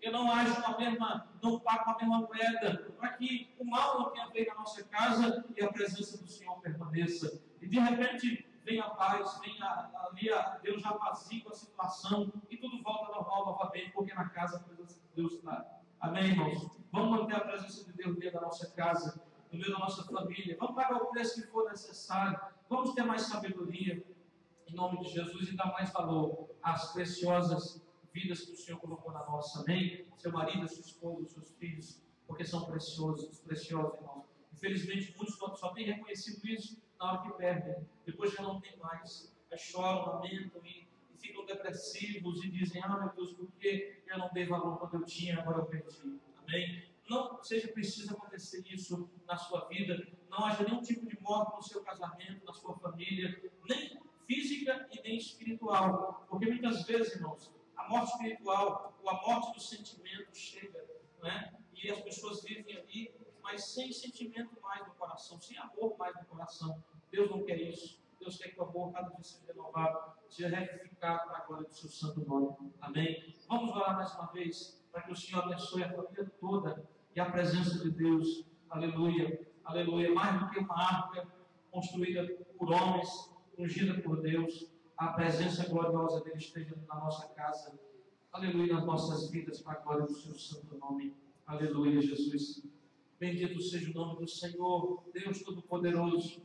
eu não ajo com a mesma, não pago com a mesma moeda, para que o mal não tenha feito na nossa casa e a presença do Senhor permaneça. E de repente vem a paz, vem a, ali a Deus já apazigua a situação e tudo volta ao normal novamente, porque na casa a presença de Deus está. Amém, irmãos? Vamos manter a presença de Deus dentro da nossa casa, no meio da nossa família. Vamos pagar o preço que for necessário. Vamos ter mais sabedoria, em nome de Jesus, e dar mais valor às preciosas vidas que o Senhor colocou na nossa. Amém? Seu marido, sua esposa, seus filhos, porque são preciosos, preciosos, irmãos. Infelizmente, muitos só têm reconhecido isso na hora que perdem. Depois já não tem mais. Aí choram, lamentam e, e ficam depressivos e dizem: ah, meu Deus, por que eu não dei valor quando eu tinha, agora eu perdi? Amém? Não seja preciso acontecer isso na sua vida. Não haja nenhum tipo de morte no seu casamento, na sua família, nem física e nem espiritual. Porque muitas vezes, irmãos, a morte espiritual, ou a morte do sentimento chega, né? E as pessoas vivem ali, mas sem sentimento mais no coração, sem amor mais no coração. Deus não quer isso. Deus quer que o amor cada dia seja renovado, seja retificado para a glória do seu santo nome. Amém? Vamos orar mais uma vez, para que o Senhor abençoe a família toda e a presença de Deus. Aleluia, aleluia. Mais do que uma arca construída por homens, ungida por Deus, a presença gloriosa dele esteja na nossa casa. Aleluia, nas nossas vidas, para a glória do seu santo nome. Aleluia, Jesus. Bendito seja o nome do Senhor, Deus Todo-Poderoso.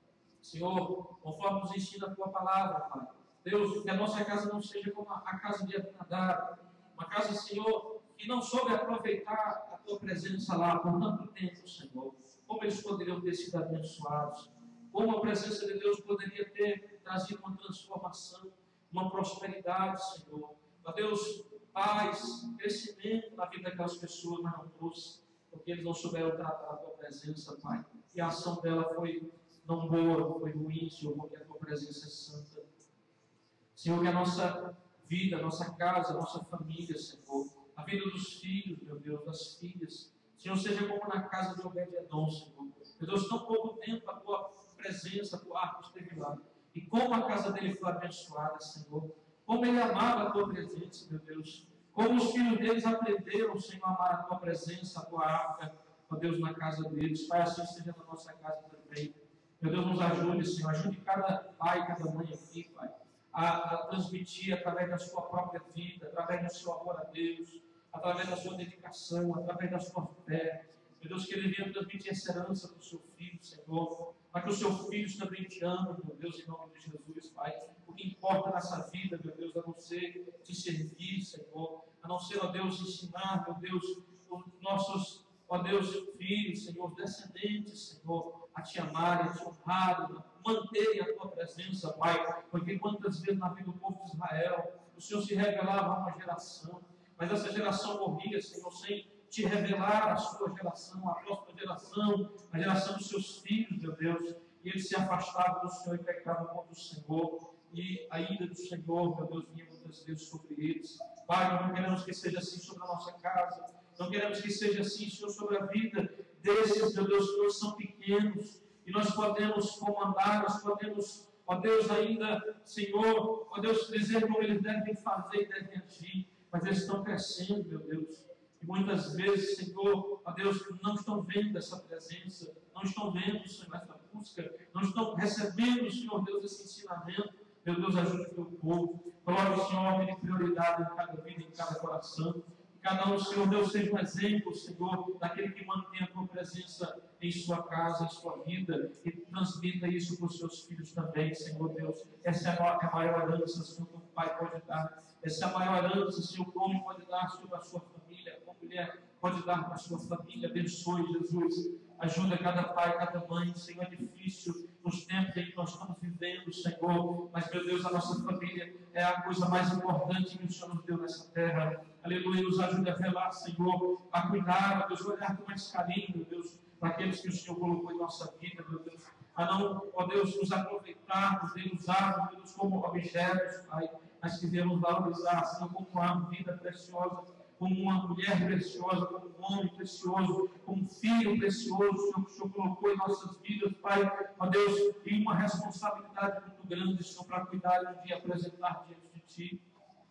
Senhor, conforme nos ensina a tua palavra, Pai. Deus, que a nossa casa não seja como a casa de Abinadab, uma casa, Senhor, que não soube aproveitar a tua presença lá por tanto tempo, Senhor. Como eles poderiam ter sido abençoados, como a presença de Deus poderia ter trazido uma transformação, uma prosperidade, Senhor. Ó Deus, paz, crescimento na vida daquelas pessoas, mas não trouxe, porque eles não souberam tratar a tua presença, Pai. E a ação dela foi não boa, foi ruim, Senhor, porque a tua presença é santa. Senhor, que a nossa vida, a nossa casa, a nossa família, Senhor, a vida dos filhos, meu Deus, das filhas, Senhor, seja como na casa de Obed-Edom, Senhor. Meu Deus, tão pouco tempo a tua presença, a tua arca esteve lá. E como a casa dele foi abençoada, Senhor. Como ele amava a tua presença, meu Deus. Como os filhos deles aprenderam, Senhor, a amar a tua presença, a tua arca, ó Deus, na casa deles. Pai, assim seja na nossa casa também. Meu Deus, nos ajude, Senhor. Ajude cada pai, cada mãe aqui, Pai, a, a transmitir através da sua própria vida, através do seu amor a Deus, através da sua dedicação, através da sua fé. Meu Deus, que ele venha transmitir essa herança para o seu filho, Senhor. Para que os seus filhos também te amem, meu Deus, em nome de Jesus, Pai. O que importa nessa vida, meu Deus, a não ser te servir, Senhor. A não ser, ó Deus, ensinar, meu Deus, os nossos, ó Deus, filhos, Senhor, descendentes, Senhor, a te amarem, a te honrarem, manterem a tua presença, Pai. Porque quantas vezes na vida do povo de Israel, o Senhor se revelava a uma geração, mas essa geração morria, Senhor, sem te revelar a sua geração, a próxima geração, a geração dos seus filhos, meu Deus, e eles se afastavam do Senhor e pecavam contra o Senhor, e a ira do Senhor, meu Deus, vinha muitas vezes sobre eles. Pai, nós não queremos que seja assim sobre a nossa casa, não queremos que seja assim, Senhor, sobre a vida desses, meu Deus, que hoje são pequenos, e nós podemos comandar, nós podemos, ó Deus, ainda, Senhor, ó Deus, dizer como eles devem fazer e devem agir, mas eles estão crescendo, meu Deus. E muitas vezes, Senhor, ó Deus, não estão vendo essa presença, não estão vendo, Senhor, essa busca, não estão recebendo, Senhor Deus, esse ensinamento. Meu Deus, ajude o teu povo. Coloque, Senhor, ordem de prioridade em cada vida, em cada coração. Que cada um, Senhor Deus, seja um exemplo, Senhor, daquele que mantém a tua presença em sua casa, em sua vida, e transmita isso para os seus filhos também, Senhor Deus. Essa é a maior herança, Senhor, que o Pai pode dar. Essa é a maior herança, Senhor, que o homem pode dar sobre a sua família, a mulher pode dar para a sua família. Abençoe, Jesus. Ajuda cada pai, cada mãe. Senhor, é difícil nos tempos em que nós estamos vivendo, Senhor. Mas, meu Deus, a nossa família é a coisa mais importante que o Senhor nos deu nessa terra. Aleluia. Nos ajuda a velar, Senhor, a cuidar, a Deus, olhar com mais carinho, meu Deus, para aqueles que o Senhor colocou em nossa vida, meu Deus. A não, ó Deus, nos aproveitarmos e usarmos, meu Deus, como objetos, Pai, mas que devemos valorizar, Senhor, como uma vida preciosa, como uma mulher preciosa, como um homem precioso, como um filho precioso, Senhor, que o Senhor colocou em nossas vidas, Pai, ó Deus, e uma responsabilidade muito grande, Senhor, para cuidar de apresentar diante de Ti.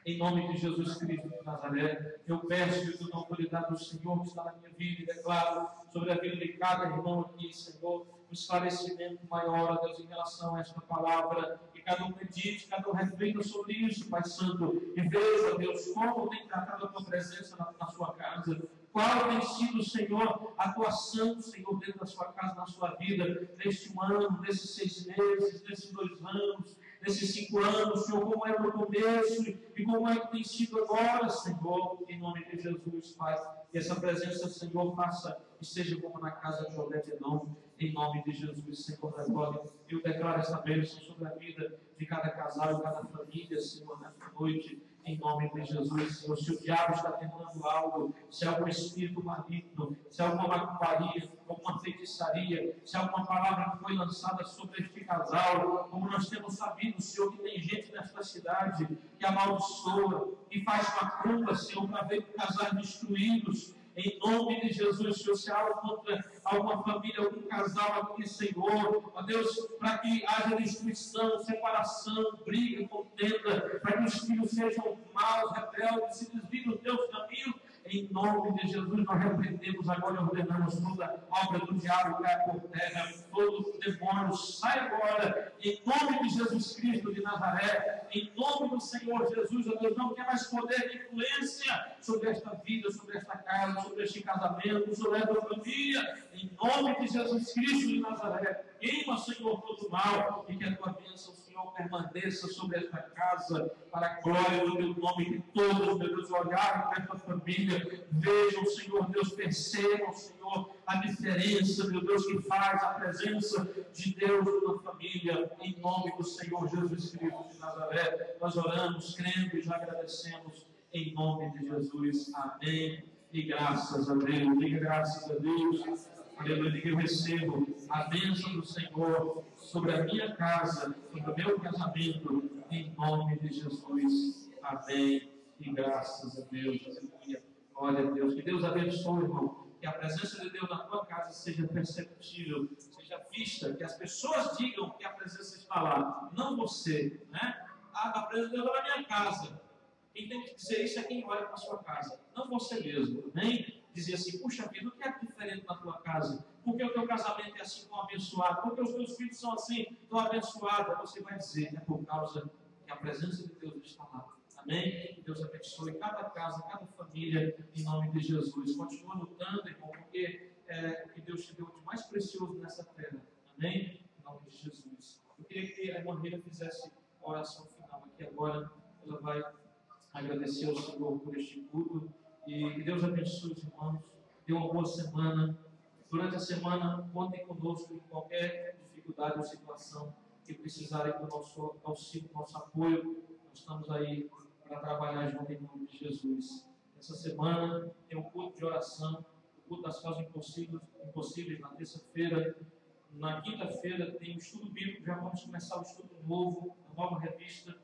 Em nome de Jesus Cristo de Nazaré, eu peço que na autoridade do Senhor que está na minha vida e declaro sobre a vida de cada irmão aqui, Senhor, um esclarecimento maior, Deus, em relação a esta palavra, que cada um medite, cada um reflita sobre isso, Pai Santo, e veja, Deus, como tem tratado a tua presença na, na sua casa, qual tem sido, Senhor, a atuação do Senhor dentro da sua casa, na sua vida, neste um ano, nesses seis meses, nesses dois anos, nesses cinco anos, Senhor, como é no começo e como é que tem sido agora, Senhor, em nome de Jesus, Pai. E essa presença, Senhor, faça e seja como na casa de Obed-Edom, em nome de Jesus, Senhor da glória. Eu declaro essa bênção sobre a vida de cada casal, de cada família, Senhor, nesta noite, em nome de Jesus, Senhor. Se o diabo está tentando algo, se há algum espírito maligno, se há alguma macumbaria, alguma feitiçaria, se há alguma palavra que foi lançada sobre este casal, como nós temos sabido, Senhor, que tem gente nesta cidade que amaldiçoa, que faz macumba, Senhor, para ver casais destruídos. Em nome de Jesus, Senhor, se há algo contra alguma família, algum casal aqui, Senhor, ó Deus, para que haja destruição, separação, briga, contenda, para que os filhos sejam maus, rebeldes, se desviem dos teus caminhos. Em nome de Jesus, nós repreendemos agora e ordenamos toda obra do diabo caia por terra, todo demônio sai agora, em nome de Jesus Cristo de Nazaré, em nome do Senhor Jesus, ó Deus, não tem mais poder de influência sobre esta vida, sobre esta casa, sobre este casamento, sobre esta família, em nome de Jesus Cristo de Nazaré. Queima, Senhor, todo mal, e que a tua bênção, Senhor, permaneça sobre esta casa, para a glória do teu nome, que todos, meu Deus, olharem para esta família, vejam, Senhor Deus, percebam, Senhor, a diferença, meu Deus, que faz a presença de Deus na família, em nome do Senhor Jesus Cristo de Nazaré. Nós oramos, crendo e já agradecemos, em nome de Jesus. Amém. E graças a Deus, e graças a Deus. Aleluia, que eu recebo a bênção do Senhor sobre a minha casa, sobre o meu casamento, em nome de Jesus. Amém. E graças a Deus. Aleluia. Glória a Deus. Que Deus abençoe, irmão. Que a presença de Deus na tua casa seja perceptível, seja vista, que as pessoas digam que a presença está lá, não você, né? A, a presença de Deus está na minha casa. Quem tem que dizer isso é quem olha para a sua casa, não você mesmo, nem dizer assim, puxa vida, o que é diferente na tua casa? Por que o teu casamento é assim tão abençoado? Por que os teus filhos são assim tão abençoados? Você vai dizer, é por causa que a presença de Deus está lá. Amém? Que Deus abençoe cada casa, cada família, em nome de Jesus. Continua lutando, irmão, porque é o que Deus te deu de mais precioso nessa terra. Amém? Em nome de Jesus. Eu queria que a irmã Mira fizesse a oração final aqui agora. Ela vai agradecer ao Senhor por este culto. E que Deus abençoe os irmãos. Dê uma boa semana. Durante a semana, contem conosco em qualquer dificuldade ou situação que precisarem do nosso auxílio, do nosso apoio. Nós estamos aí para trabalhar junto em nome de Jesus. Essa semana tem um culto de oração, o culto das causas impossíveis, impossíveis na terça-feira. Na quinta-feira tem um estudo bíblico, já vamos começar o estudo novo, a nova revista.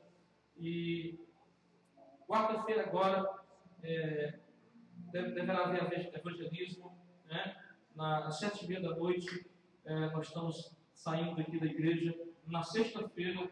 E quarta-feira agora é, deverá haver evangelismo, né? Na, às sete e meia da noite é, nós estamos saindo aqui da igreja. Na sexta-feira,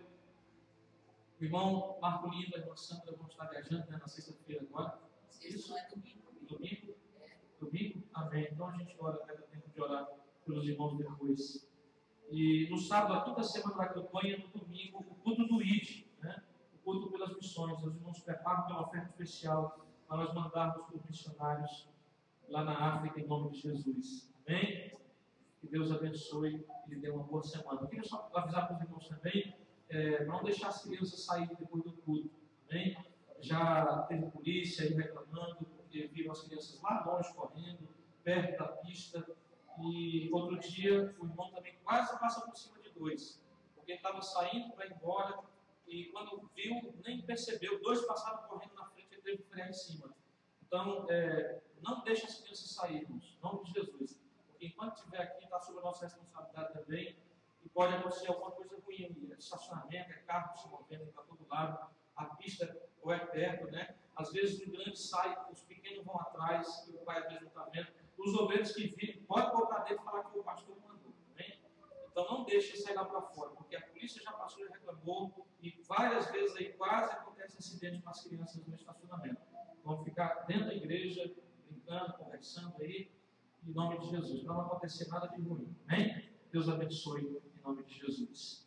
o irmão Marco Lima e a irmã Sandra vão estar viajando, né, na sexta-feira agora. Isso não é domingo. Domingo? Domingo? Amém. Então a gente ora, pega tempo de orar pelos irmãos depois. E no sábado, a quinta semana da campanha, no domingo, o culto do I D, né? O culto pelas missões. Os irmãos preparam pela oferta especial para nós mandarmos para os missionários lá na África, em nome de Jesus. Amém? Que Deus abençoe e lhe dê uma boa semana. Eu queria só avisar para os irmãos também, é, não deixar as crianças saírem depois do culto. Amém? Já teve polícia aí reclamando, porque viram as crianças lá longe correndo, perto da pista. E outro dia, o irmão também quase passa por cima de dois, porque ele estava saindo para ir embora e quando viu, nem percebeu, dois passaram correndo na frente e ele teve que frear em cima. Então, é, não deixe as crianças saírem, em nome de Jesus. Porque enquanto estiver aqui, está sob a nossa responsabilidade também. E pode acontecer alguma coisa ruim. É estacionamento, é carro se movendo para todo lado. A pista ou é perto, né? Às vezes o grande sai, os pequenos vão atrás, e o pai às vezes não está vendo. Os ovelhas que virem, pode colocar dentro e falar que o pastor mandou. Né? Então não deixe sair lá para fora, porque a polícia já passou e reclamou. E várias vezes aí quase acontece aconteça acidente com as crianças no estacionamento. Vamos ficar dentro da igreja, brincando, conversando aí, em nome de Jesus. Para não acontecer nada de ruim. Amém? Deus abençoe em nome de Jesus.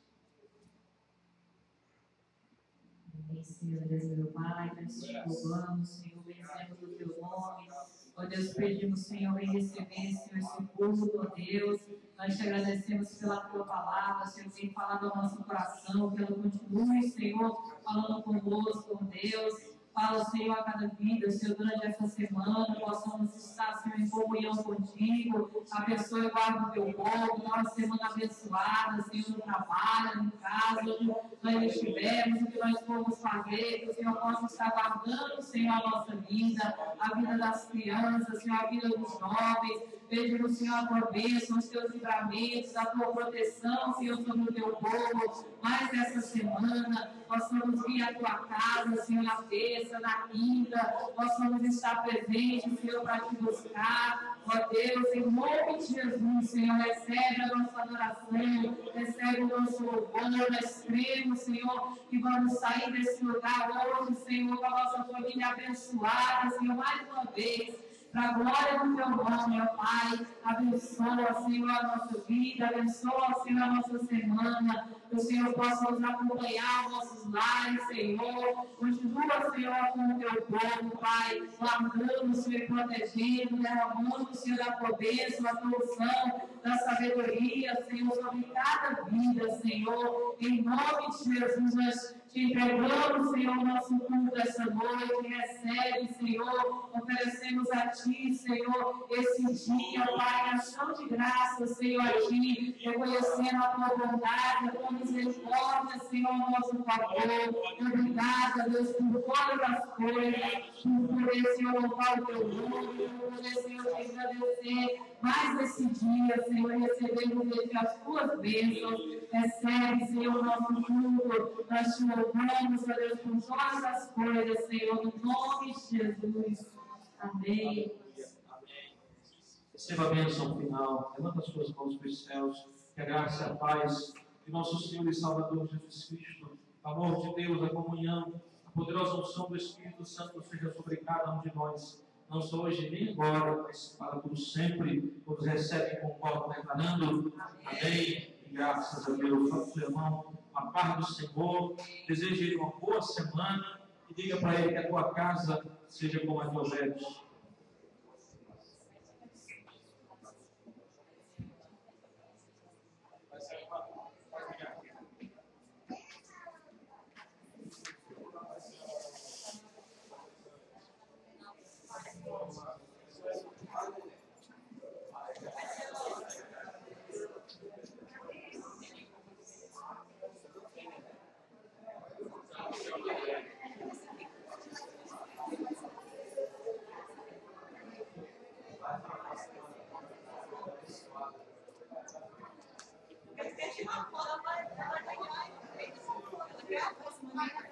Amém, Senhor, Deus meu Pai, nós te louvamos, Senhor, bendizemos o teu nome. Ó Deus, pedimos, Senhor, em receber, Senhor, esse culto, ó Deus. Nós te agradecemos pela tua palavra, Senhor, tem falado ao nosso coração, que ela continue, Senhor, falando conosco, ó Deus. Fala, Senhor, a cada vida, Senhor, durante essa semana, possamos estar, Senhor, em comunhão contigo. Abençoe o guarda do teu povo, uma semana abençoada, Senhor, no trabalho, em casa, onde nós estivermos, o que nós formos fazer, que o Senhor possa estar guardando, Senhor, a nossa vida, a vida das crianças, Senhor, a vida dos jovens. Pedimos, Senhor, a tua bênção, os teus livramentos, a tua proteção, Senhor, sobre o teu povo. Mais essa semana, possamos vir à tua casa, Senhor, na terça, na quinta, possamos estar presentes, Senhor, para te buscar. Ó Deus, em nome de Jesus, Senhor, recebe a nossa adoração, recebe o nosso louvor. Nós cremos, Senhor, que vamos sair desse lugar hoje, Senhor, com a nossa família abençoada, Senhor, mais uma vez. Para a glória do teu nome, ó Pai, abençoa, Senhor, a nossa vida, abençoa, Senhor, a nossa semana, que o Senhor possa nos acompanhar aos nossos lares, Senhor. Continua, Senhor, com o teu povo, Pai, guardando, Senhor, protegendo, derramando, Senhor, da tua bênção, a tua unção, da sabedoria, Senhor, sobre cada vida, Senhor. Em nome de Jesus, nós te entregamos, Senhor, o nosso culto essa noite. Recebe, Senhor, oferecemos a Ti, Senhor, esse dia, Pai, ação de graça, Senhor, a Ti, reconhecendo a Tua bondade, a Tua misericórdia, Senhor, ao nosso favor. Obrigada, Deus, por todas as coisas, por poder, Senhor, louvar o Teu nome, por poder, Senhor, te agradecer mais esse dia, Senhor, recebemos de Ti as Tuas bênçãos. Recebe, Senhor, o nosso culto. Nós te louvamos, ó Deus, por todas as coisas, Senhor, no nome de Jesus. Amém. Amém. Receba a bênção final. Levanta as suas mãos para os céus. Que a graça e a paz de nosso Senhor e Salvador Jesus Cristo, o amor de Deus, a comunhão, a poderosa unção do Espírito Santo seja sobre cada um de nós. Não só hoje nem agora, mas para todos sempre. Todos recebem com o declarando. Amém. E graças a Deus. Fala para o seu irmão, a paz do Senhor. Deseje ele uma boa semana. E diga para ele que a tua casa seja como a de Obed. Uma foto, ela vai ganhar e fez uma foto, ela quer a próxima.